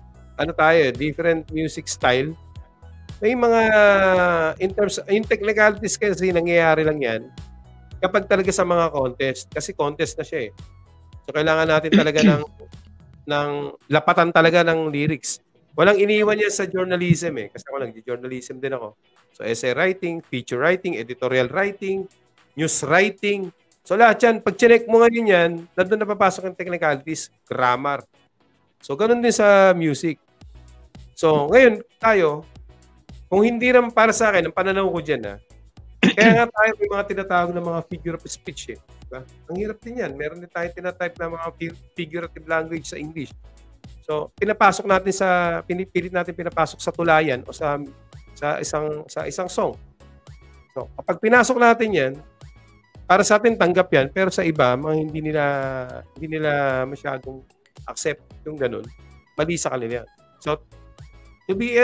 Speaker 14: music style. May mga, in technicalities kasi nangyayari lang yan kapag talaga sa mga contest. Kasi contest na siya eh. So, kailangan natin talaga ng lapatan talaga ng lyrics. Walang iniwan yan sa journalism eh. Kasi ako nag-journalism din ako. So, essay writing, feature writing, editorial writing, news writing. So, lahat yan. Pag chinek mo ngayon yan, nandun na papasok yung technicalities, grammar. So, ganun din sa music. So, ngayon, tayo, kung hindi naman para sa akin, ang pananaw ko dyan, kaya nga tayo may mga tinatawag na mga figure of speech eh. Diba? Ang hirap din yan. Meron din tayo tinatype na mga figurative language sa English. So, pinipilit natin pinapasok sa tulayan o sa isang song. So, kapag pinasok natin yan, para sa atin tanggap yan, pero sa iba, mga hindi nila masyadong accept yung ganun. Mali sa kanila. So, to be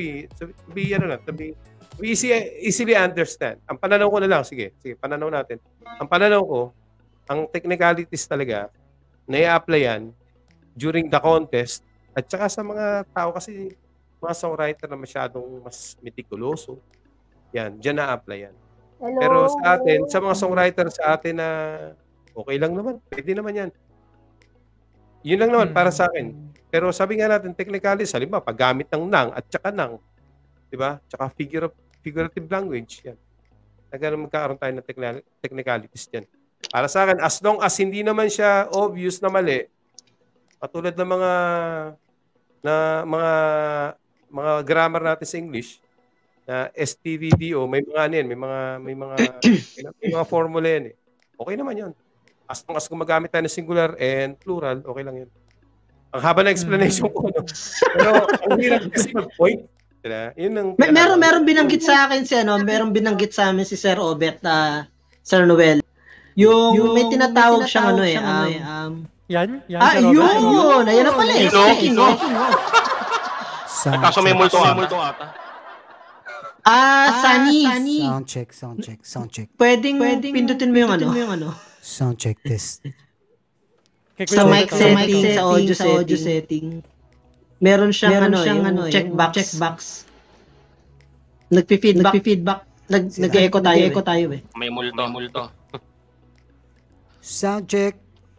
Speaker 14: easily understand. Ang pananaw ko na lang, sige, pananaw natin. Ang pananaw ko, ang technicalities talaga, na-i-apply yan during the contest at saka sa mga tao kasi mga songwriter na masyadong mas meticuloso. Yan, dyan na-apply yan.
Speaker 15: Hello?
Speaker 14: Pero sa atin, sa mga songwriter sa atin na okay lang naman, pwede naman yan. Yun lang naman para sa akin. Pero sabi nga natin, technicalities, halimbawa, paggamit ng nang at saka nang, di ba? Tsaka figurative language, yan. Magkakaroon tayo ng technicalities dyan. Para sa akin, as long as hindi naman siya obvious na mali, katulad ng mga grammar natin sa English, na STVDO, may mga ano yan, may mga formula yan eh. Okay naman yun. As long as gumagamit tayo ng singular and plural, okay lang yun. Ang haba ng explanation ko. No? Pero ang hirap kasi mag-point. Diba? Yun ang
Speaker 5: meron binanggit sa akin meron binanggit sa amin si Sir Obet, Sir Noel. Yung may tinatawag siyang
Speaker 4: yan?
Speaker 5: Sir Robert? Yun. Ayan na pala eh.
Speaker 7: Kaso may multo ata.
Speaker 5: Sunny.
Speaker 17: Sound check.
Speaker 5: Pwedeng pindutin mo yung ano.
Speaker 17: Sound check test.
Speaker 5: Sa mic setting, sa audio setting. Meron siyang checkbox. Nagpi-feedback. Nag-echo tayo eh.
Speaker 7: May multo.
Speaker 17: Sound check.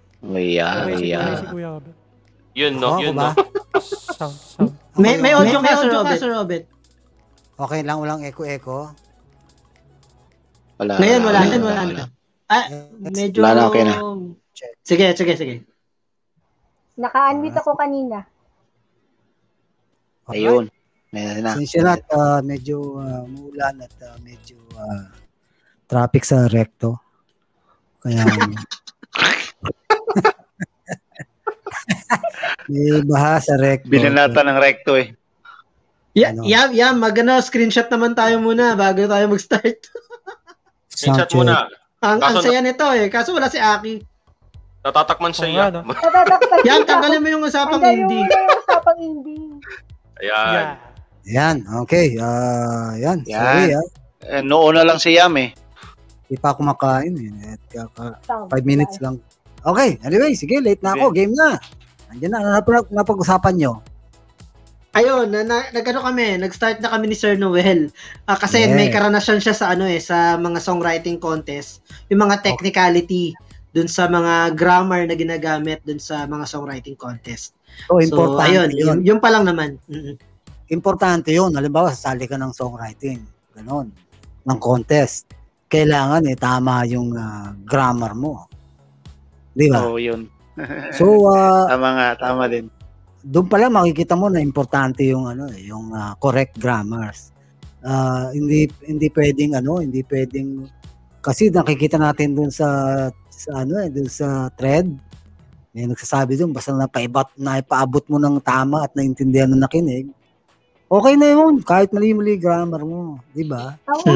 Speaker 7: Yun no.
Speaker 4: Sound.
Speaker 5: May audio ka, Sir Robert.
Speaker 17: Okay lang, walang echo.
Speaker 5: Ngayon wala na. Medyo
Speaker 6: wala na, okay na.
Speaker 5: Sige.
Speaker 15: Naka-unmute ako kanina.
Speaker 6: Ayun. Na.
Speaker 17: Sensya na, medyo muulan at medyo traffic sa recto. Kaya may baha sa recto.
Speaker 6: Binanata ng recto eh.
Speaker 5: Screenshot naman tayo muna bago tayo mag-start.
Speaker 7: Screenshot muna.
Speaker 5: Ang saya nito eh, kaso wala si Aki.
Speaker 7: Natatakman siya.
Speaker 5: Yan, tanggalin mo yung usapang hindi.
Speaker 7: Ayan.
Speaker 17: Yan, okay. Yan. Sorry.
Speaker 6: Noon na lang si Yam eh.
Speaker 17: Hindi pa ako makain eh. 5 minutes lang. Okay, anyway, sige, late na ako. Game na. Andiyan na, napag-usapan nyo.
Speaker 5: Ayun, nag-start na kami ni Sir Noel. Kasi may karanasyon siya sa sa mga songwriting contest, yung mga technicality dun sa mga grammar na ginagamit dun sa mga songwriting contest.
Speaker 17: So importante
Speaker 5: ayun, yun pa lang naman.
Speaker 17: Importante yun. Halimbawa, sasali ka ng songwriting, ganon, ng contest. Kailangan tama yung grammar mo. Di ba?
Speaker 6: Oo, yun.
Speaker 17: So,
Speaker 6: tama din.
Speaker 17: Doon pala makikita mo na importante yung yung correct grammars. Hindi pwedeng kasi nakikita natin doon sa thread. May nagsasabi doon basta naipaabot mo ng tama at naintindihan ng nakinig. Okay na yun kahit mali-mali grammar mo, di ba?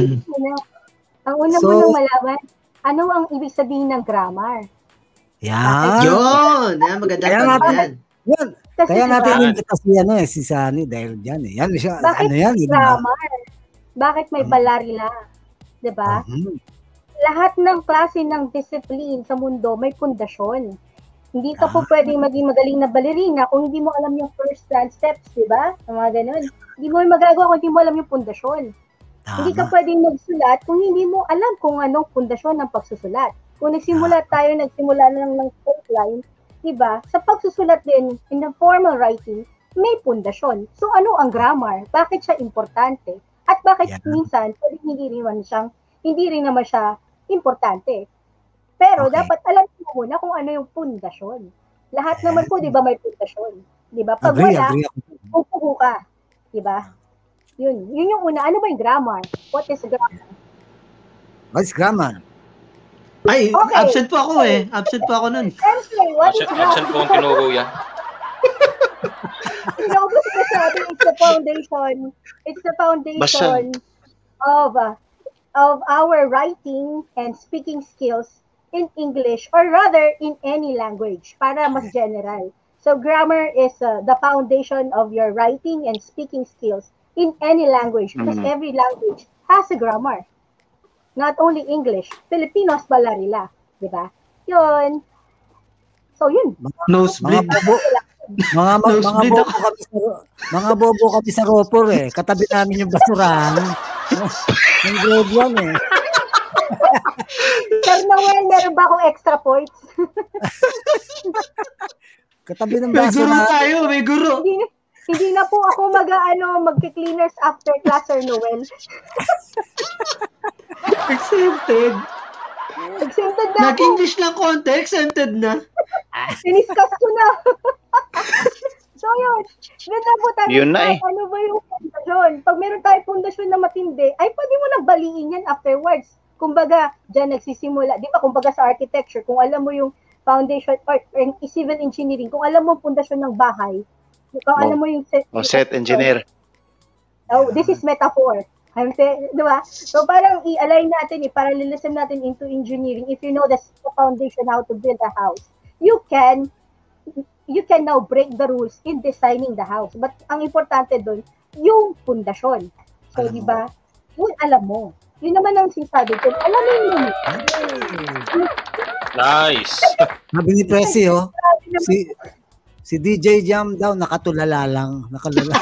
Speaker 15: Ang una mo nang malaman, ano ang ibig sabihin ng grammar?
Speaker 17: Yan.
Speaker 5: Yun. Maganda yan.
Speaker 17: Yan. Kaya natin yung si Sunny dahil dyan eh. Yan siya.
Speaker 15: Bakit grammar? Bakit may balarila? Diba? Lahat ng klase ng discipline sa mundo may pundasyon. Hindi ka po pwedeng maging magaling na balerina kung hindi mo alam yung first dance steps, diba? Mga ganun. Hindi mo magagawa kung hindi mo alam yung pundasyon. Hindi ka pwedeng magsulat kung hindi mo alam kung anong pundasyon ng pagsusulat. Kung nagsimula lang ng straight line, diba? Sa pagsusulat din, in the formal writing, may pundasyon. So, ano ang grammar? Bakit siya importante? At bakit minsan, hindi rin naman siya importante. Pero, dapat alam mo muna kung ano yung pundasyon. Lahat naman po, diba, may pundasyon. Diba? Pag wala, pupuho ka. Diba? Yun yung una. Ano ba yung grammar? What is grammar?
Speaker 17: What's grammar?
Speaker 5: Ay, okay. Absent po ako eh. Absent po ako nun.
Speaker 7: Absent po ang tinuruya.
Speaker 15: It's the foundation. It's the foundation of our writing and speaking skills in English, or rather in any language, para mas general. So grammar is the foundation of your writing and speaking skills in any language, because every language has a grammar. Not only English, Filipinos balarila, di ba? Yun. So yun.
Speaker 5: Nosebleed.
Speaker 17: Mga bobo kami sa Ropor eh. Katabi namin yung basurahan. Yung grade 1 eh.
Speaker 15: Sir Noel, meron ba akong extra points?
Speaker 17: Katabi ng
Speaker 5: basurahan. May guro tayo, may guro.
Speaker 15: Hindi na po ako magki-cleaners after class, Sir Noel.
Speaker 5: Exempted.
Speaker 15: Exempted na
Speaker 5: Nag-English lang konti, exempted na.
Speaker 15: Siniskas ko na. So yun, yun na po tayo.
Speaker 6: Yun na eh.
Speaker 15: Ano ba yung pundasyon? Pag meron tayong pundasyon na matindi, ay pwede mo nang baliin yan afterwards. Kumbaga, dyan nagsisimula. Di ba, kumbaga sa architecture, kung alam mo yung foundation or civil engineering, kung alam mo pundasyon ng bahay, kung alam mo yung
Speaker 6: set engineer.
Speaker 15: Oh, this is metaphor. I'm saying, di ba? So parang i-align natin, parallelism natin into engineering. If you know the foundation, how to build a house, you can now break the rules in designing the house. But ang importante doon, yung pundasyon. So, di ba? Yun alam mo. Yun naman ang sinasabi ko. Alamin mo.
Speaker 7: Nice.
Speaker 17: Sabi ni Presi, si DJ Jam daw nakatulala lang. Nakalala.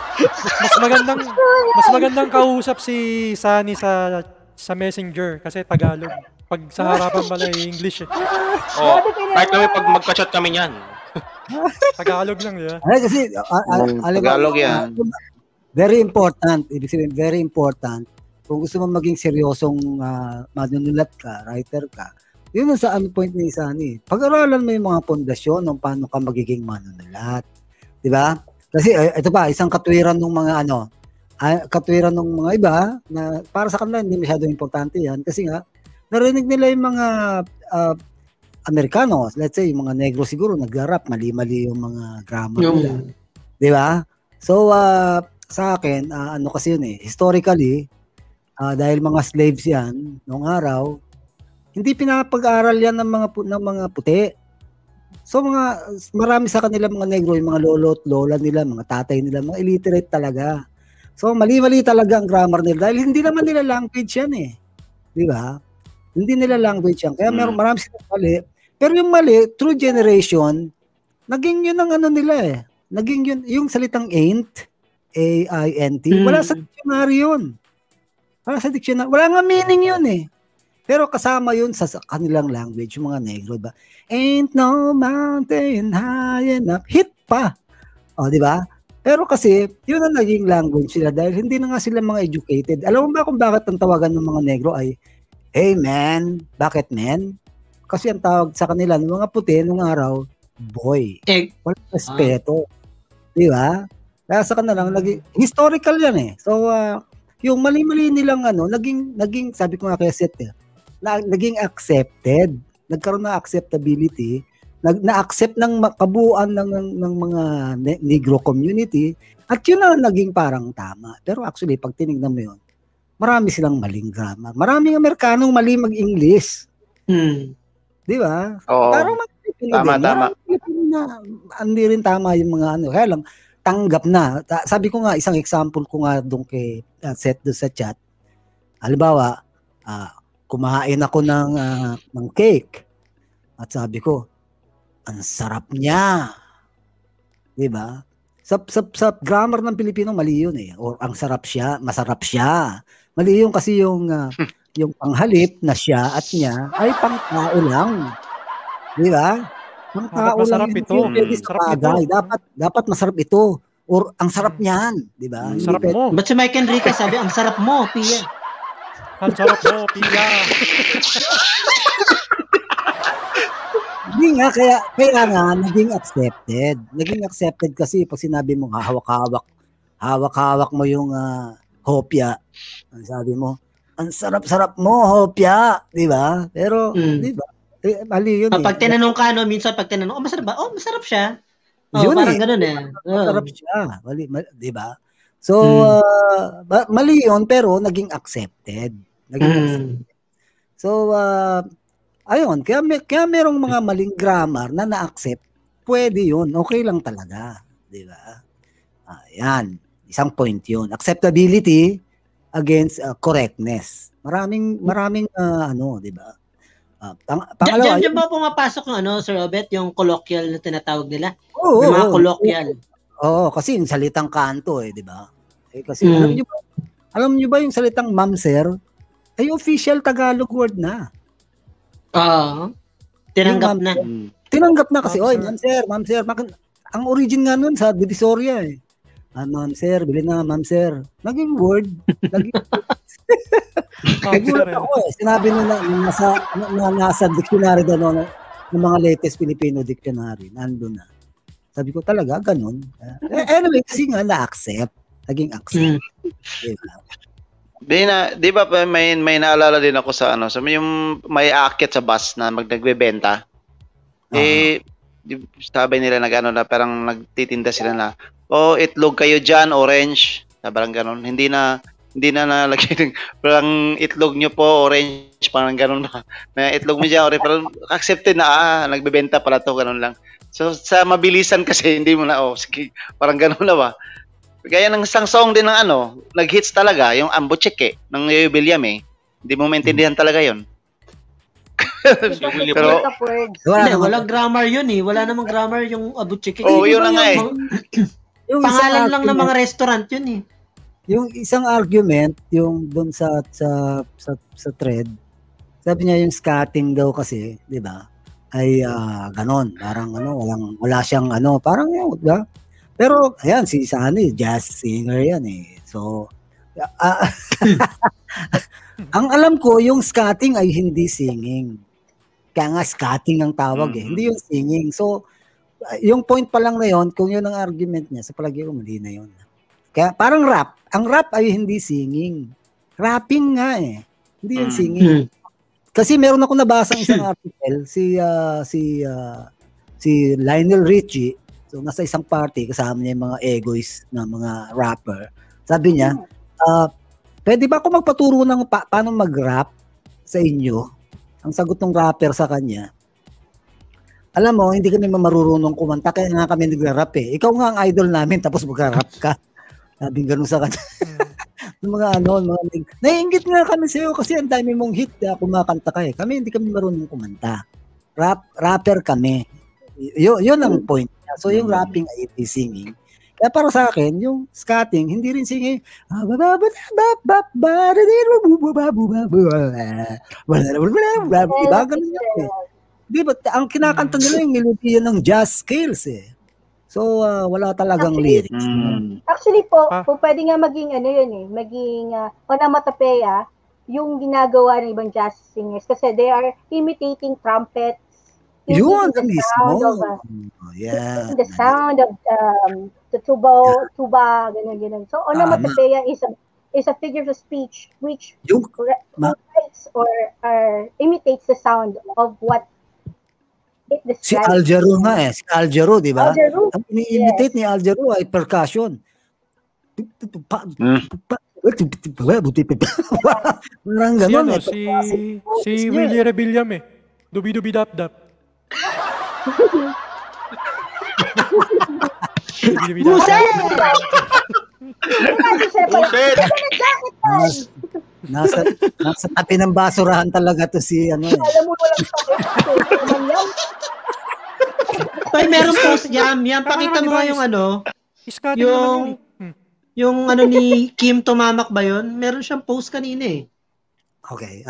Speaker 4: mas magandang kausap si Sunny sa Messenger kasi Tagalog. Pag sa harapan pala English eh.
Speaker 7: Oh, kahit kami pag magka-chat kami niyan.
Speaker 4: Tagalog lang, di ba?
Speaker 17: Kasi,
Speaker 6: Tagalog yan.
Speaker 17: Very important. Ibig sabihin, very important. Kung gusto mo maging seryosong manunulat ka, writer ka, yun ang sa point ni Sunny. Pag-aralan mo yung mga pundasyon ng paano ka magiging manunulat. Di ba? Kasi, ito pa, isang katwiran ng mga katwiran ng mga iba na para sa kanila hindi masyadong importante yan. Kasi nga, narinig nila yung mga Amerikano, let's say, yung mga negro siguro, nag-rap, mali-mali yung mga grammar nila. Di ba? So, sa akin, ano kasi yun eh, historically, dahil mga slaves yan, noong araw, hindi pinapag-aral yan ng mga puti. So, marami sa kanila mga negro, yung mga lolo at lola nila, mga tatay nila, mga illiterate talaga. So, mali-mali talaga ang grammar nila dahil hindi naman nila language yan eh. Di ba? Hindi nila language yan. Kaya marami silang mali. Pero yung mali, through generation, naging yun ang ano nila eh. Naging yun, yung salitang ain't, A-I-N-T, wala sa dictionary yun. Wala nga meaning yun eh. Pero kasama yun sa kanilang language, yung mga negro, diba? Ain't no mountain high enough. Hit pa. O, di ba? Pero kasi, yun ang naging language sila dahil hindi na nga sila mga educated. Alam mo ba kung bakit ang tawagan ng mga negro ay, hey man, bakit man? Kasi ang tawag sa kanila ng mga puti nung araw, boy. Walang respeto. Di ba? Kaya sa kanila, historical yan eh. So, yung mali-mali nilang naging sabi ko nga kay Seth naging accepted. Nagkaroon ng acceptability. Na-accept ng kabuuan ng mga negro community. At yun na naging parang tama. Pero actually, pag tinignan mo yun, marami silang maling grammar. Maraming Amerikanong mali mag-English. Di ba?
Speaker 6: Oo.
Speaker 17: Parang
Speaker 6: Tama.
Speaker 17: Hindi rin tama yung mga kaya lang, tanggap na. Sabi ko nga, isang example ko nga doon kay Seth doon sa chat. Halimbawa, kumain ako ng cake. At sabi ko, ang sarap niya. Di ba? Sa grammar ng Pilipino, mali yun eh. Or ang sarap siya, masarap siya. Mali yun kasi yung panghalip na siya at niya ay pangtao lang. Di ba? Pangtao lang.
Speaker 4: Sarap ito.
Speaker 17: Dapat masarap ito. Or ang sarap niyan. Di ba?
Speaker 4: Sarap mo.
Speaker 5: Ba't si Mike Enrique sabi, ang sarap mo, Pia?
Speaker 4: Ang sarap mo, Pia.
Speaker 17: Hindi nga, kaya nga, naging accepted. Naging accepted kasi pag sinabi mo, hawak-hawak mo yung hopya. Sabi mo, ang sarap-sarap mo, hopya. Di ba? Pero, di ba? Mali yun
Speaker 5: Pag tinanong ka, minsan pag tinanong, masarap ba? Masarap siya.
Speaker 17: Yun
Speaker 5: parang ganun eh.
Speaker 17: Masarap siya. Mali, di ba? So, mali yun, pero naging accepted. So, ayun, kaya merong mga maling grammar na na-accept, pwede yun, okay lang talaga, di ba? Ayan, isang point yun. Acceptability against correctness. Maraming di ba? Pangalawa,
Speaker 5: Diyan ba pumapasok ng Sir Robert, yung colloquial na tinatawag nila?
Speaker 17: Oo.
Speaker 5: Yung mga colloquial.
Speaker 17: Oo, kasi yung salitang kanto di ba? Kasi alam niyo ba yung salitang ma'am sir, ay official Tagalog word na.
Speaker 5: Tinanggap na.
Speaker 17: Tinanggap na kasi, ma'am sir. Ang origin nga nun sa Divisoria eh. Ma'am sir, bilhin na ma'am sir. Naging word. Nagulat ako eh. Sinabi nila nasa dictionary daw ng mga latest Filipino dictionary. Nandun na. Sabi ko talaga, ganun. Anyway, kasi nga na-accept. Naging accept. Diba?
Speaker 6: Di ba may naalala din ako sa ano, sa yung may aakyat sa bus na nagbebenta. Sabi nila na parang nagtitinda sila na, itlog kayo diyan, orange. Parang ganun. Hindi na nalagay parang itlog nyo po, orange, parang ganun na. May itlog mo dyan, orange, parang accepted na, nagbebenta pala to, ganun lang. So, sa mabilisan kasi, hindi mo na, sige, parang ganun na ba? Kaya ng isang song din ng nag-hits talaga, yung Ambo Cheke, ng Noel Bernaldo Hindi mo maintindihan talaga yon.
Speaker 5: Pero, walang grammar yun eh. Wala namang grammar yung Ambo Cheke.
Speaker 6: Yun na nga eh.
Speaker 5: Pangalan lang ng mga restaurant yun eh.
Speaker 17: Yung isang argument, yung doon sa thread, sabi niya yung scatting daw kasi, di ba? Ay ganon, parang wala siyang parang yun, di ba? Pero ayan, si Sunny, jazz singer yan eh. So ang alam ko, yung scatting ay hindi singing. Kaya nga scatting ang tawag eh, hindi yung singing. So yung point pa lang na yun, kung yun ang argument niya, sa palagi ko mali na yun. Kaya parang rap. Ang rap ay hindi singing. Rapping nga eh. Hindi yung singing. Kasi meron ako nabasang isang article, si Lionel Richie, so nasa isang party, kasama niya yung mga egoist na mga rapper. Sabi niya, pwede ba ako magpaturo ng paano mag-rap sa inyo? Ang sagot ng rapper sa kanya, alam mo, hindi kami marurunong kumanta, kaya nga kami nagra-rap eh. Ikaw nga ang idol namin, tapos mag-rap ka. Sabi ganun sa kanya. mga naiingit nga kami sa'yo kasi ang dami mong hit na kumakanta ka eh. Kami hindi kami marunong kumanta. Rapper kami. Yun ang point niya. So yung rapping ay hindi singing. Kaya para sa akin, yung scatting, hindi rin singing. Diba? Ganun yan eh. Diba? Ang kinakanta nila yung melodiya ng jazz scales eh. So, wala talagang lyrics.
Speaker 15: Actually po, pwede nga maging maging onomatopoeia yung ginagawa ng ibang jazz singers kasi they are imitating trumpets,
Speaker 17: yun
Speaker 15: the sound of the sound of the tuba, ganun. So, onomatopoeia is a figure of speech which writes or imitates the sound of what
Speaker 17: si Aljaro nga eh. Si Aljaro, di ba? Ang ini-imitate ni Aljaro ay percussion. Parang gano'n eh.
Speaker 4: Si Willie Rebelliam eh. Dubi-dubi-dap-dap.
Speaker 17: Nasa tabi ng basurahan talaga to si
Speaker 15: Alam mo walang sakit.
Speaker 5: Ay, meron post yan. Pakita mo nga yung yung ni Kim Tumamak ba yun? Meron siyang post kanina eh.
Speaker 17: Okay.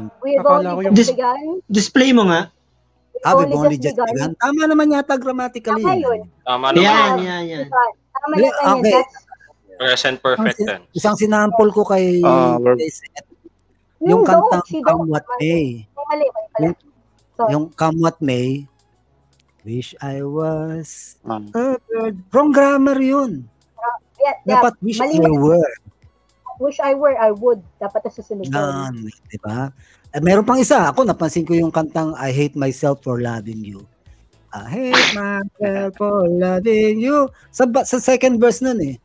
Speaker 5: Display mo nga.
Speaker 17: We've only just begun. Tama naman yata grammatically.
Speaker 7: Tama naman.
Speaker 5: Yan.
Speaker 15: Tama naman
Speaker 17: okay.
Speaker 7: Present perfect tense.
Speaker 17: Isang sinample ko kay Seth. Yung kantang Come What May. Yung Come What May. Wish I was a bird. Wrong grammar yun. Dapat wish I were.
Speaker 15: Wish I were, I would. Dapat sa susunod.
Speaker 17: Diba? Meron pang isa. Ako napansin ko yung kantang I hate myself for loving you. I hate myself for loving you. Sa second verse nun eh.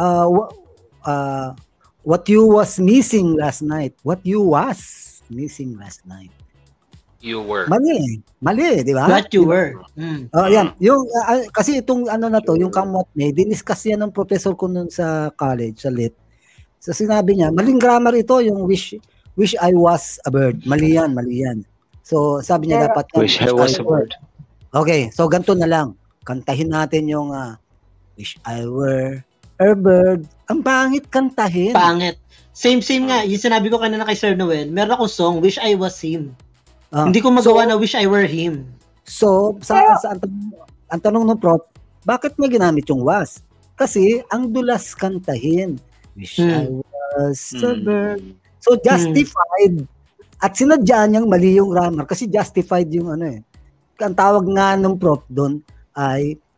Speaker 17: What you was missing last night. What you was missing last night.
Speaker 7: You were.
Speaker 17: Mali, di ba?
Speaker 5: What you were.
Speaker 17: Yan. Yung, kasi itong na to, yung Come What May, diniscuss yan ng professor ko nun sa college, sa lit. So sinabi niya, maling grammar ito, yung wish I was a bird. Mali yan. So sabi niya dapat
Speaker 6: wish I was a bird.
Speaker 17: Okay, so ganito na lang. Kantahin natin yung wish I were a bird. Ang pangit kantahin.
Speaker 5: Pangit. Same nga. Yung sinabi ko kanina kay Sir Noel, meron akong song, Wish I Was Him. Hindi ko magawa na Wish I Were Him.
Speaker 17: So, ang tanong ng prof, bakit niya ginamit yung was? Kasi, ang dulas kantahin. Wish I was a bird. So, justified. At sinadya niyang mali yung grammar kasi justified yung Ang tawag nga ng prof doon ay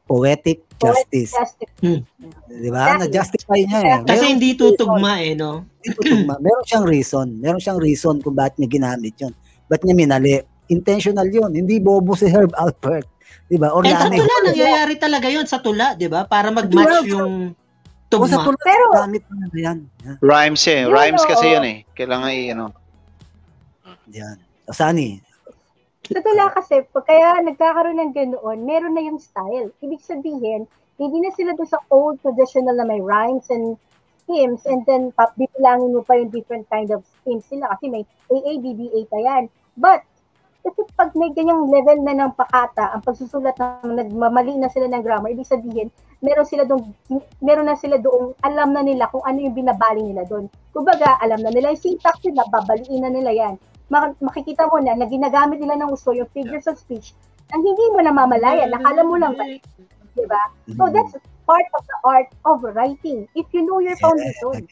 Speaker 17: poetic justice. Di ba? Na-justify niya eh.
Speaker 5: Kasi hindi tutugma eh, no?
Speaker 17: Hindi tutugma. Meron siyang reason. Meron siyang reason kung bakit niya ginamit yun. Ba't niya minali. Intentional yun. Hindi bobo si Herb Alpert. Di ba?
Speaker 5: Sa tula, nangyayari talaga yun sa tula, di ba? Para mag-match yung tugma.
Speaker 17: Sa tula,
Speaker 15: pero,
Speaker 17: gamit mo na yan.
Speaker 6: Rhymes eh. Rhymes kasi yun eh. Kailangan i-ano.
Speaker 17: Yan. Sani?
Speaker 15: Sa tula kasi, kaya nagkakaroon ng ganoon, meron na yung style. Ibig sabihin, hindi na sila doon sa old traditional na may rhymes and hymns and then bibilangin mo pa yung different kind of hymns nila kasi may AA, BBA pa yan. But, kasi pag may ganyang level na ng pakata, ang pagsusulat ng nagmamali na sila ng grammar, ibig sabihin, meron na sila doong alam na nila kung ano yung binabali nila doon. Kumbaga, alam na nila yung syntax nila, babaliin na nila yan. Makikita mo na ginagamit nila ng uso yung figures of speech ang hindi mo namamalayan, nakala mo lang ba, diba? So that's part of the art of writing. If you know your foundation.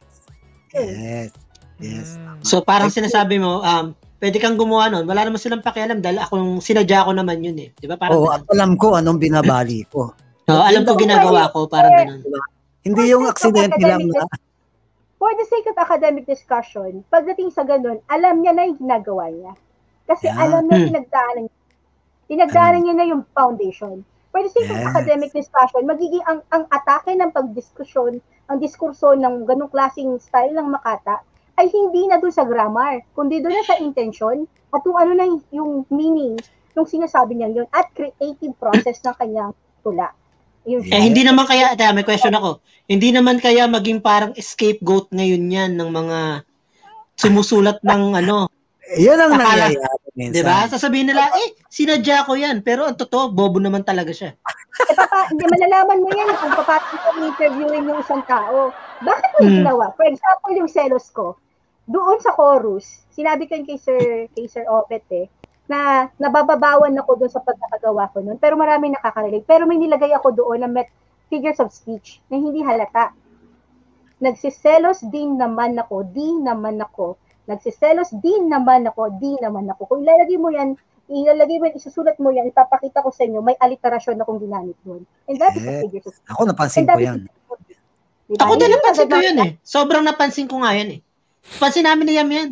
Speaker 17: Yes.
Speaker 5: So parang sinasabi mo, pwede kang gumawa nun, wala naman silang pakialam dahil sinadya ko naman yun eh. Diba?
Speaker 17: At alam ko anong binabali ko.
Speaker 5: Alam ko ginagawa ko, parang ganun.
Speaker 17: Hindi yung aksidente lang na.
Speaker 15: For the sake of academic discussion, pagdating sa ganun, alam niya na yung ginagawa niya. Kasi alam niya pinagdaanan niya na yung foundation. For the sake of academic discussion, magiging ang atake ng pagdiskusyon, ang diskurso ng ganung klaseng style ng Makata, ay hindi na doon sa grammar, kundi doon na sa intention at kung ano na yung meaning ng sinasabi niya yun at creative process ng kanyang tula.
Speaker 5: Hindi naman kaya, may question ako, hindi naman kaya maging parang scapegoat ngayon yan ng mga sumusulat ng ano.
Speaker 17: Yan ang nangyayari minsan.
Speaker 5: Diba? Sasabihin nila, sinadya ko yan. Pero ang totoo, bobo naman talaga siya.
Speaker 15: Hindi malalaman mo yan kung papatid ko interviewin yung isang tao. Bakit mo ginawa? For example, yung selos ko, doon sa chorus, sinabi ko yun kay Sir Opet na nabababawan ako doon sa pagkakagawa ko noon. Pero marami nakaka-relate. Pero may nilagay ako doon na figures of speech na hindi halata. Nagsiselos din naman ako, di naman ako. Nagsiselos din naman ako, di naman ako. Kung ilalagay mo yan, isusulat mo yan, ipapakita ko sa inyo, may aliterasyon akong ginamit doon. And that is the figures of speech.
Speaker 17: Ako napansin ko yan.
Speaker 15: Diba?
Speaker 5: Ako din napansin ko yun Sobrang napansin ko nga yan Pansin namin ni Yam yan.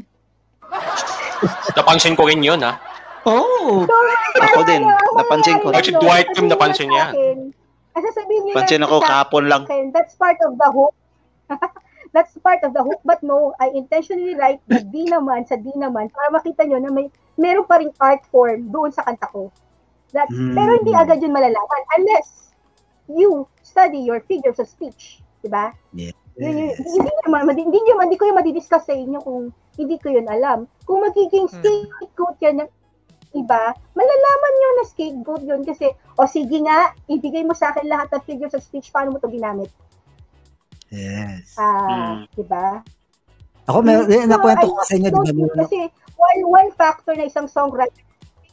Speaker 7: Napansin ko rin yun
Speaker 5: Oh.
Speaker 6: Ako din, napansin ko.
Speaker 7: Actually, Dwight Kim napansin niya.
Speaker 6: Pansin ako kahapon lang.
Speaker 15: That's part of the hook. That's part of the hook. But no, I intentionally write the di naman sa di naman para makita nyo na meron pa ring art form doon sa kanta ko. Pero hindi agad yun malalaman unless you study your figures of speech. Diba?
Speaker 17: Yeah.
Speaker 15: Hindi ko yung madidiscuss sa inyo kung hindi ko yun alam. Kung magiging scapegoat yan ng iba, malalaman nyo na scapegoat yun kasi, sige nga, ibigay mo sa akin lahat ng figures of speech, paano mo ito ginamit?
Speaker 17: Yes.
Speaker 15: Diba?
Speaker 17: Ako, nakwento ko sa inyo, diba?
Speaker 15: Kasi, one factor na isang songwriter,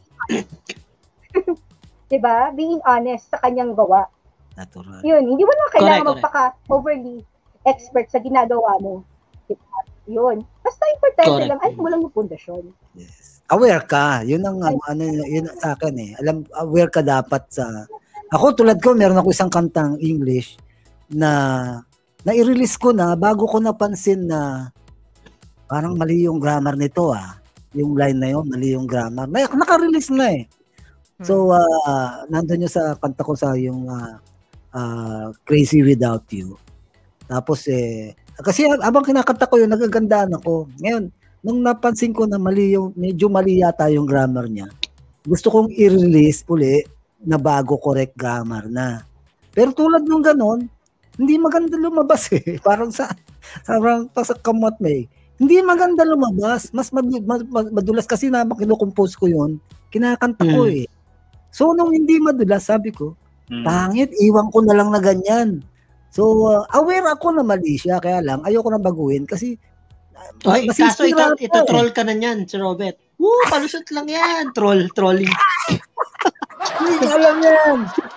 Speaker 15: diba? Being honest sa kanyang gawa.
Speaker 17: Natural.
Speaker 15: Yun, hindi mo na kailangan magpaka-overly expert sa ginagawa mo. Diba? Yun. Basta importante lang, ay mo lang yung pundasyon.
Speaker 17: Yes. Aware ka. Yun ang yun sa akin Alam, aware ka dapat sa. Ako tulad ko, meron ako isang kantang English na i-release ko na bago ko napansin na parang mali yung grammar nito Yung line na yun, mali yung grammar. Naka-release na So, nandun yun sa kanta ko sa yung Crazy Without You. Tapos kasi abang kinakanta ko yun, nagagandaan ako. Ngayon, nung napansin ko na medyo mali yata yung grammar niya, gusto kong i-release uli na bago correct grammar na. Pero tulad nung ganon, hindi maganda lumabas Parang sa kamot hindi maganda lumabas. Mas madulas kasi na kinukompose ko yun, kinakanta ko So nung hindi madulas, sabi ko, pangit, iwan ko na lang na ganyan. So aware ako na mali siya, kaya lang ayoko na baguhin kasi
Speaker 5: kaso ito troll ka na yan, Sir Robert. Palusot lang yan. Trolling.
Speaker 17: Hindi ko alam yan.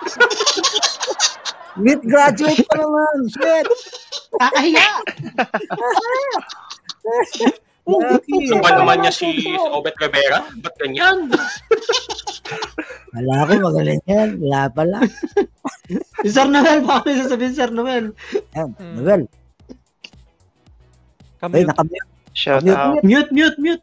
Speaker 17: Graduate pa naman. Shit.
Speaker 5: Kakahiya.
Speaker 7: Sumpal naman niya si Robert Rivera? Ba't ganyan?
Speaker 17: Wala ko magaling yan. Wala pala.
Speaker 5: Si Sir Noel, baka may sasabihin Sir Noel.
Speaker 17: Ayan, Noel. Ay, nakamute.
Speaker 6: Shout
Speaker 17: Mute.
Speaker 6: out.
Speaker 5: Mute.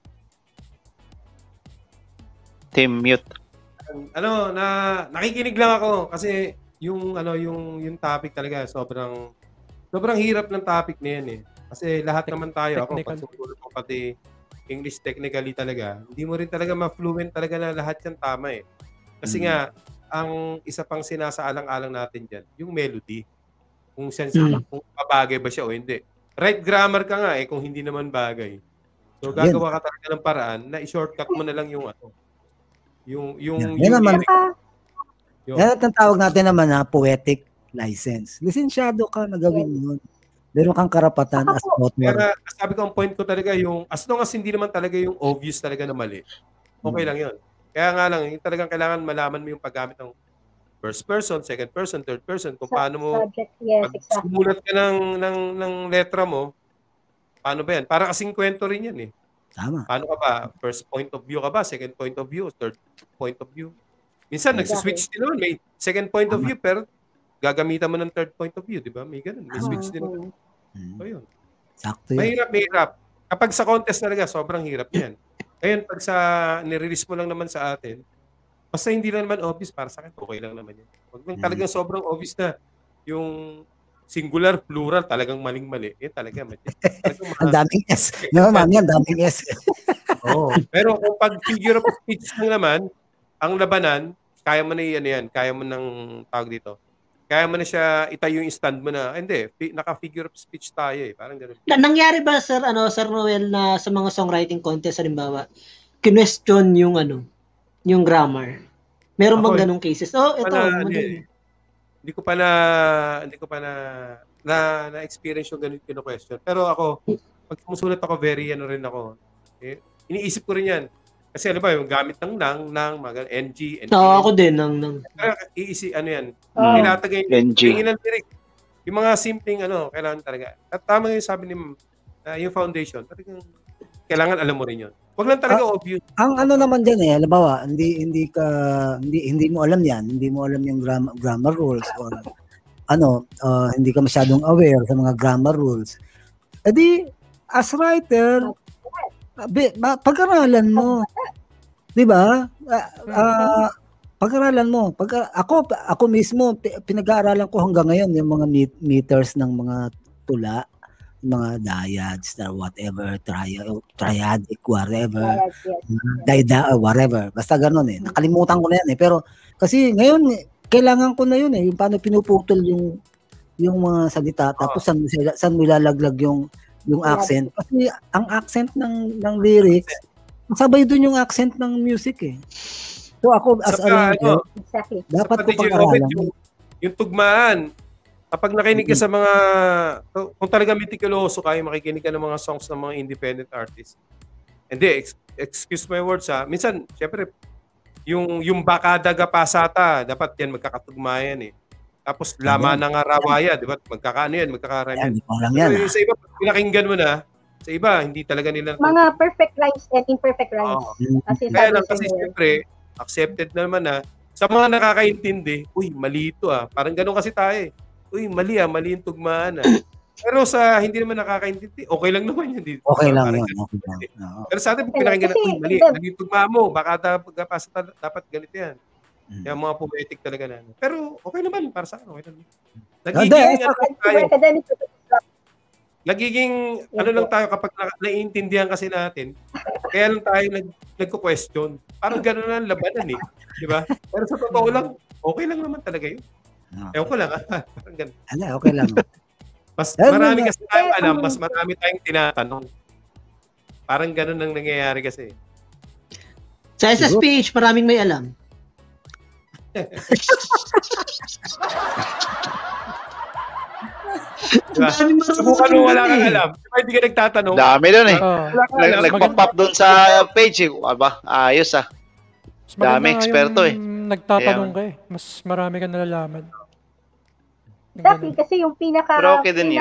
Speaker 6: Team mute.
Speaker 14: Nakikinig lang ako kasi yung topic talaga sobrang hirap ng topic na yan eh. Kasi lahat naman tayo, ako pagsusulat ko pati English technically talaga, hindi mo rin talaga ma-fluent talaga na lahat yan tama eh. Kasi nga, ang isa pang sinasaalang-alang natin dyan, yung melody. Kung babagay ba siya o hindi. Right grammar ka nga eh, kung hindi naman bagay. So gagawa ka talaga ng paraan na i-shortcut mo na lang yung
Speaker 17: yan naman. Yan ang tawag natin naman na poetic license. Lisensyado ka na gawin yun. Meron kang karapatan as author.
Speaker 14: Kaya sabi ko, ang point ko talaga yung, as long as hindi naman talaga yung obvious talaga na mali, okay lang yun. Kaya nga lang, yung talagang kailangan malaman mo yung paggamit ng first person, second person, third person, kung paano mo, pag sumulat ka ng letra mo, paano ba yan? Para kasing kwento rin yan eh.
Speaker 17: Tama.
Speaker 14: Paano ka ba? First point of view ka ba? Second point of view? Third point of view? Minsan, nagsiswitch din naman. May second point of view, pero gagamitan mo ng third point of view, di ba? May ganun. May switch din naman. So, yun.
Speaker 17: Sakto yun.
Speaker 14: Mahirap. Kapag sa contest talaga, sobrang hirap yan. Ngayon, pag nire-release mo lang naman sa atin, basta hindi lang naman obvious, para sa akin, okay lang naman yan. Huwag lang talagang sobrang obvious na yung singular, plural, talagang maling-mali. Eh, talaga.
Speaker 17: Ang daming S. No, mami, ang daming S.
Speaker 14: Oo. Pero kung pag figure of speech lang naman, ang labanan, kaya mo na yan. Kaya mo nang tawag dito. Kaya mo na siya itayo yung stand mo na, hindi, naka-figure of speech tayo eh. Parang gano'n.
Speaker 5: Nangyari ba, Sir Noel, na sa mga songwriting contest, halimbawa, question yung grammar? Meron bang ganong cases?
Speaker 14: Hindi ko pa na-experience yung ganun question. Pero ako, pag sumusulat ako, very rin ako. Eh, iniisip ko rin yan. Kasi ano ba, yung gamit ng nang, mga NG, NG.
Speaker 5: Ako din, nang.
Speaker 14: Yan. Tinatagay yung lyric. Yung mga simpleng, kailangan talaga. At tama yung sabi ni yung foundation, talagang kailangan alam mo rin yun. Huwag lang talaga obvious.
Speaker 17: Ang naman dyan eh, halimbawa, hindi mo alam yan, hindi mo alam yung grammar rules or hindi ka masyadong aware sa mga grammar rules. Edi, as writer, pag-aralan mo. 'Di ba? Pag-aralan mo. Ako mismo pinag-aaralan ko hanggang ngayon yung mga meters ng mga tula, mga dyads or whatever, triadic, whatever. Daida or whatever. Basta ganoon eh. Nakalimutan ko na yan eh. Pero kasi ngayon kailangan ko na yun eh. Yung paano pinuputol yung mga salita tapos saan mo ilalaglag yung accent. Kasi ang accent ng lyrics, sabay dun yung accent ng music eh. So ako as dapat ko pag-aralan.
Speaker 14: Yung tugmaan, kapag nakinig ka sa mga, kung talaga meticuloso kayo, makikinig ka ng mga songs ng mga independent artists. Hindi, excuse my words minsan, syempre, yung bakadaga pasata, dapat yan magkakatugmayan eh. Tapos lama ng rawaya, di ba? Magkakarami yan. Pero sa iba, pinakinggan mo na, sa iba, hindi talaga nila.
Speaker 15: Mga perfect rhymes and imperfect rhymes.
Speaker 14: Kaya lang kasi siyempre, accepted naman na, sa mga nakakaintindi, uy, mali ito Parang ganun kasi tayo eh. Uy, mali yung tugmaan Pero sa hindi naman nakakaintindi, okay lang naman yun.
Speaker 17: Okay lang yun.
Speaker 14: Pero sa atin, pinakinggan na, uy, mali yung tugmaan mo, baka dapat ganito yan. Yung mga poetic talaga na. Pero okay naman para sa akin. Okay naman. Nagiging lang tayo kapag naiintindihan kasi natin. Kaya lang tayo nagko-question. Parang gano'n lang labanan eh. Di ba? Pero sa totoo lang, okay lang naman talaga yun. Ewan ko lang. Parang gano'n.
Speaker 17: Okay lang.
Speaker 14: Mas marami kasi tayong alam, mas marami tayong tinatanong. Parang gano'n ang nangyayari kasi.
Speaker 5: Sa SSPH, maraming may alam.
Speaker 14: Subukan mo, wala kang alam. Diba hindi ka nagtatanong?
Speaker 6: Dami doon eh. Nagpop-pop doon sa page eh. Ayos Dami eksperto eh.
Speaker 4: Nagtatanong ka eh. Mas marami ka nalalaman.
Speaker 15: Exactly, kasi yung pinaka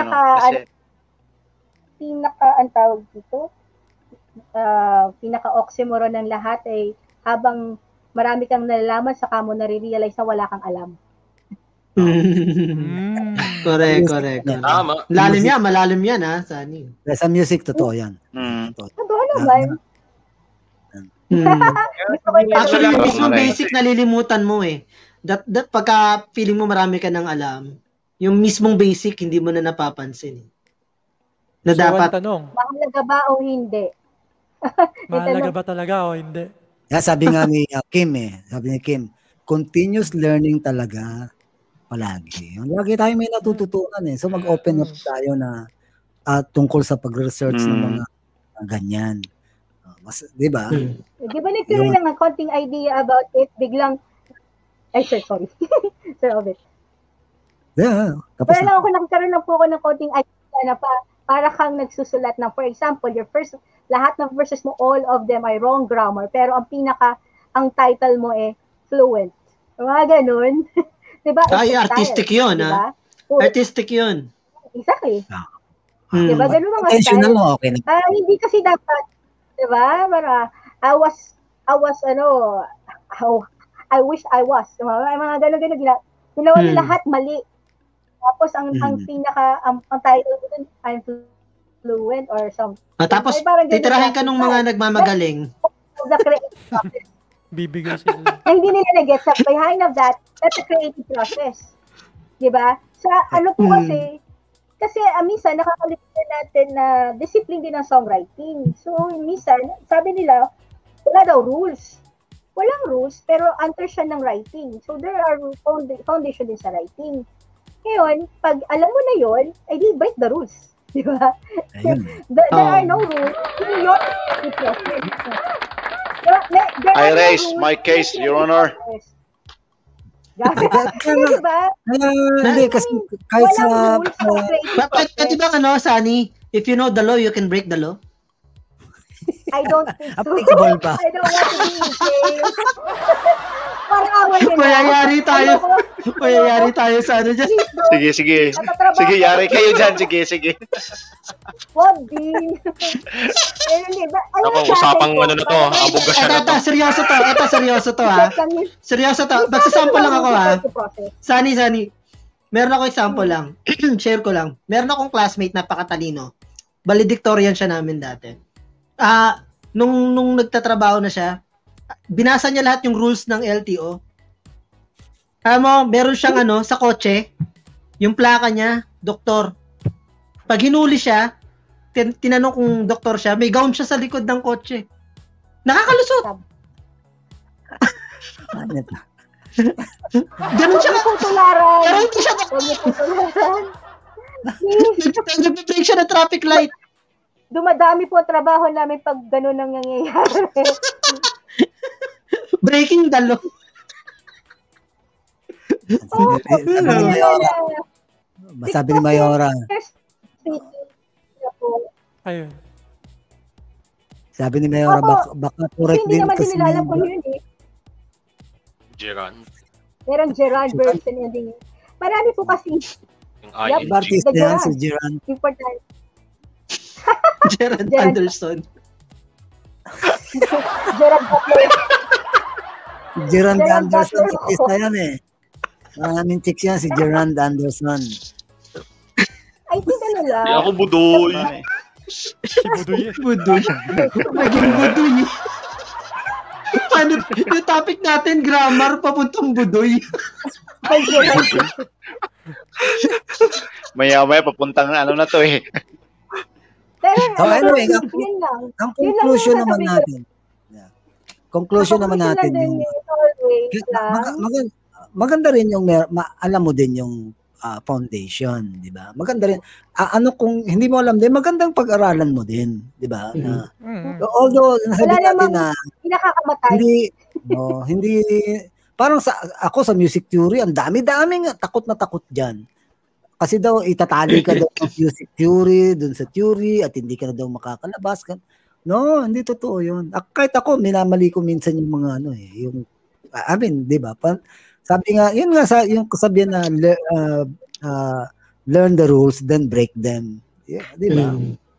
Speaker 15: ang tawag dito, pinaka-oxymoron ng lahat ay habang marami kang nalalaman, saka mo nare-realize na wala kang alam.
Speaker 5: Correct.
Speaker 7: Tama.
Speaker 5: Malalim yan ha, Sunny.
Speaker 17: Sa music, totoo yan.
Speaker 15: Totoo naman.
Speaker 5: Actually, yung mismong basic nalilimutan mo eh. That pagka feeling mo marami ka ng alam, yung mismong basic hindi mo na napapansin. Na dapat
Speaker 4: tanong.
Speaker 15: Mahalaga ba o hindi?
Speaker 4: Mahalaga ba talaga o hindi?
Speaker 17: Sabi nga ni Kim sabi ni Kim, continuous learning talaga palagi. Lagi tayo may natututunan eh. So mag-open up tayo na tungkol sa pag-research ng mga ganyan. Mas, di ba?
Speaker 15: Di ba nagkaroon ng konting idea about it, biglang, sorry. Sir Obet.
Speaker 17: Yeah,
Speaker 15: pero lang ako nagkaroon ng po ako ng konting idea na para kang nagsusulat ng, for example, lahat ng verses mo, all of them ay wrong grammar, pero ang title mo fluent. Mga ganun. Diba?
Speaker 5: Ay, artistic yun, diba? Artistic yun.
Speaker 15: Exactly. Diba? Ganun mga style.
Speaker 17: Okay.
Speaker 15: Hindi kasi dapat, diba? I wish I was. Mga ganun. Ginawa nila lahat mali. Tapos ang title dun, I'm fluent or something.
Speaker 5: Tapos titirahin ka nung mga nagmamagaling.
Speaker 15: The creative process.
Speaker 4: Bibigay sila.
Speaker 15: Na hindi nila nag-get up. Behind of that, that's a creative process. Diba? Sa ano po kasi minsan nakakalimutan natin na discipline din ng songwriting. So minsan, sabi nila, wala daw rules. Walang rules, pero under siya ng writing. So there are foundation din sa writing. Ngayon, pag alam mo na yun, di break the rules. Diba? There are no rules. Your process.
Speaker 6: I raise my case, Your Honor.
Speaker 17: Hindi, kasi kahit sa...
Speaker 5: Pwede ba Sunny, if you know the law, you can break the law?
Speaker 15: I don't think so.
Speaker 17: Applicable ba?
Speaker 15: I don't want to be in jail. Parang awal nila.
Speaker 5: Mayayari tayo sa ano dyan.
Speaker 6: Sige, yari kayo dyan. Sige.
Speaker 15: Wag din.
Speaker 7: Ako, usapang ano na to, abogasya na to.
Speaker 5: Seryoso to ha. Seryoso to. Magsasample lang ako ha. Sunny. Meron ako example lang. Share ko lang. Meron akong classmate napakatalino. Valedictorian siya namin dati. Nung nagtatrabaho na siya, binasa niya lahat yung rules ng LTO. Meron siyang sa kotse, yung plaka niya, doktor. Pag hinuli siya, tinanong kung doktor siya, may gown siya sa likod ng kotse. Nakakalusot. Ganun siya. Pero hindi siya nagbe-break siya ng traffic light.
Speaker 15: Dumadami po ang trabaho namin pag gano'n ang nangyayari.
Speaker 5: Breaking the law.
Speaker 17: Sabi ni Mayora.
Speaker 4: Ayun.
Speaker 17: Sabi ni Mayora, baka correct din kasi.
Speaker 15: Hindi naman din po yun
Speaker 7: Geran.
Speaker 15: Meron Geran version yun. Marami po kasi.
Speaker 7: Yung
Speaker 17: artist na yan, si Geran.
Speaker 15: Important.
Speaker 5: Gerard Anderson.
Speaker 17: Gerard Anderson, artist na yan eh. Maraming chicks yan, si Gerard Anderson.
Speaker 15: I think ano lang.
Speaker 7: Hindi ako budoy.
Speaker 5: Budoy. Naging budoy. Ano, yung topic natin, grammar, papuntang budoy.
Speaker 6: Maya-maya, papuntang ano na to eh.
Speaker 17: Anyway, ang conclusion naman natin. Conclusion naman natin yung maganda rin yung alam mo din yung foundation, di ba? Maganda rin. Kung hindi mo alam din, magandang pag-aralan mo din, di ba? Although nasabi natin na hindi parang ako sa music theory, ang dami-daming takot na takot diyan. Kasi daw itatali ka daw ng music theory dun sa theory at hindi ka na daw makakalabas. No, hindi totoo yun. Kahit ako, minamali ko minsan yung mga yung, di ba? Sabi nga, yun nga, yung kasabihan na learn the rules, then break them. Yeah, di ba?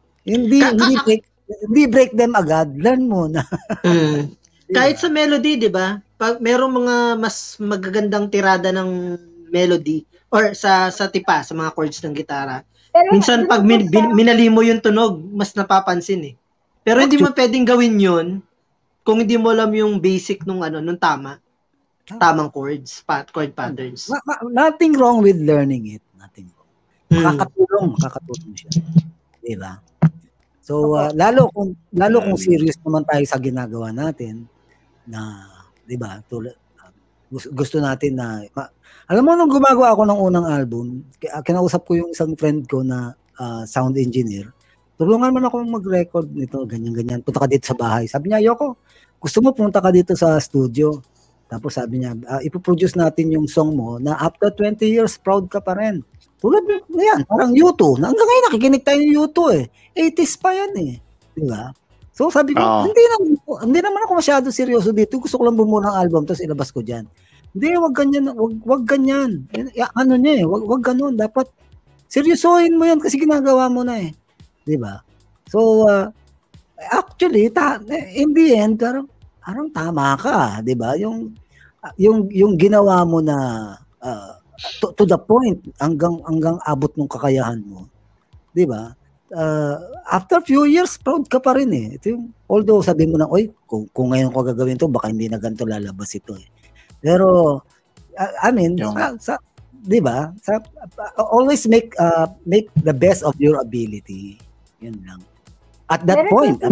Speaker 17: Hindi break them agad, learn muna.
Speaker 5: Kahit sa melody, di ba? Pag merong mga mas magagandang tirada ng melody or sa tipa, sa mga chords ng gitara.
Speaker 15: Pero
Speaker 5: Minsan pag
Speaker 15: doon po sa-
Speaker 5: minali mo yung tunog, mas napapansin eh. Pero hindi mo pwedeng gawin yun kung hindi mo alam yung basic nung tamang chords, chord patterns.
Speaker 17: Nothing wrong with learning it. Nothing wrong. Makakatulong siya. Di ba? So, lalo kung serious naman tayo sa ginagawa natin, na, di ba, gusto natin na, alam mo, nung gumagawa ako ng unang album, kinausap ko yung isang friend ko na sound engineer, tulungan man ako mag-record nito, ganyan-ganyan, punta ka dito sa bahay. Sabi niya, Yoko, gusto mo punta ka dito sa studio? Tapos sabi niya, ipoproduce natin yung song mo na after 20 years, proud ka pa rin. Tulad yan, parang U2. Hanggang ngayon, nakikinig tayo ng U2 eh. 80s pa yan eh. Di ba? So sabi ko, hindi naman ako masyado seryoso dito. Gusto ko lang bumuo ng album, tapos ilabas ko dyan. Hindi, wag ganyan. Wag ganyan. Ano niya eh, wag ganun. Dapat, seryosohin mo yan kasi ginagawa mo na eh. Di ba? So, actually, in the end, parang tama ka. Di ba? Yung ginawa mo na, to the point hanggang abot ng kakayahan mo. 'Di ba? After few years proud ka pa rin eh. Ito yung, although sabi mo na, oy, kung ngayon ko gagawin to, baka hindi na ganito lalabas ito eh. Pero I mean, 'di ba? Always make the best of your ability. Yun lang. At that point,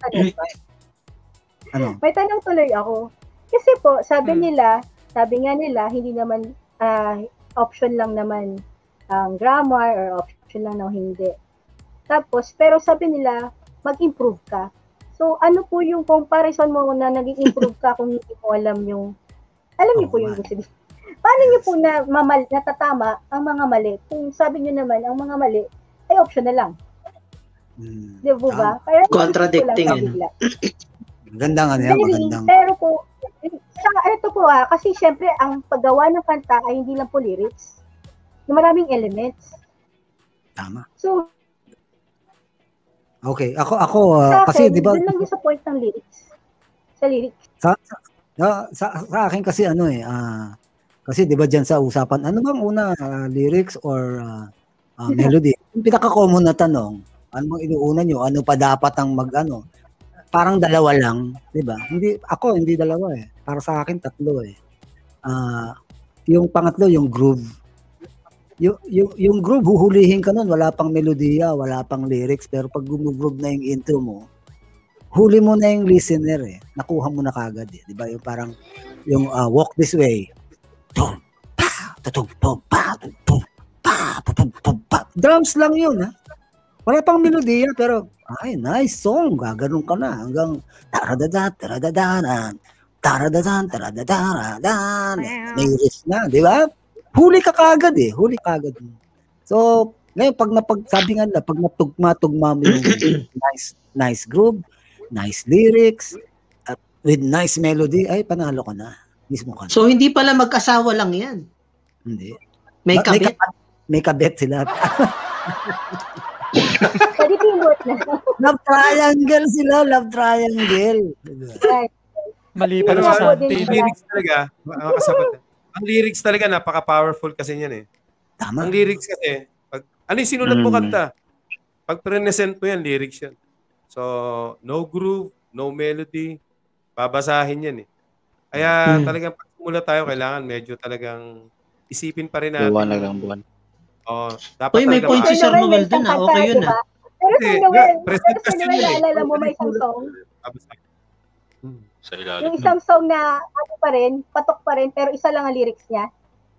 Speaker 15: may tanong tuloy ako. Kasi po, sabi nga nila, hindi naman option lang naman ang grammar or option lang na hindi. Tapos, pero sabi nila, mag-improve ka. So, ano po yung comparison mo na naging improve ka kung hindi mo alam niyo po yung gusto. Paano niyo po natatama ang mga mali? Kung sabi niyo naman, ang mga mali ay option na lang. Di ba?
Speaker 5: Contradicting.
Speaker 17: Magandang.
Speaker 15: Pero po, ito po kasi syempre ang paggawa ng kanta ay hindi lang po lyrics. Maraming elements.
Speaker 17: Tama.
Speaker 15: So,
Speaker 17: okay, ako kasi 'di ba?
Speaker 15: Doon lang yung sa point ng lyrics. Sa lyrics.
Speaker 17: Sa akin kasi kasi 'di ba diyan sa usapan, ano bang una, lyrics or melody? Yung pinaka-common na tanong, ano bang inuuna nyo? Ano pa dapat ang parang dalawa lang, 'di ba? Hindi dalawa eh. Para sa akin tatlo eh. Yung pangatlo yung groove. Yung groove huhulihin ka nun, wala pang melodiya, wala pang lyrics, pero pag gumugroove na yung intro mo, huli mo na yung listener eh. Nakuha mo na kagad eh, 'di ba? Yung parang yung walk this way. Drums lang yun ha. Wala pang melodiya pero ay nice song, gaganon ka na hanggang taradadaran, may riff na, di ba? Huli ka kagad eh, So, ngayon sabi nga pag natugma-tugma mo yung nice groove, nice lyrics, at with nice melody, ay panalo ka na. Mismo ka na.
Speaker 5: So, hindi pala mag-asawa lang yan?
Speaker 17: Hindi.
Speaker 5: May kabit?
Speaker 17: May kabit sila.
Speaker 15: Pwede teamwork na.
Speaker 17: Love triangle sila, love triangle.
Speaker 4: Mali pa naman sa
Speaker 14: lyrics talaga, ang lyrics talaga napaka-powerful kasi niyan eh.
Speaker 17: Tama.
Speaker 14: Ang lyrics kasi, ano yung sinulat mo kanta? Pag present mo yan, lyrics yan. So, no groove, no melody, babasahin yan eh. Kaya talagang pag simula tayo, kailangan medyo talagang isipin pa rin natin.
Speaker 6: Buwan.
Speaker 14: Dapat
Speaker 5: may point si Sir Noel dun okay yun
Speaker 15: Pero sa Noel, naalala mo may isang song?
Speaker 7: Sa ilalim.
Speaker 15: Yung isang song na patok pa rin, pero isa lang ang lyrics niya.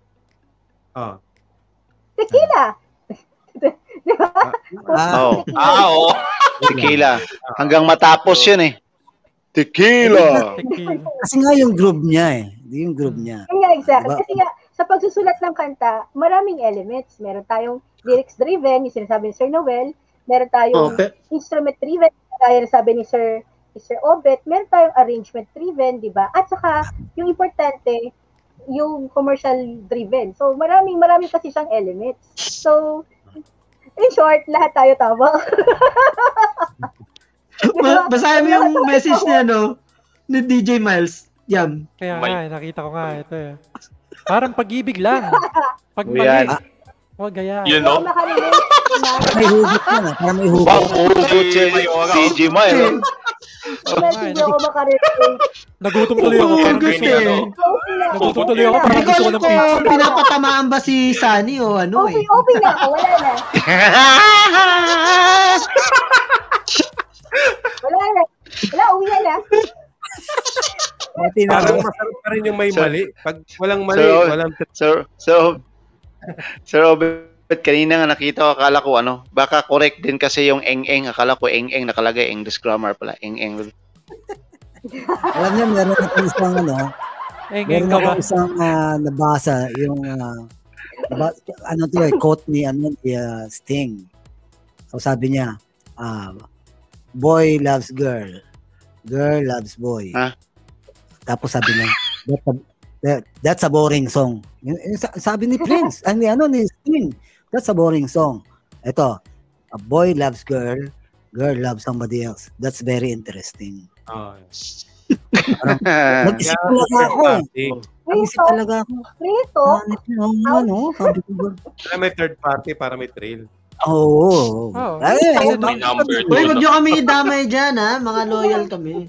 Speaker 15: Tequila! Di ba?
Speaker 6: Oo. Tequila. Hanggang matapos yun eh. Tequila!
Speaker 17: Kasi nga yung groove niya eh. Yung groove niya.
Speaker 15: Yeah, exactly. Kasi nga, sa pagsusulat ng kanta, maraming elements. Meron tayong lyrics-driven, yung sinasabi ni Sir Noel. Meron tayong instrument-driven, kaya sabi ni Sir Obet. Meron tayong arrangement-driven, di ba? At saka, yung importante, yung commercial-driven. So, maraming kasi siyang elements. So, in short, lahat tayo tama.
Speaker 5: Basahin mo yung message niya, ni DJ Miles. Yam.
Speaker 4: Kaya nga, nakita ko nga ito eh. Parang pag-ibig lang. Pag
Speaker 6: O
Speaker 4: mali,
Speaker 6: yan.
Speaker 4: huwag gaya.
Speaker 7: You know?
Speaker 17: May hugot yan ah. Para may hugot.
Speaker 6: Wow, hugot si Jima eh.
Speaker 15: Hindi ako makarelate.
Speaker 4: Nagutom tuloy ako. Parang gusto ko ano. Nagutom tuloy ako. Parang gusto ko ng
Speaker 5: Ko,
Speaker 4: pizza.
Speaker 5: pinapatamaan ba si Sunny o ano eh?
Speaker 15: Okay na ako, wala na. Wala, uwi na.
Speaker 14: Parang masarap pa rin yung may mali. Pag walang mali, walang...
Speaker 6: Sir Robert, kanina nga nakita ko, akala ko ano, baka correct din kasi yung eng-eng. Akala ko eng-eng nakalagay, English grammar pala. Eng-eng.
Speaker 17: Alam niyo, meron akong isang meron akong isang nabasa, yung ano to quote ni Sting. So sabi niya, boy loves girl, girl loves boy. Tapos sabi niya, that's a boring song. Sabi ni Prince, ni Sting, that's a boring song. Ito, a boy loves girl, girl loves somebody else. That's very interesting. Nag-isip talaga ako. Nag-isip talaga ako.
Speaker 15: Rito?
Speaker 17: Sabi ko ba?
Speaker 14: May third party para may trail.
Speaker 17: Oo.
Speaker 5: Uy, wag nyo kami idamay dyan ha. Mga loyal kami.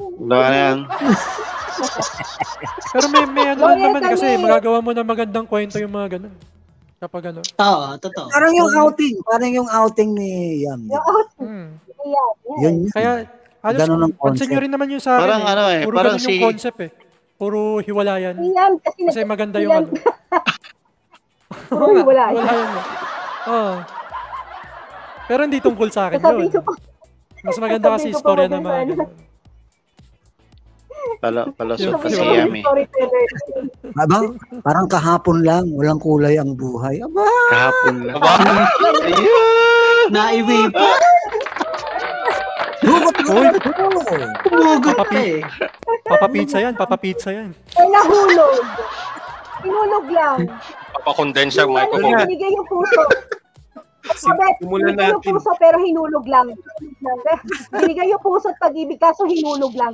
Speaker 4: Pero may ano naman kasi, magagawa mo na magandang kwento yung mga ganun. Kapag ano.
Speaker 5: Oo, totoo.
Speaker 17: Parang yung outing ni Yam. Yun.
Speaker 4: Kaya, pansin nyo rin naman yung sa akin.
Speaker 6: Parang ano eh.
Speaker 4: Puro
Speaker 6: Parang
Speaker 4: ganun yung concept eh. Puro hiwalayan. Kasi maganda yung ano.
Speaker 15: Puro hiwalayan.
Speaker 4: Pero hindi tungkol sa akin yun. Mas maganda kasi istorya ng mga ganun.
Speaker 6: Palusot pa si Yami.
Speaker 17: Parang kahapon lang, walang kulay ang buhay. Aba!
Speaker 6: Kahapon lang.
Speaker 5: Naiwi pa.
Speaker 17: Hugot
Speaker 5: eh.
Speaker 4: Papapizza yan.
Speaker 15: Ay, nahulog. Hinulog lang.
Speaker 7: Papakondensa yung microphone.
Speaker 15: Binigay yung puso.
Speaker 14: Simulan
Speaker 15: natin. Yung puso pero hinulog lang. Binigay yung puso at pag-ibig kaso hinulog lang.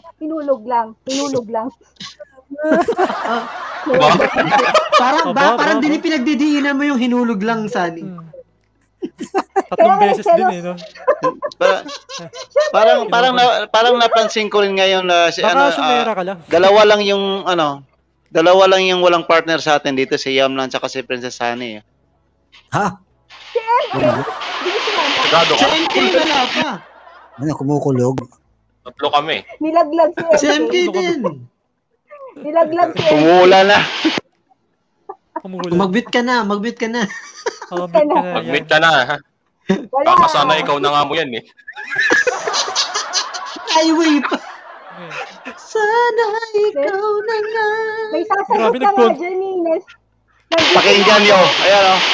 Speaker 5: Parang din pinagdidiinan mo yung hinulog lang, Sunny.
Speaker 4: Tatlong beses din eh, no?
Speaker 6: Parang napansin ko rin ngayon na dalawa lang yung walang partner sa atin dito, si Yamlan at si Princess Sunny.
Speaker 17: Ha?
Speaker 7: Sigado ka.
Speaker 17: Ano, kumukulog?
Speaker 7: Tatlo kami.
Speaker 15: Nilaglag
Speaker 5: si MK din.
Speaker 15: Nilaglag si MK.
Speaker 6: Pumula na.
Speaker 5: Magbit ka na.
Speaker 7: Magbit ka na, ha? Baka sana ikaw na nga mo yan, eh.
Speaker 5: Highway pa. Sana ikaw na nga.
Speaker 15: May sasagot ka nga dyan, Ines.
Speaker 6: Pakinggan nyo. Ayan, o.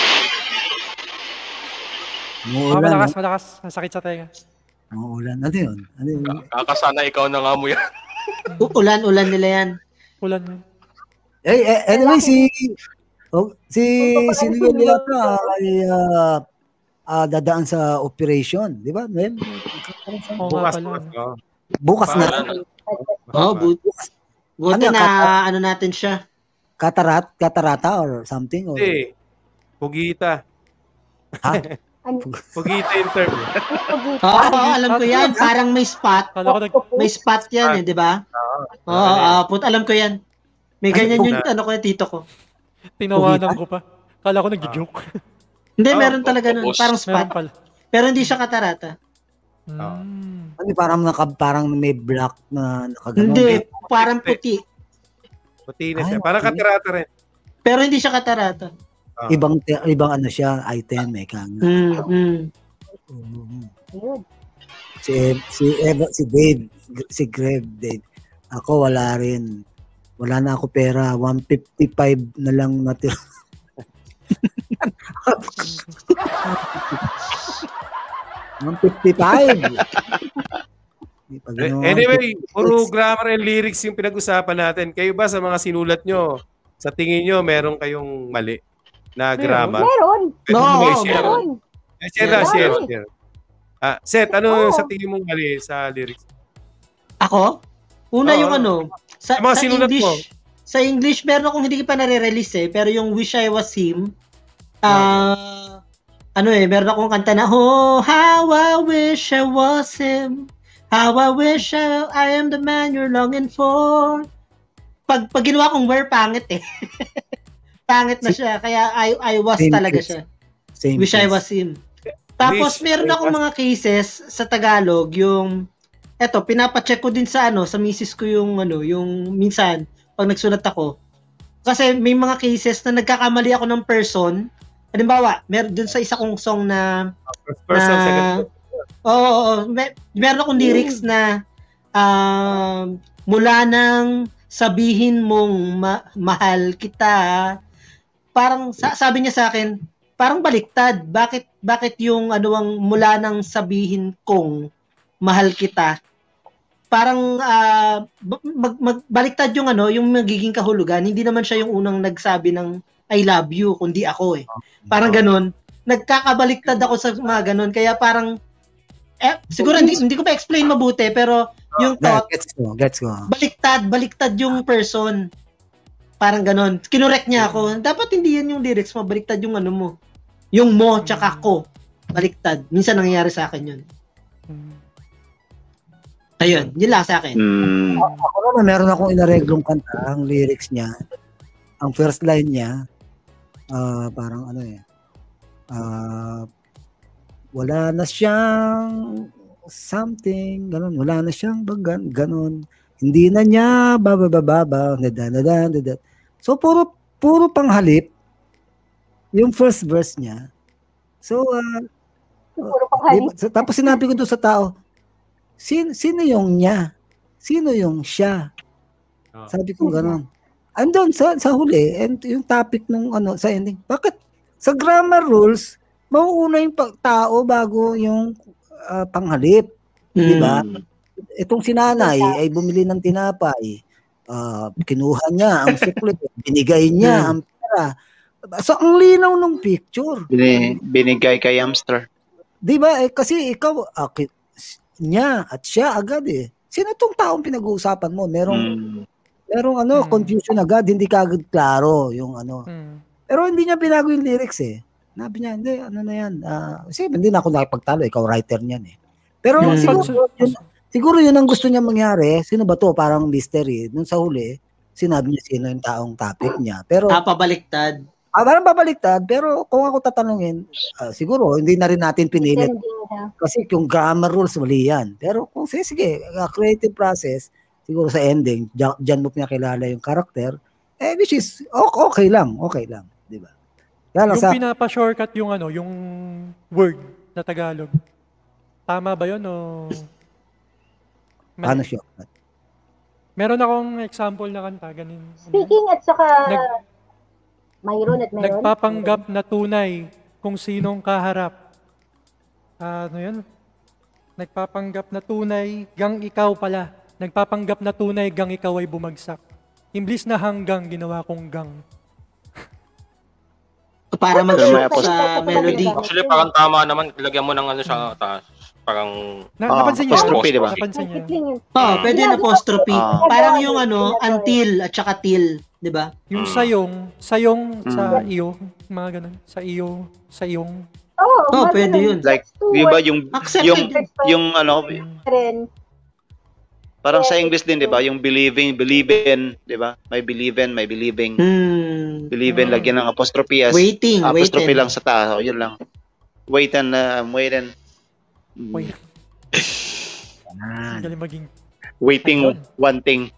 Speaker 4: Malakas. Masakit sa tenga.
Speaker 17: Uulan. Ano yun?
Speaker 7: Kakasana ikaw na nga mo yan.
Speaker 5: Ulan nila yan.
Speaker 4: Ulan.
Speaker 17: Anyway, si Noel yata ay dadaan sa operation, di ba? Bukas na.
Speaker 5: Buti na ano natin siya.
Speaker 17: Katarata or something?
Speaker 14: Hindi. Pugita.
Speaker 17: Ha?
Speaker 14: Pugita yung term.
Speaker 5: Alam ko yan. Parang may spot. May spot yan eh, di ba? Alam ko yan. May ganyan yung tito ko.
Speaker 4: Tinawanan ko pa. Kala ko nag-joke.
Speaker 5: Hindi, meron talaga nun. Parang spot. Pero hindi siya katarata.
Speaker 17: Parang may black na nakaganon.
Speaker 5: Hindi, parang puti.
Speaker 14: Puti na siya. Parang katarata rin.
Speaker 5: Pero hindi siya katarata.
Speaker 17: Ibang ano siya, item eh. Si Greg Dave. Ako wala rin. Wala na ako pera. 155 na lang natira.
Speaker 14: Anyway, puro grammar and lyrics yung pinag-usapan natin. Kayo ba sa mga sinulat nyo, sa tingin nyo, meron kayong mali na grammar?
Speaker 15: Meron.
Speaker 14: Share. Seth, ano sa tingin mong mali sa lyrics?
Speaker 5: Ako? Una yung sa
Speaker 14: sinulat
Speaker 5: English,
Speaker 14: mo.
Speaker 5: Sa English, meron akong hindi pa nare-release eh, pero yung Wish I Was Him, Meron akong kanta na, oh, how I wish I was him. How I wish I am the man you're longing for. Pag ginawa kong where, pangit eh. Pangit na siya. Kaya I was talaga siya. Wish I was him. Tapos meron akong mga cases sa Tagalog, yung pinapacheck ko din sa sa misis ko yung minsan pag nagsulat ako. Kasi may mga cases na nagkakamali ako ng person. Halimbawa, meron dun sa isa kong song na
Speaker 14: first person, second person.
Speaker 5: Meron akong lyrics na mula nang sabihin mong mahal kita. Parang sabi niya sa akin, parang baliktad. Bakit yung ang mula nang sabihin kong mahal kita? Parang baliktad yung yung magiging kahulugan. Hindi naman siya yung unang nagsabi ng I love you, kundi ako eh. Parang ganun. Nagkakabaliktad ako sa mga ganun. Kaya parang siguro hindi ko pa explain mabuti, pero yung thought,
Speaker 17: gets ko.
Speaker 5: Baliktad yung person. Parang ganun. Kinorek niya ako. Dapat hindi yan yung lyrics mo, baliktad yung mo. Yung mo tsaka ko. Baliktad. Minsan nangyayari sa akin yun. Ayun, yun lang sa akin.
Speaker 17: Ako naman, meron akong inareglong kanta, ang lyrics niya, ang first line niya, parang wala na siyang something, ganun, wala na siyang bagan, ganun, hindi na niya babababa, dadadadadad. So, puro panghalip, yung first verse niya. So,
Speaker 15: puro panghalip.
Speaker 17: Tapos sinabi ko doon sa tao, sino yung niya? Sino yung siya? Sabi ko gano'n. Andun sa huli, and yung topic ng sa ending. Bakit? Sa grammar rules, mauuna yung tao bago yung panghalip. Diba? Itong sinanay ay bumili ng tinapay. Kinuha niya ang sukli. Binigay niya ang pera. So, ang linaw ng picture.
Speaker 6: Binigay kay hamster.
Speaker 17: Diba? Kasi ikaw, niya at siya agad eh. Sino tong taong pinag-uusapan mo? Merong confusion agad, hindi ka agad klaro yung Pero hindi niya binago yung lyrics eh. Sabi niya, hindi, na yan. Kasi hindi na ako nakipagtalo, ikaw writer niyan eh. Pero siguro yun ang gusto niya mangyari. Sino ba to? Parang mystery. Nung sa huli, sinabi niya sino yung taong topic niya. Pero
Speaker 5: pabaliktad.
Speaker 17: Parang babaliktad, pero kung ako tatanungin, siguro hindi na rin natin pinilit. Kasi yung grammar rules, mali yan. Pero kung sige, creative process, siguro sa ending, dyan mo pinakilala yung character, which is okay lang, di ba?
Speaker 4: Yung pinapa-shortcut yung yung word na Tagalog. Tama ba yun o?
Speaker 17: Paano shortcut?
Speaker 4: Meron akong example na kanta, ganin.
Speaker 15: Speaking at saka mayroon.
Speaker 4: Nagpapanggap na tunay kung sinong kaharap. Yun? Nagpapanggap na tunay, gang ikaw pala. Nagpapanggap na tunay, gang ikaw ay bumagsak. Imblis na hanggang, ginawa kong gang.
Speaker 5: Para mag-shoot sa melody.
Speaker 7: Actually, parang tama naman. Ilagyan mo ng sa taas. Parang
Speaker 4: napansin niyo?
Speaker 6: Apostrophe, di ba?
Speaker 4: Napansin niyo?
Speaker 5: Pwede na apostrophe. Parang yung until at saka till. Diba?
Speaker 4: Yung sayong sa iyo, mga ganun. Sa iyo, sa iyong.
Speaker 5: Pwede yun.
Speaker 6: Like, di ba yung parang sa English din, di ba? Yung believe in, di ba? May believing. Believe in, lagyan ng apostrophe as apostrophe lang sa taas. Yun lang. Waiting.
Speaker 4: Galing maging
Speaker 6: wanting.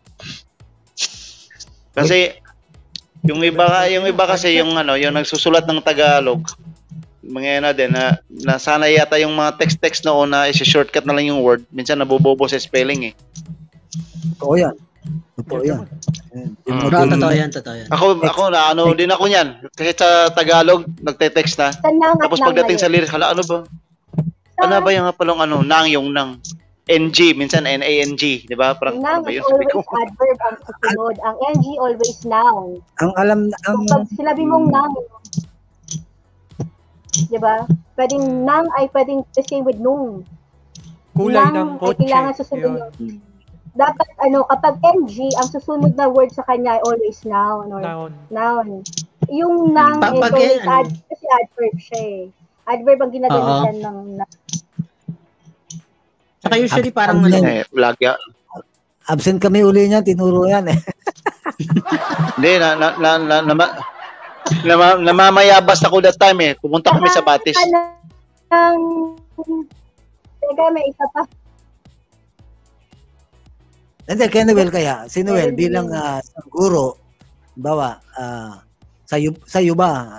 Speaker 6: Kasi yung iba kasi yung nagsusulat ng Tagalog, mga din na sana yata yung mga text na una i-shortcut na lang yung word. Minsan nabobobo sa spelling eh.
Speaker 17: Totoo yan.
Speaker 5: Totoo yan.
Speaker 6: Ako din ako niyan. Kasi sa Tagalog nagte-text na. Tapos pagdating sa lyrics, ano ba? Ano ba yung palong nang yung nang NG, minsan NANG, di ba? Parang
Speaker 15: nang is always adverb ang susunod. Ang NG always noun. Pag sinabi mong nang, di ba? Pwedeng nang ay pwedeng the same with nung.
Speaker 4: Kulay ng kotse.
Speaker 15: Ay kailangan susunod yun. Dapat kapag NG, ang susunod na word sa kanya ay always noun. Noun. Yung nang is always kasi adverb siya eh. Adverb ang ginagamitan ng
Speaker 5: Saka usually parang
Speaker 17: absent kami uli niyan, tinuro yan eh.
Speaker 6: Hindi, namamayabas ako that time eh. Pumunta kami sa Batis.
Speaker 15: Teka, may isa pa.
Speaker 17: Hindi, kay Noel kaya. Si Noel bilang guro, bawa, sa'yo ba,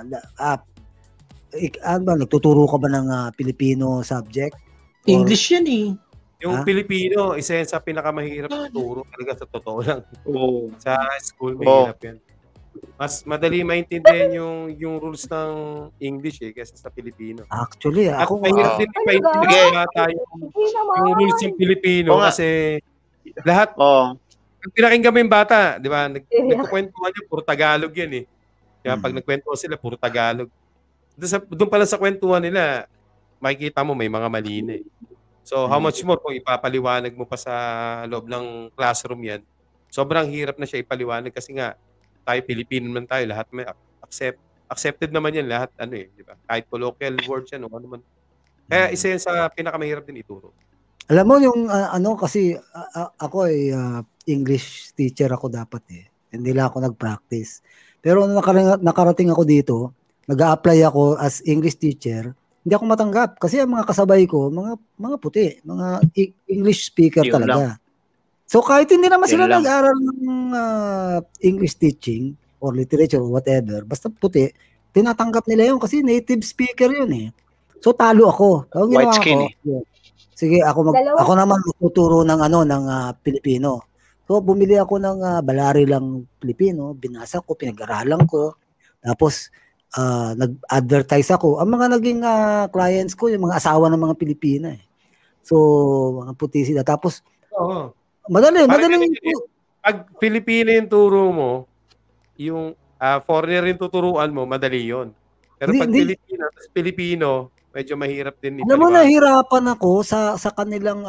Speaker 17: ano ba, nagtuturo ka ba ng Filipino subject?
Speaker 5: English yan eh.
Speaker 14: Yung Pilipino, isa yan sa pinakamahirap turo talaga sa totoo lang. Sa school, mahirap yan. Mas madali maintindihan yung rules ng English eh kaysa sa Pilipino.
Speaker 17: Actually,
Speaker 14: at mahirap din ipaintindihan sa bata yung rules ng Pilipino kasi lahat, pag pinakinggan mo yung bata, di ba, nagkukwentuhan niya, puro Tagalog yan eh. Kaya pag nagkwentuhan sila, puro Tagalog. Doon pala sa kwentuhan nila, makikita mo may mga mali na eh. So, how much more kung ipapaliwanag mo pa sa loob ng classroom yan, sobrang hirap na siya ipaliwanag kasi nga, tayo Pilipino naman tayo, lahat may accepted naman yan, lahat ano eh, di ba? Kahit colloquial words yan, ano man. Kaya isa yan sa pinakamahirap din ituro.
Speaker 17: Alam mo yung kasi ako ay English teacher ako dapat eh. Hindi lang ako nag-practice. Pero nung nakarating ako dito, nag-a-apply ako as English teacher, hindi ako matanggap kasi ang mga kasabay ko, mga puti, mga English speaker
Speaker 6: Yun
Speaker 17: talaga. So kahit hindi naman sila nag-aral ng English teaching or literature or whatever, basta puti, tinatanggap nila yun kasi native speaker yun eh. So talo ako.
Speaker 6: White skin eh.
Speaker 17: Sige, ako naman magtuturo ng ng Pilipino. So bumili ako ng balari lang Pilipino, binasa ko, pinag-aralan ko. Tapos nag-advertise ako. Ang mga naging clients ko, yung mga asawa ng mga Pilipina eh. So mga puti sila. Tapos madali.
Speaker 14: Pag Pilipino yung turo mo, yung foreigner yung tuturuan mo, madali yon. Pero pag Pilipino, medyo mahirap din ipaliwanag.
Speaker 17: Alam mo, nahirapan ako sa kanilang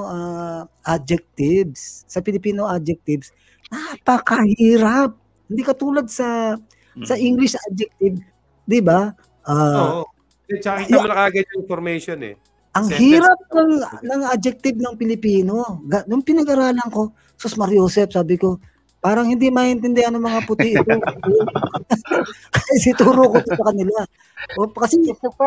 Speaker 17: adjectives. Sa Filipino adjectives, napakahirap. Hindi katulad sa English adjective, 'di ba?
Speaker 14: Oo. Tsaka kita mo na kagad yung information eh.
Speaker 17: Ang hirap ng adjective ng Pilipino. Nung pinag-aralan ko, Sus Mariosep, sabi ko, parang hindi maintindihan ng mga puti ito. Kasi turo ko sa kanila. Kasi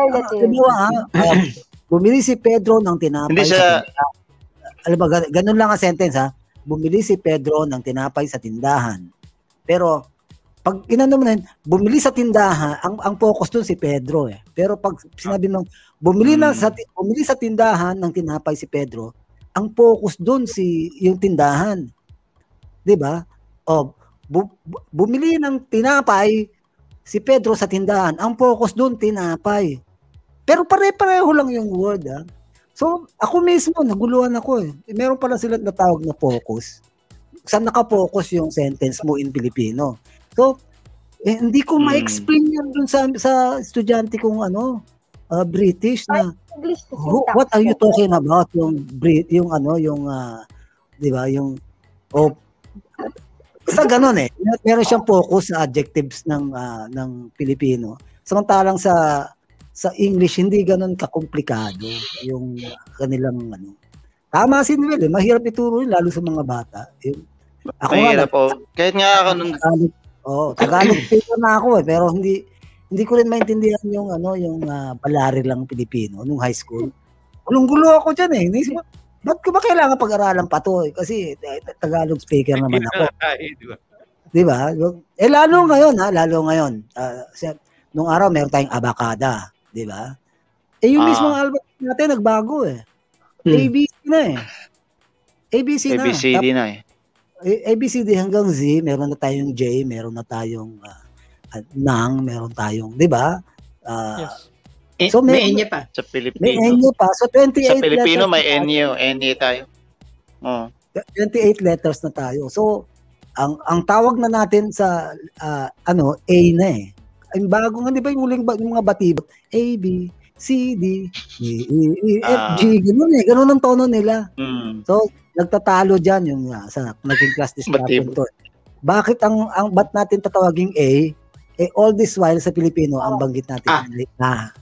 Speaker 17: bumili si Pedro ng tinapay sa tindahan. Alam ba, ganun lang ang sentence ha. Bumili si Pedro ng tinapay sa tindahan. Pero pag inano mo na yun, bumili sa tindahan, ang focus doon si Pedro eh. Pero pag sinabi mo, bumili sa tindahan ng tinapay si Pedro, ang focus doon yung tindahan. 'Di ba? Bumili ng tinapay si Pedro sa tindahan, ang focus doon tinapay. Pero pare-pareho lang yung word ha. So, ako mismo naguluhan ako eh. Meron pala silang natawag na focus. Saan naka-focus yung sentence mo in Filipino? So, hindi ko ma-explain yan dun sa estudyante kong British na what are you talking about yung 'di ba yung sa ganun eh. Meron siyang focus sa adjectives ng Pilipino. Samantalang sa English hindi ganun kakomplikado yung kanilang Tama si Noel eh. Mahirap ituro yun lalo sa mga bata. Ako
Speaker 6: mahirap kahit nga ako nung
Speaker 17: Tagalog speaker na ako eh, pero hindi ko rin maintindihan yung balari lang Pilipino nung high school. Gulong-gulo ako diyan eh. Inisip ko, ba't ko ba kailangan pag-aralan pa to? Kasi Tagalog speaker naman ako. Di ba? Lalo ngayon. Nung araw meron tayong abakada, di ba? Yung mismong album natin nagbago eh. ABC na eh.
Speaker 6: ABCD na eh.
Speaker 17: ABCD hanggang Z, meron na tayong J, meron na tayong Nang, meron tayong, di ba?
Speaker 5: Yes. So may Enye pa.
Speaker 6: Sa Pilipino.
Speaker 17: May Enye pa. So 28
Speaker 6: sa Pilipino
Speaker 17: letters
Speaker 6: may Enye tayo.
Speaker 17: 28 letters na tayo. So ang tawag na natin sa A na eh. Ang bago nga, di ba yung mga batibot? A, B, C, D, E, F, G, ganun ang tono nila. So nagtatalo dyan yung sa naging class discussion to. Bakit ang ba't natin tatawaging A, all this while sa Pilipino, ang banggit natin na.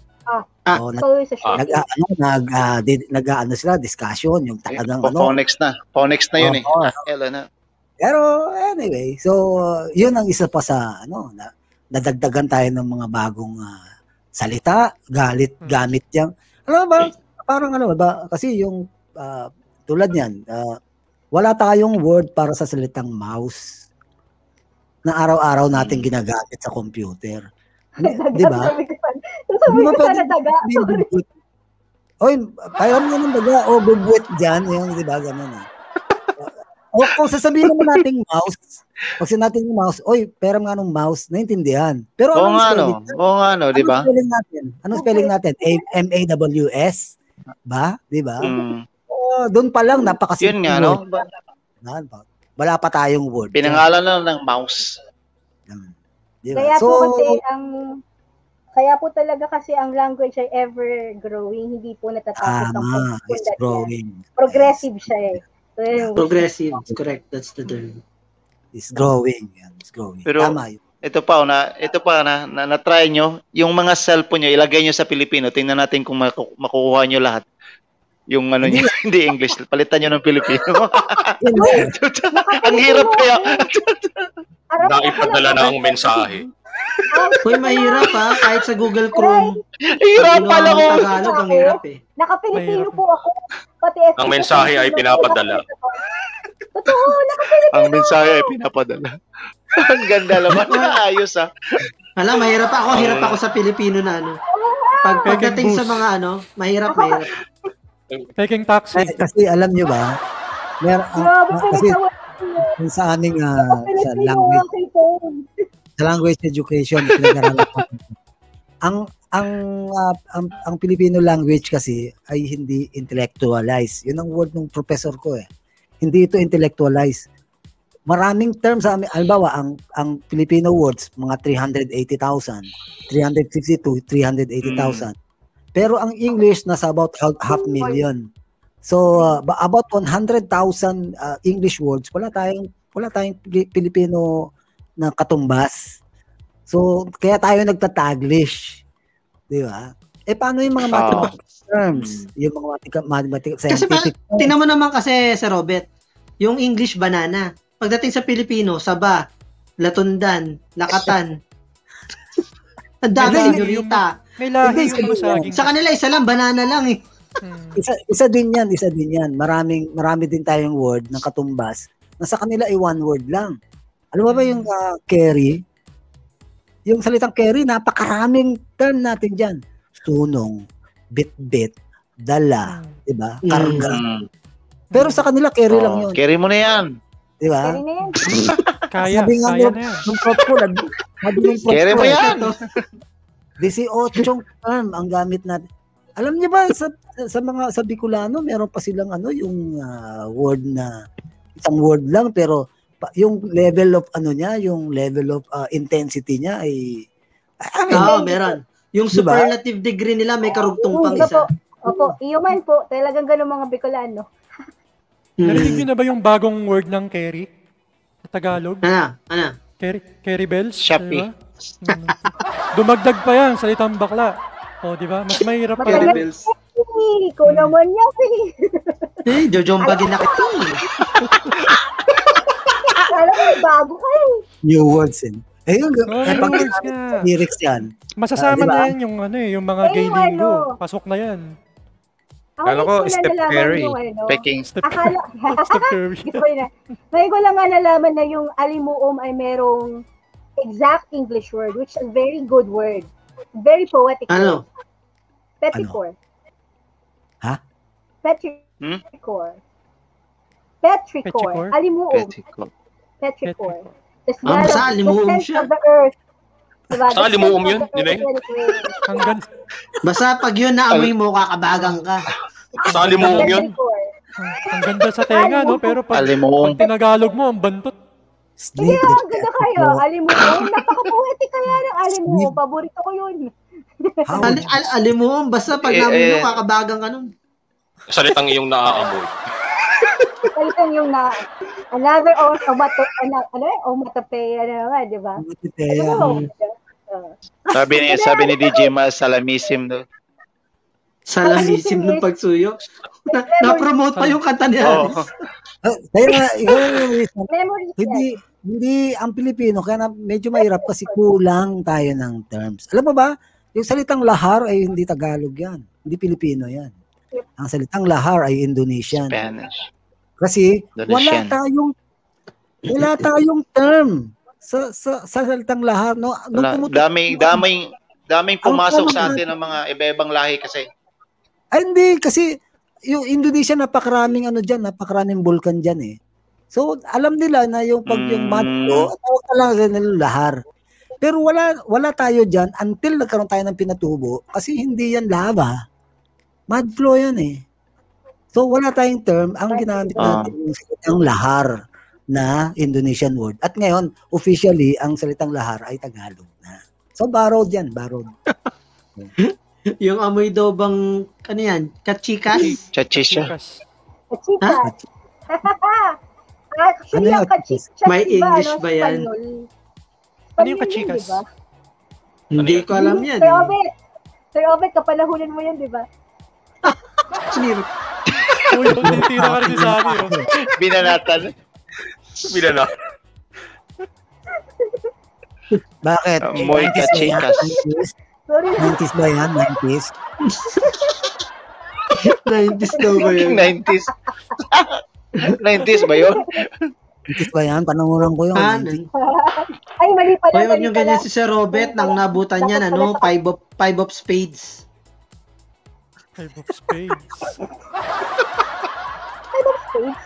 Speaker 17: Nag-ano sila, discussion, yung talagang
Speaker 6: Phonics na yun
Speaker 17: Pero anyway, so yun ang isa pa sa nadagdagan tayo ng mga bagong salita, gamit yan. Alam mo ba, parang ba, kasi yung tulad niyan, wala tayong word para sa salitang mouse na araw-araw natin ginagamit sa computer. Di ba?
Speaker 15: Sabi ko sana daga.
Speaker 17: Oy, kaya mo ng daga o bubwet dyan, yung di ba, gano'n O kung sasabihin naman nating mouse, pag sinatin yung mouse, oy, pera nga nung mouse, naintindihan. Pero
Speaker 6: anong spelling? Oo nga, di ba?
Speaker 17: Anong spelling natin? M-A-W-S? Ba? Di ba? Doon pa lang, napakasimple.
Speaker 6: Yun nga, no?
Speaker 17: Wala pa tayong word.
Speaker 6: Pinangalan na ng mouse.
Speaker 17: Diba?
Speaker 15: Kaya po kasi kaya po talaga kasi ang language ay ever growing, hindi po natatapos ang
Speaker 17: it's growing.
Speaker 15: Progressive siya
Speaker 5: Progressive, correct. That's the term.
Speaker 17: It's growing. It's growing.
Speaker 6: Pero
Speaker 17: tama yun.
Speaker 6: Ito pa na try nyo, yung mga cellphone nyo, ilagay nyo sa Pilipino. Tingnan natin kung makukuha nyo lahat. Yung hindi English, palitan nyo ng Pilipino. Ang hirap kaya.
Speaker 7: Naipadala na ang mensahe.
Speaker 5: Uy, mahirap kahit sa Google Chrome.
Speaker 6: Hirap pala ko.
Speaker 5: Tagalog, ang hirap
Speaker 15: Naka-Pilipino po ako. Pati
Speaker 7: ang mensahe ay pinapadala.
Speaker 15: Totoo, naka-Pilipino.
Speaker 6: Ang mensahe ay pinapadala. Ang ganda naman. Ayos
Speaker 5: Alam, mahirap ako. Hirap ako sa Pilipino na pagdating sa mga mahirap.
Speaker 4: Taking taxi.
Speaker 17: Kasi alam nyo ba, kasi sa aming sa language education, ang Filipino language kasi ay hindi intellectualize. Yun ang word ng professor ko Hindi ito intellectualize. Maraming terms sa amin. Halimbawa, ang Filipino words, mga 380,000, 350 to 380,000. Pero ang English, nasa about 500,000. So, about 100,000 English words, wala tayong Filipino na katumbas. So, kaya tayo nagtataglish. Di ba? Paano yung mga mathematical terms? Yung mga mathematical, scientific
Speaker 5: terms? Kasi, tingnan mo naman kasi, Sir Robert, yung English banana, pagdating sa Pilipino, saba, latundan, lakatan, ang dami senyorita.
Speaker 4: May lahi yung masaging.
Speaker 5: Sa kanila, isa lang, banana lang
Speaker 17: Isa din yan. Marami din tayong word ng katumbas na sa kanila ay one word lang. Alam mo ba yung carry? Yung salitang carry, napakaraming term natin dyan. Sunong, bit-bit, dala, diba? Karga. Pero sa kanila, carry lang yun.
Speaker 6: Carry mo na yan.
Speaker 17: Diba?
Speaker 15: Carry na yan.
Speaker 4: Kaya na yan.
Speaker 6: Carry mo yan.
Speaker 17: 18 term ang gamit natin. Alam niyo ba sa Bicolano meron pa silang yung word na isang word lang pero yung level of yung level of intensity niya ay
Speaker 5: meron. Yung superlative degree nila may karugtong pang isa.
Speaker 15: Opo, iyon po. Talagang ganun mga Bicolano.
Speaker 4: Narinig niyo na ba yung bagong word ng carry? Sa Tagalog?
Speaker 5: Ano?
Speaker 4: Carry bells?
Speaker 6: Shopee.
Speaker 4: Diba? Dumagdag pa yan, salitang bakla. Di ba? Mas mahirap pa.
Speaker 5: Carry bells.
Speaker 15: Ikaw naman yan.
Speaker 5: Jojombagin na kita.
Speaker 15: Alam mo, bago kayo.
Speaker 17: New words yung
Speaker 4: words nga.
Speaker 17: lyrics yan.
Speaker 4: Masasama na yan yung mga gay lingo. Pasok na yan.
Speaker 14: Kala ko, Steph Curry.
Speaker 6: Peking.
Speaker 15: Akala,
Speaker 4: Steph Curry.
Speaker 15: Ngayon ko lang nga nalaman na yung alimuom ay merong exact English word, which is a very good word. Very poetic.
Speaker 5: Ano?
Speaker 15: Petrichor.
Speaker 17: Ha?
Speaker 15: Petrichor. Petrichor. Alimuom. Petrichor.
Speaker 5: Basta alimuom siya.
Speaker 15: Of the earth. Diba?
Speaker 7: Sa alimuom yun?
Speaker 5: Basta pag yun naamoy mo, kakabagang ka.
Speaker 7: Sa alimuom yun?
Speaker 4: Ang ganda sa tenga, no? Pero pag tinagalog mo, ang bantot.
Speaker 15: Hindi, ang ganda kayo. Alimuom. Napaka-poetic kaya ng alimuom. Paborito ko yun.
Speaker 5: Alimuom. Basta pag naamoy mo, kakabagang ka nun.
Speaker 7: Salitang iyong naaamoy.
Speaker 15: Salitang yung another onomatopeya na naman, di ba?
Speaker 6: Sabi ni DJ Mas, salamisim daw.
Speaker 5: Salamisim ng pagsuyo. Na-promote pa yung kanta ni Aris.
Speaker 17: Kaya hindi ang Pilipino kaya medyo mahirap kasi kulang tayo ng terms. Alam mo ba, yung salitang lahar ay hindi Tagalog yan. Hindi Pilipino yan. Ang salitang lahar ay Indonesian.
Speaker 6: Spanish.
Speaker 17: Kasi
Speaker 6: Indonesian.
Speaker 17: wala tayong term sa salitang lahar, no.
Speaker 6: Daming pumasok sa atin ng mga iba-ibang lahi kasi.
Speaker 17: Ay, hindi kasi yung Indonesia napakaraming napakaraming bulkan diyan eh. So alam nila na yung yung madlo, tawag talaga nila lahar. Pero wala tayo diyan until nagkaroon tayo ng pinatubo kasi hindi yan lava. Mud flow yan eh. So wala tayong term, ang ginamit natin yung salitang lahar na Indonesian word. At ngayon, officially, ang salitang lahar ay Tagalog na. So borrowed yan, borrowed.
Speaker 5: Yung amoy daw bang, ano yan, kachikas?
Speaker 6: Chachikas.
Speaker 15: Kachikas. Actually, yung kachikas,
Speaker 5: may English ba yan?
Speaker 4: Ano yung kachikas?
Speaker 5: Hindi ko alam yan.
Speaker 15: Sir Obet, kapalahunan mo yan, di ba?
Speaker 5: Siniro.
Speaker 4: Uy, titira ka rin sa amin.
Speaker 6: Binanatan.
Speaker 17: Bakit?
Speaker 6: Moy kachikas.
Speaker 17: 90s ba yan? 90s?
Speaker 5: 90s daw ba yun?
Speaker 6: 90s. 90s ba yun?
Speaker 17: 90s ba yan? Panangunan ko yun.
Speaker 15: Ay, mali pala.
Speaker 5: Hoy, huwag nyo ganyan si Sir Robert nang nabutan niya, five of spades.
Speaker 4: 5 of spades.
Speaker 15: 5 of spades?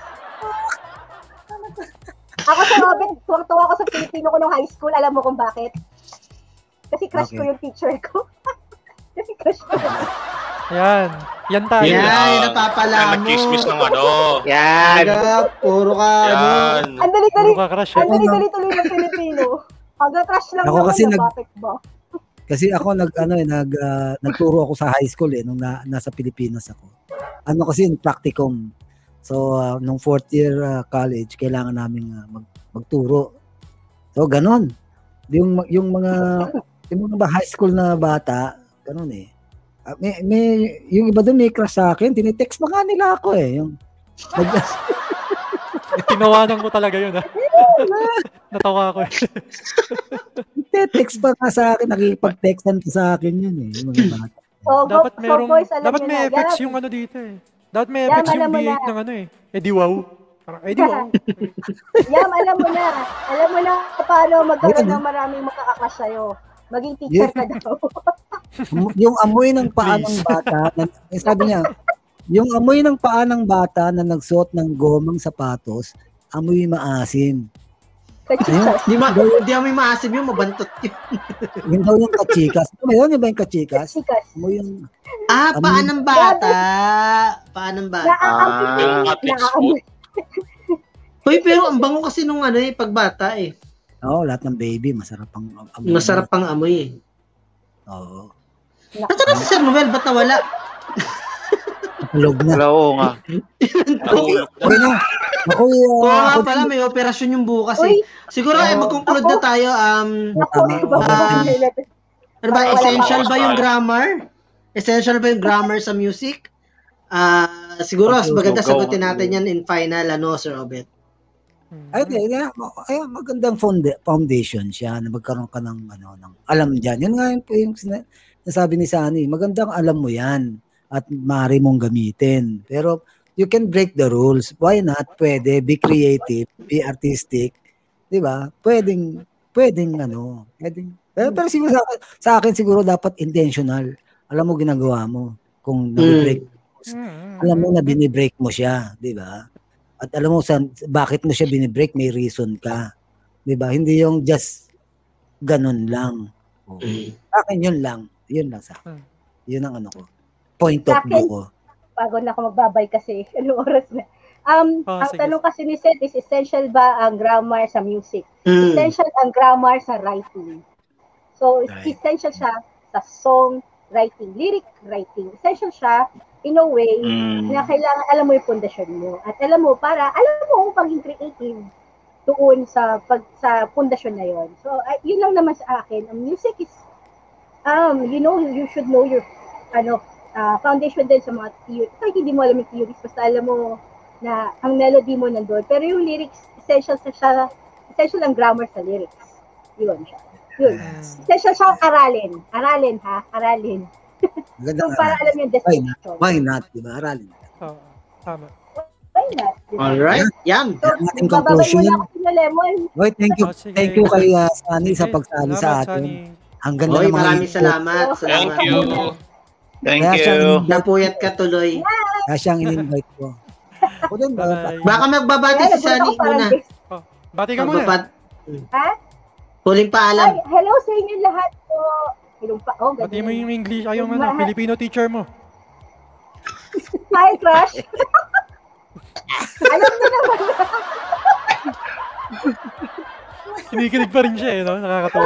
Speaker 15: Ako sa Robert, tuwang-tuwa ako sa Pilipino ko nung high school. Alam mo kung bakit? Kasi crush ko yung teacher ko. Kasi crush ko.
Speaker 4: Yan tayo.
Speaker 5: Yan, napapala mo.
Speaker 7: Nag-kismis ng ano.
Speaker 6: Yan.
Speaker 5: Puro ka.
Speaker 7: Yan.
Speaker 15: Ang dali-dali tuloy ng Pilipino. Hanggang crush lang
Speaker 17: ako kasi
Speaker 15: bakit ba?
Speaker 17: Kasi ako nagturo ako sa high school nung nasa Pilipinas ako. Ano kasi yung practicum. So nung 4th year college kailangan namin magturo. So ganon. Yung mga high school na bata, ganon eh. Yung iba doon may crush sa akin, tinitext pa nga nila ako eh.
Speaker 4: Tinawanan ko talaga yun Natawa ako eh.
Speaker 17: Text pa nga sa akin, nakikipag-textan pa sa akin yun eh. Yung mga bata.
Speaker 4: Dapat may effects yung ano dito eh. Dapat may effects yung B8 ng ano eh. Di wow. Di wow.
Speaker 15: Yam, alam mo na paano magkaroon ng maraming makakaklash sa'yo. Maging teacher ka daw.
Speaker 17: Yung amoy ng paa ng bata, sabi niya, yung amoy ng paa ng bata na nagsuot ng gomang sapatos, amoy maasim.
Speaker 5: Hindi amoy maasim yung mabantot yun.
Speaker 17: Yung daw yung kachikas. Yun ba yung kachikas? Amoy yung...
Speaker 5: paa ng bata. Paa ng bata. Hoy, pero ang bango kasi nung pagbata eh.
Speaker 17: Oo, lahat ng baby, masarap pang amoy.
Speaker 5: Masarap pang amoy eh.
Speaker 17: Oo.
Speaker 5: Nasaan na si Sir Noel? Ba't nawala?
Speaker 17: Tulog na.
Speaker 6: Oo nga.
Speaker 5: Oo nga pala, may operasyon yung bukas eh. Siguro mag-conclude na tayo. Ano ba, essential ba yung grammar? Essential ba yung grammar sa music? Siguro, maganda sagutin natin yan in final, Sir Obet.
Speaker 17: Ay, magandang foundation siya na magkaroon ka ng alam diyan. Yan nga yung nasabi ni Sunny, magandang alam mo yan at maaari mong gamitin. Pero you can break the rules. Why not? Pwede be creative, be artistic, 'di ba? Pwedeng. Pero siguro sa akin siguro dapat intentional. Alam mo ginagawa mo kung nag-break. Alam mo na binibreak mo siya, 'di ba? At alam mo bakit mo siya binibreak, may reason ka. 'Di ba? Hindi yung just ganun lang. Sa akin yun lang sa akin. Yun ang ko. Point of view ko.
Speaker 15: Pagod na ako magbabay kasi anong oras na. Ang tanong kasi ni Seth is essential ba ang grammar sa music? Essential ang grammar sa writing. So, essential siya sa song writing, lyric writing. Essential siya in a way na kailangan alam mo yung pundasyon mo. At alam mo, alam mo kung paging creative. doon sa pundasyon na yon. So yun lang naman sa akin. Ang music is you should know your foundation din sa mga theory. Kahit hindi mo alam yung theories, basta alam mo na ang melody mo nandoon. Pero yung lyrics, essential ang grammar sa lyrics. Yun siya. Yun. Essential siyang aralin. Aralin. So, para alam yung description.
Speaker 17: Why not? Diba? Aralin.
Speaker 4: Tama.
Speaker 15: Why not? Diba?
Speaker 5: Alright. Yan.
Speaker 15: So, bababay mo na ako sa lemon.
Speaker 17: Wait, thank you kay Sunny sa pagsali sa atin. Ang ganda ng mga
Speaker 5: maraming salamat.
Speaker 7: Thank you.
Speaker 6: Thank you.
Speaker 5: Napuyat ka tuloy.
Speaker 17: Kaya siyang in-invite ko. Ako din,
Speaker 5: Baka magbabati si Sunny muna.
Speaker 4: Bati ka muna.
Speaker 15: Ha?
Speaker 5: Huling paalam.
Speaker 15: Hello sa inyo lahat po.
Speaker 4: Bati mo yung English, yung Filipino teacher mo.
Speaker 15: Hi, crush. Alam mo naman.
Speaker 4: Kinikilig pa rin siya no? Nakakatawa.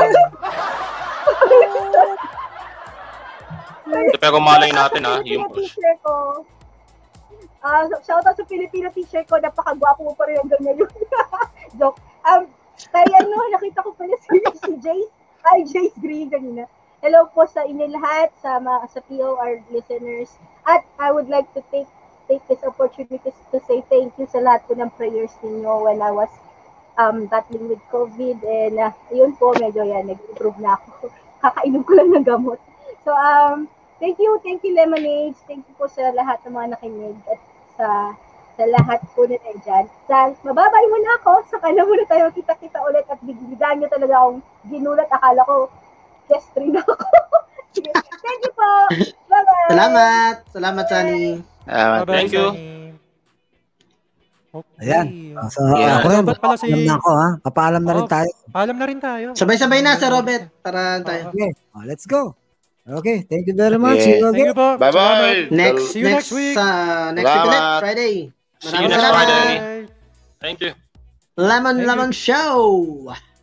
Speaker 7: Pero malay natin yung
Speaker 15: teacher ko. Shoutout sa Filipino teacher ko, napakagwapo mo pa rin hanggang ngayon. Joke. Kaya nakita ko pala si Jace Green kanina. Hello po sa inyo lahat, sa POR listeners. At I would like to take this opportunity to say thank you sa lahat po ng prayers ninyo when I was battling with COVID. And yun po, medyo nag-improve na ako. Kakainom ko lang ng gamot. So, thank you Lemonades. Thank you po sa lahat ng mga nakinig at sa lahat po na dyan. Mababay muna ako, saka na muna tayo kita-kita ulit at bigyan nyo talaga akong ginulat. Akala ko, guest rin ako. Thank you po. Bye-bye.
Speaker 5: Salamat Sunny.
Speaker 7: Thank you.
Speaker 4: Okay.
Speaker 17: Ayan. So, ako rin, papaalam na ako ha. Papaalam na rin tayo.
Speaker 4: Paalam na rin tayo.
Speaker 5: Sabay-sabay na sa Robert. Para tayo.
Speaker 17: Okay. Let's go. Okay, thank you very much. See you
Speaker 4: Thank
Speaker 17: again.
Speaker 4: you po.
Speaker 6: Bye-bye.
Speaker 5: Next
Speaker 4: week.
Speaker 5: Next week ulit, Friday.
Speaker 7: See you next Friday. Thank you.
Speaker 5: Lemon Show.